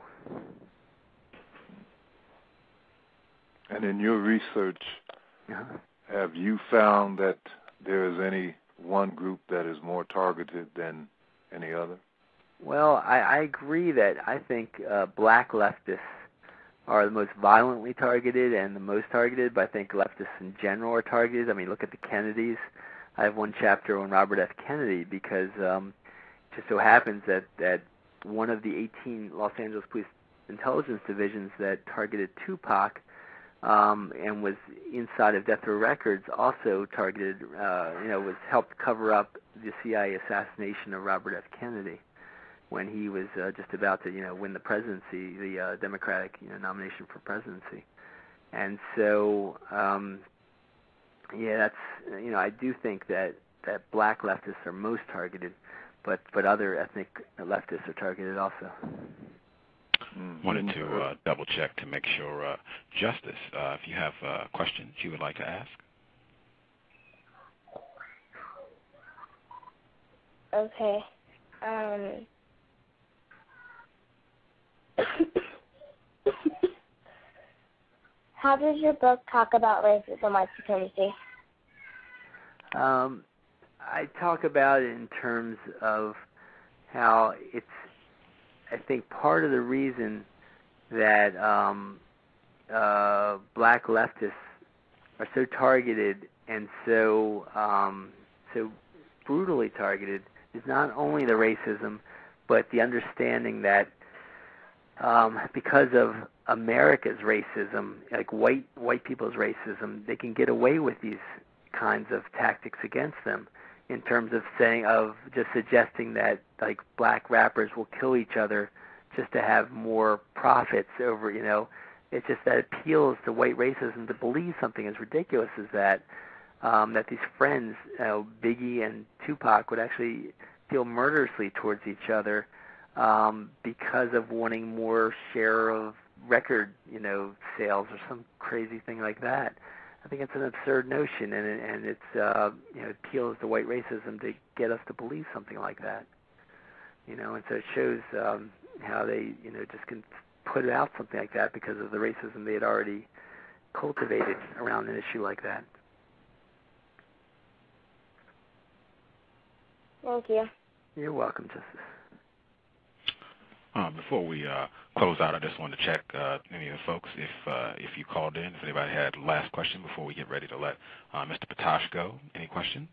And in your research, uh-huh. have you found that there is any one group that is more targeted than any other? Well, I, I agree that I think uh, black leftists are the most violently targeted and the most targeted, but I think leftists in general are targeted. I mean, look at the Kennedys. I have one chapter on Robert F. Kennedy because um, it just so happens that, that one of the eighteen Los Angeles Police Intelligence Divisions that targeted Tupac um, and was inside of Death Row Records also targeted, uh, you know, was helped cover up the C I A assassination of Robert F. Kennedy when he was uh, just about to, you know, win the presidency, the uh, Democratic, you know, nomination for presidency. And so, um, yeah, that's, you know, I do think that, that black leftists are most targeted, but, but other ethnic leftists are targeted also. Mm-hmm. Wanted to uh, double check to make sure, uh, Justice, uh, if you have uh, questions you would like to ask. Okay. Um... How does your book talk about racism and white supremacy? Um, I talk about it in terms of how it's, I think, part of the reason that um, uh, black leftists are so targeted and so um, so brutally targeted is not only the racism, but the understanding that Um, because of America's racism, like white white people's racism, they can get away with these kinds of tactics against them, in terms of saying of just suggesting that like black rappers will kill each other just to have more profits over, you know, it's just that it appeals to white racism to believe something as ridiculous as that, um, that these friends, you know, Biggie and Tupac, would actually feel murderously towards each other. Um, because of wanting more share of record, you know, sales or some crazy thing like that. I think it's an absurd notion, and it, and it's uh, you know, it appeals to white racism to get us to believe something like that. You know, and so it shows um, how they, you know, just can put out something like that because of the racism they had already cultivated around an issue like that. Thank you. You're welcome, Justice. Um, before we uh, close out, I just wanted to check uh, any of the folks if uh, if you called in, if anybody had a last question before we get ready to let uh, Mister Potash go. Any questions?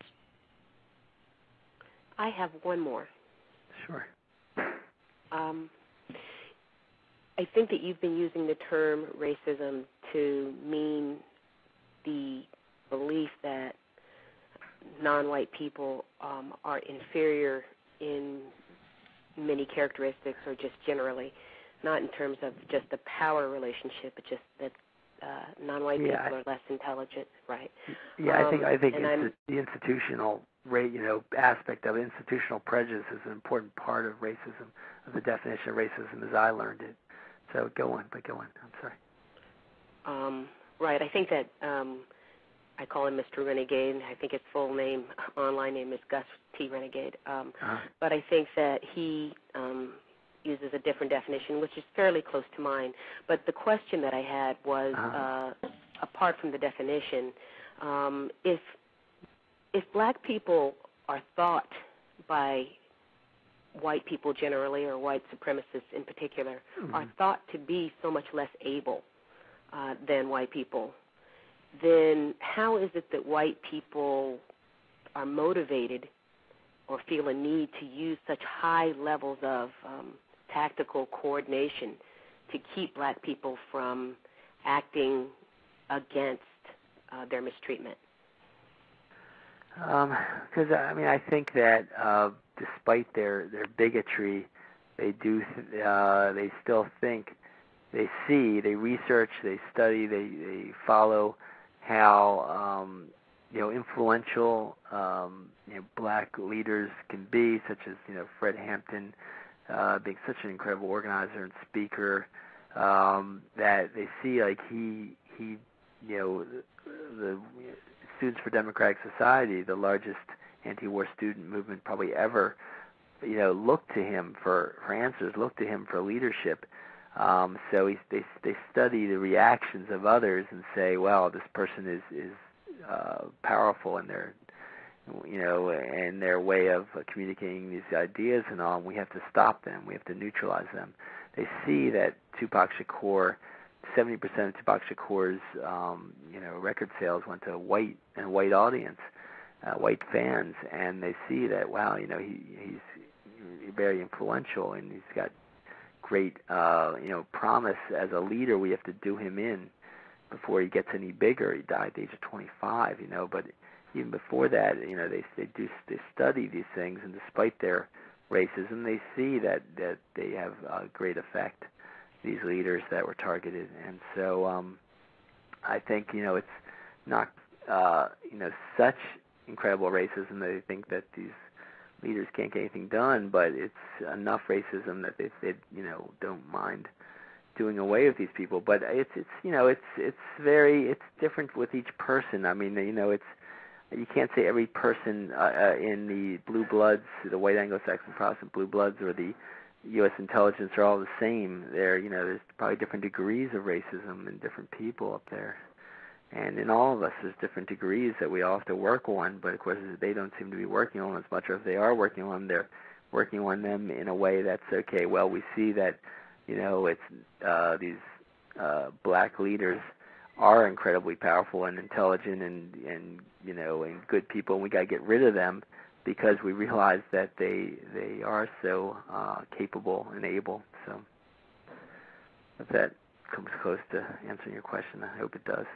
I have one more. Sure. Um, I think that you've been using the term racism to mean the belief that non-white people um, are inferior in many characteristics or just generally, not in terms of just the power relationship, but just that uh, non-white yeah, people I, are less intelligent, right? Yeah, um, I think I think insti- the institutional rate, you know, aspect of institutional prejudice is an important part of racism, of the definition of racism as I learned it. So go on, but go on. I'm sorry. Um, right. I think that um, I call him Mister Renegade. I think his full name, online name, is Gus T. Renegade. Um, uh-huh. But I think that he um, uses a different definition, which is fairly close to mine. But the question that I had was, uh-huh. uh, apart from the definition, um, if if black people are thought by white people generally, or white supremacists in particular, mm-hmm. are thought to be so much less able uh, than white people, then how is it that white people are motivated or feel a need to use such high levels of um, tactical coordination to keep black people from acting against uh, their mistreatment? Because, um, I mean, I think that uh, despite their, their bigotry, they do, uh, they still think, they see, they research, they study, they, they follow how, um, you know, influential um, you know, black leaders can be, such as, you know, Fred Hampton, uh, being such an incredible organizer and speaker, um, that they see, like, he, he, you know, the, the Students for Democratic Society, the largest anti-war student movement probably ever, you know, looked to him for, for answers, looked to him for leadership. Um, so he, they they study the reactions of others and say, well, this person is is uh, powerful in their, you know, in their way of communicating these ideas and all. And we have to stop them. We have to neutralize them. They see that Tupac Shakur, seventy percent of Tupac Shakur's, um, you know, record sales went to white and white audience, uh, white fans, and they see that, wow, you know, he he's very influential and he's got great, uh, you know, promise as a leader. We have to do him in before he gets any bigger. He died at the age of twenty-five, you know, but even before that, you know, they they do they study these things, and despite their racism, they see that that they have a great effect, these leaders that were targeted. And so um, I think, you know, it's not, uh, you know, such incredible racism that they think that these leaders can't get anything done, but it's enough racism that they, they you know, don't mind doing away with these people. But it's, it's you know, it's it's very, it's different with each person. I mean, you know, it's, you can't say every person uh, uh, in the blue bloods, the white Anglo-Saxon Protestant blue bloods, or the U S intelligence are all the same. There, you know, there's probably different degrees of racism in different people up there. And in all of us, there's different degrees that we all have to work on, but of course they don't seem to be working on as much, or if they are working on them, they're working on them in a way that's okay. Well, we see that, you know, it's uh, these uh, black leaders are incredibly powerful and intelligent and, and, you know, and good people, and we got to get rid of them because we realize that they they are so uh, capable and able. So if that comes close to answering your question, I hope it does.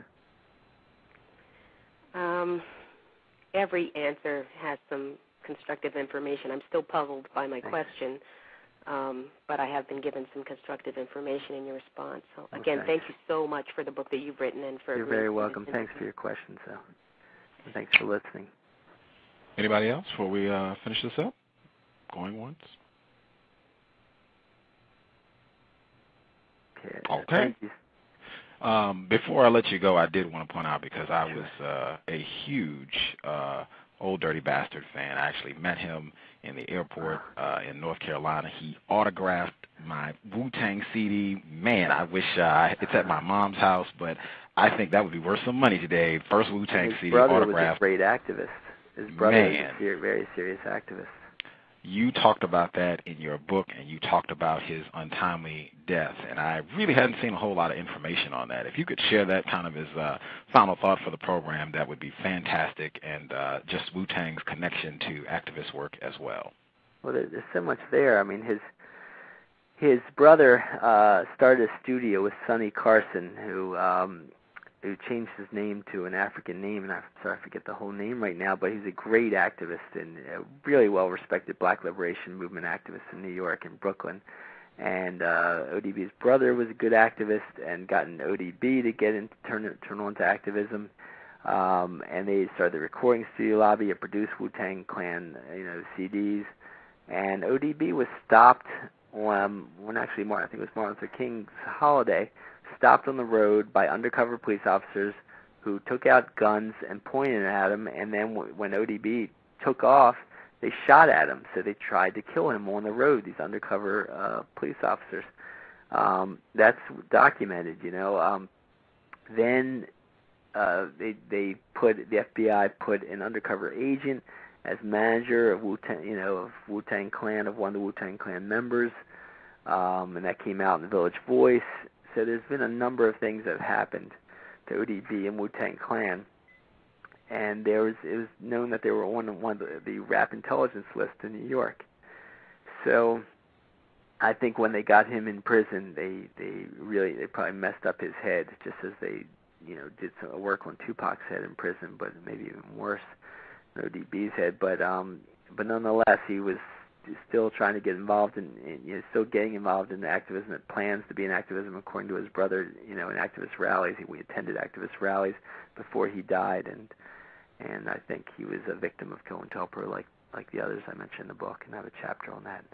Um, every answer has some constructive information. I'm still puzzled by my Thanks. question, um, but I have been given some constructive information in your response. So again, okay. Thank you so much for the book that you've written and for. You're very welcome. Thanks for your questions, though. And thanks for listening. Anybody else before we uh, finish this up? Going once. Okay. Okay. Thank you. Um, before I let you go, I did want to point out, because I was uh, a huge uh, Old Dirty Bastard fan. I actually met him in the airport uh, in North Carolina. He autographed my Wu-Tang C D. Man, I wish uh, it's at my mom's house, but I think that would be worth some money today. First Wu-Tang C D autographed. His brother autographed. was a great activist. His brother Man. was a very serious activist. You talked about that in your book, and you talked about his untimely death, and I really hadn't seen a whole lot of information on that. If you could share that kind of as a final thought for the program, that would be fantastic, and uh, just Wu-Tang's connection to activist work as well. Well, there's so much there. I mean, his his brother uh, started a studio with Sonny Carson, who um, who changed his name to an African name, and I'm sorry I forget the whole name right now, but he's a great activist and a really well-respected black liberation movement activist in New York and Brooklyn. And uh, O D B's brother was a good activist and got an O D B to get into turn turn on to activism. Um, and they started the recording studio lobby and produced Wu-Tang Clan, you know, C Ds. And O D B was stopped um, when actually Martin, I think it was Martin Luther King's holiday, stopped on the road by undercover police officers who took out guns and pointed at him, and then w- when O D B took off, they shot at him. So they tried to kill him on the road, these undercover uh, police officers. Um, that's documented, you know. Um, then uh, they they put, the F B I put an undercover agent as manager of Wu-Tang, you know, of Wu-Tang Clan, of one of the Wu-Tang Clan members, um, and that came out in the Village Voice. So there's been a number of things that have happened to O D B and Wu-Tang Clan, and there was it was known that they were on one of the, the rap intelligence list in New York. So I think when they got him in prison, they they really they probably messed up his head, just as they you know did some work on Tupac's head in prison, but maybe even worse than O D B's head. But um, but nonetheless, he was still trying to get involved in, in you know, still getting involved in the activism, had plans to be in activism according to his brother, you know, in activist rallies. He, we attended activist rallies before he died, and and I think he was a victim of COINTELPRO like, like the others I mentioned in the book, and I have a chapter on that.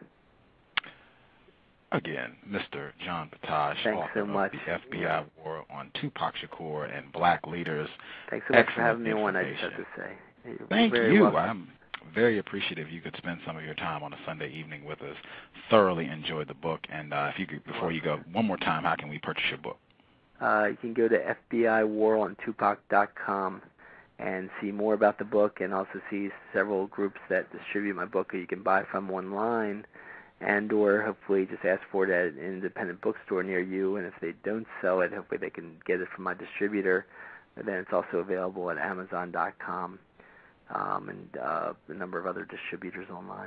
Again, Mister John Potash, Thanks author so much. of the F B I yeah. War on Tupac Shakur and Black Leaders. Thanks so much Excellent for having me on, I just have to say. You're Thank very you. welcome. I'm very appreciative you could spend some of your time on a Sunday evening with us. Thoroughly enjoyed the book. And uh, if you could, before you go, one more time, how can we purchase your book? Uh, you can go to F B I war on tupac dot com and see more about the book, and also see several groups that distribute my book that you can buy from online, and or hopefully just ask for it at an independent bookstore near you. And if they don't sell it, hopefully they can get it from my distributor. And then it's also available at amazon dot com. Um, and uh, a number of other distributors online.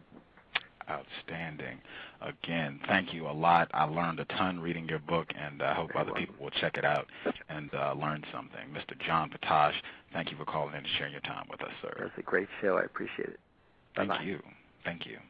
Outstanding. Again, thank you a lot. I learned a ton reading your book, and I hope Very other welcome. people will check it out and uh, learn something. Mister John Potash, thank you for calling in and sharing your time with us, sir. That's a great show. I appreciate it. Bye-bye. Thank you. Thank you.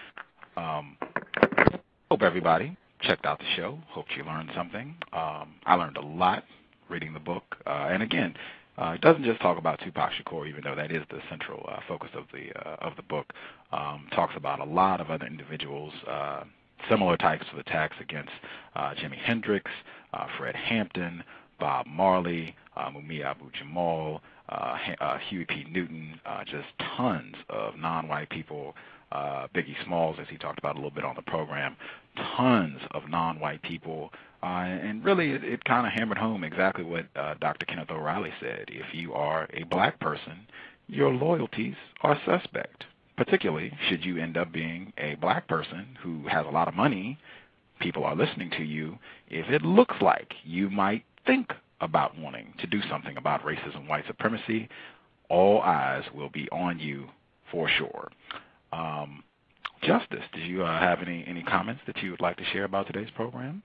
Um, hope everybody checked out the show. Hope you learned something. Um, I learned a lot reading the book. Uh, and again, Uh, it doesn't just talk about Tupac Shakur, even though that is the central uh, focus of the uh, of the book. Um, talks about a lot of other individuals, uh, similar types of attacks against uh, Jimi Hendrix, uh, Fred Hampton, Bob Marley, uh, Mumia Abu-Jamal, uh, uh, Huey P. Newton, uh, just tons of non-white people. Uh, Biggie Smalls, as he talked about a little bit on the program, tons of non-white people. Uh, and really, it, it kind of hammered home exactly what uh, Doctor Kenneth O'Reilly said. If you are a black person, your loyalties are suspect, particularly should you end up being a black person who has a lot of money. People are listening to you. If it looks like you might think about wanting to do something about racism, white supremacy, all eyes will be on you for sure. Um, Justice, did you uh, have any, any comments that you would like to share about today's program?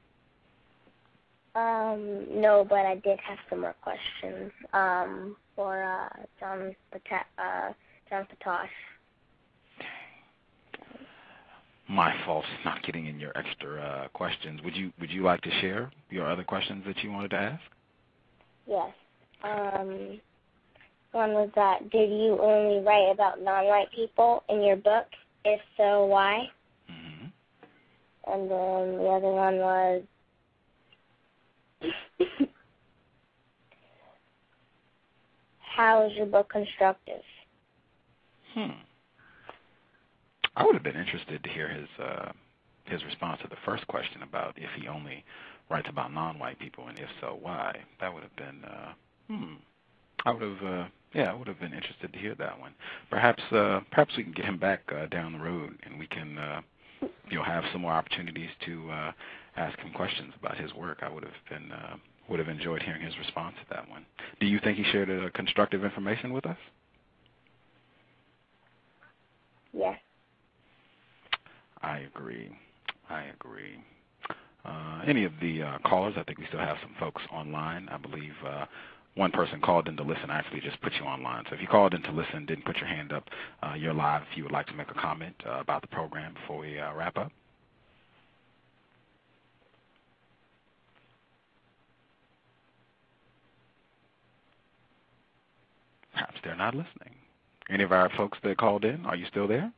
Um, no, but I did have some more questions um, for uh, John Pota- uh, John Potash. My fault, not getting in your extra uh, questions. Would you Would you like to share your other questions that you wanted to ask? Yes. Um, one was that, did you only write about non-white people in your book? If so, why? Mm-hmm. And then the other one was, how is your book constructive? Hmm. I would have been interested to hear his uh, his response to the first question about if he only writes about non-white people, and if so, why. That would have been, uh, hmm. I would have, uh, yeah, I would have been interested to hear that one. Perhaps, uh, perhaps we can get him back uh, down the road, and we can, uh, you know, have some more opportunities to uh, ask him questions about his work. I would have been, uh, would have enjoyed hearing his response to that one. Do you think he shared uh, constructive information with us? Yes. I agree. I agree. Uh, any of the uh, callers? I think we still have some folks online. I believe uh, one person called in to listen. I actually just put you online. So if you called in to listen, didn't put your hand up, uh, you're live if you would like to make a comment uh, about the program before we uh, wrap up. Perhaps they're not listening. Any of our folks that called in, are you still there?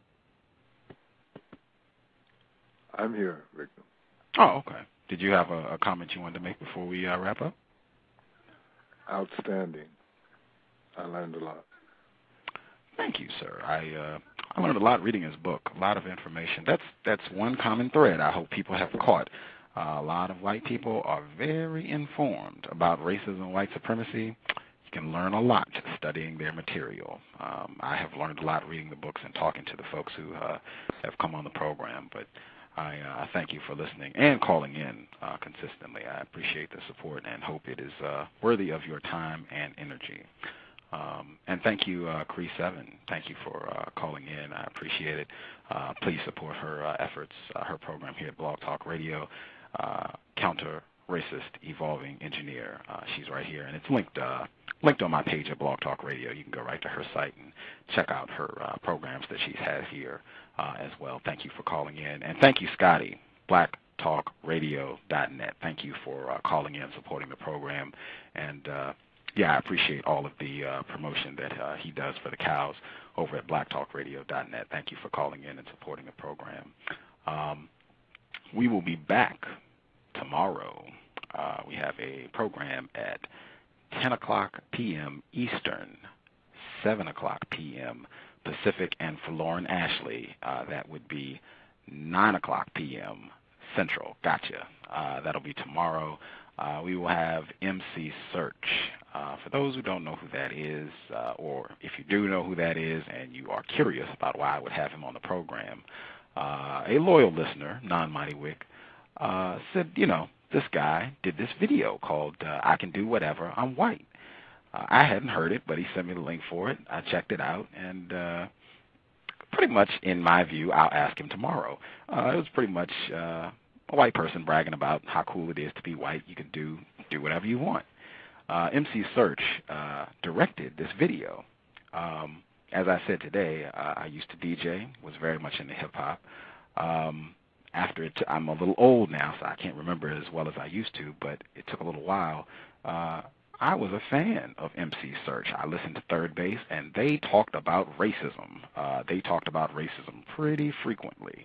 I'm here, Victor. Oh, okay. Did you have a, a comment you wanted to make before we uh, wrap up? Outstanding. I learned a lot. Thank you, sir. I uh, I learned a lot reading his book, a lot of information. That's that's one common thread I hope people have caught. Uh, a lot of white people are very informed about racism and white supremacy. You can learn a lot studying their material. Um, I have learned a lot reading the books and talking to the folks who uh, have come on the program, but I uh, thank you for listening and calling in uh, consistently. I appreciate the support and hope it is uh, worthy of your time and energy. Um, and thank you, uh, Cree seven. Thank you for uh, calling in. I appreciate it. Uh, please support her uh, efforts, uh, her program here at Blog Talk Radio, uh, Counter Racist Evolving Engineer. Uh, she's right here, and it's linked uh, linked on my page at Blog Talk Radio. You can go right to her site and check out her uh, programs that she's had here uh, as well. Thank you for calling in. And thank you, Scotty, black talk radio dot net. Thank you for uh, calling in, supporting the program. And, uh, yeah, I appreciate all of the uh, promotion that uh, he does for the cows over at black talk radio dot net. Thank you for calling in and supporting the program. Um, we will be back tomorrow. Uh, we have a program at ten o'clock p m Eastern, seven o'clock p m Pacific, and for Lauren Ashley, uh, that would be nine o'clock p m Central. Gotcha. Uh, that'll be tomorrow. Uh, we will have M C Search. Uh, for those who don't know who that is, uh, or if you do know who that is and you are curious about why I would have him on the program, uh, a loyal listener, Non-Mighty Wick, uh, said, you know, this guy did this video called uh, I Can Do Whatever, I'm White. Uh, I hadn't heard it, but he sent me the link for it. I checked it out, and uh, pretty much, in my view, I'll ask him tomorrow. Uh, it was pretty much uh, a white person bragging about how cool it is to be white. You can do, do whatever you want. Uh, M C Search uh, directed this video. Um, as I said today, uh, I used to D J, was very much into hip-hop. Um, After it, t- I'm a little old now, so I can't remember it as well as I used to, but it took a little while. Uh, I was a fan of M C Search. I listened to Third Base, and they talked about racism. Uh, they talked about racism pretty frequently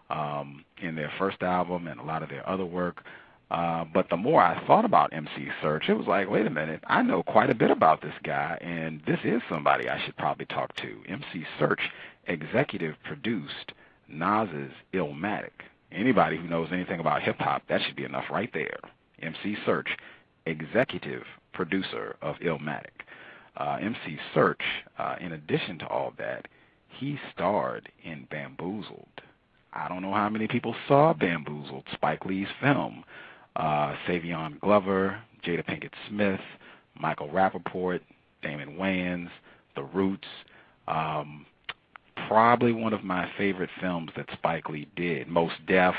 um, in their first album and a lot of their other work. Uh, but the more I thought about M C Search, it was like, wait a minute, I know quite a bit about this guy, and this is somebody I should probably talk to. M C Search executive produced Nas's Illmatic. Anybody who knows anything about hip-hop, that should be enough right there. M C Search, executive producer of Illmatic. Uh, M C Search, uh, in addition to all that, he starred in Bamboozled. I don't know how many people saw Bamboozled, Spike Lee's film. Uh, Savion Glover, Jada Pinkett Smith, Michael Rappaport, Damon Wayans, The Roots. Um, probably one of my favorite films that Spike Lee did. Mos Def,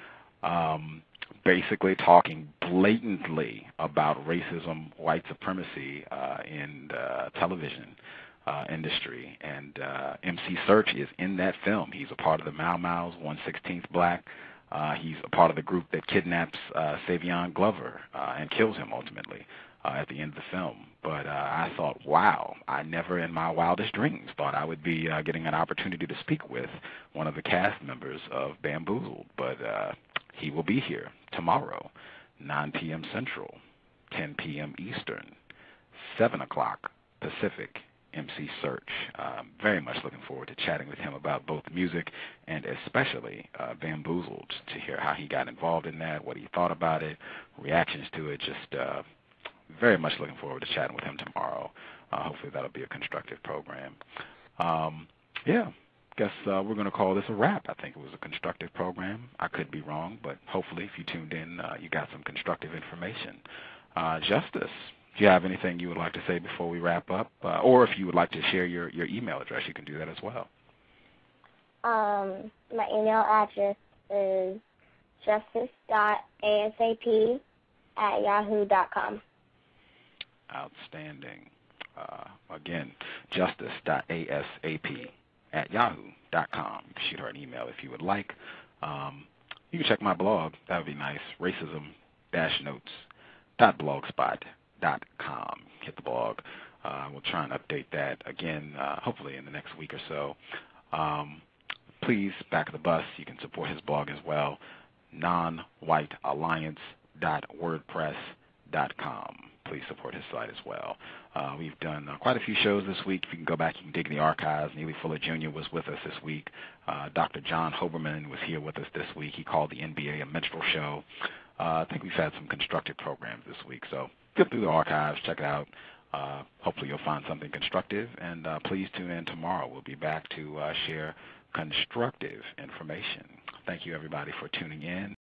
um, basically talking blatantly about racism, white supremacy uh, in the television uh, industry. And uh, M C Search is in that film. He's a part of the Mau Mau's, one sixteenth Black. Uh, he's a part of the group that kidnaps uh, Savion Glover uh, and kills him ultimately uh, at the end of the film. But uh, I thought, wow, I never in my wildest dreams thought I would be uh, getting an opportunity to speak with one of the cast members of Bamboozled. But uh, he will be here tomorrow, nine p m Central, ten p m Eastern, seven o'clock Pacific. M C Search. Um, very much looking forward to chatting with him about both music and especially uh, Bamboozled, to hear how he got involved in that, what he thought about it, reactions to it. Just uh, very much looking forward to chatting with him tomorrow. Uh, hopefully that'll be a constructive program. Um, yeah, guess uh, we're going to call this a wrap. I think it was a constructive program. I could be wrong, but hopefully if you tuned in, uh, you got some constructive information. Uh, Justice, do you have anything you would like to say before we wrap up? Uh, or if you would like to share your, your email address, you can do that as well. Um, my email address is justice dot asap at yahoo dot com. Outstanding. Uh, again, justice dot asap at yahoo dot com. You can shoot her an email if you would like. Um, you can check my blog. That would be nice. racism dash notes dot blogspot dot com. Hit the blog. Uh, we'll try and update that again, uh, hopefully in the next week or so. Um, please, back of the bus, you can support his blog as well. non white alliance dot wordpress dot com. Please support his site as well. Uh, we've done uh, quite a few shows this week. If you can go back, you can dig in the archives. Neely Fuller Junior was with us this week. Uh, Doctor John Hoberman was here with us this week. He called the N B A a minstrel show. Uh, I think we've had some constructive programs this week. So go through the archives, check it out. Uh, hopefully you'll find something constructive. And uh, please tune in tomorrow. We'll be back to uh, share constructive information. Thank you, everybody, for tuning in.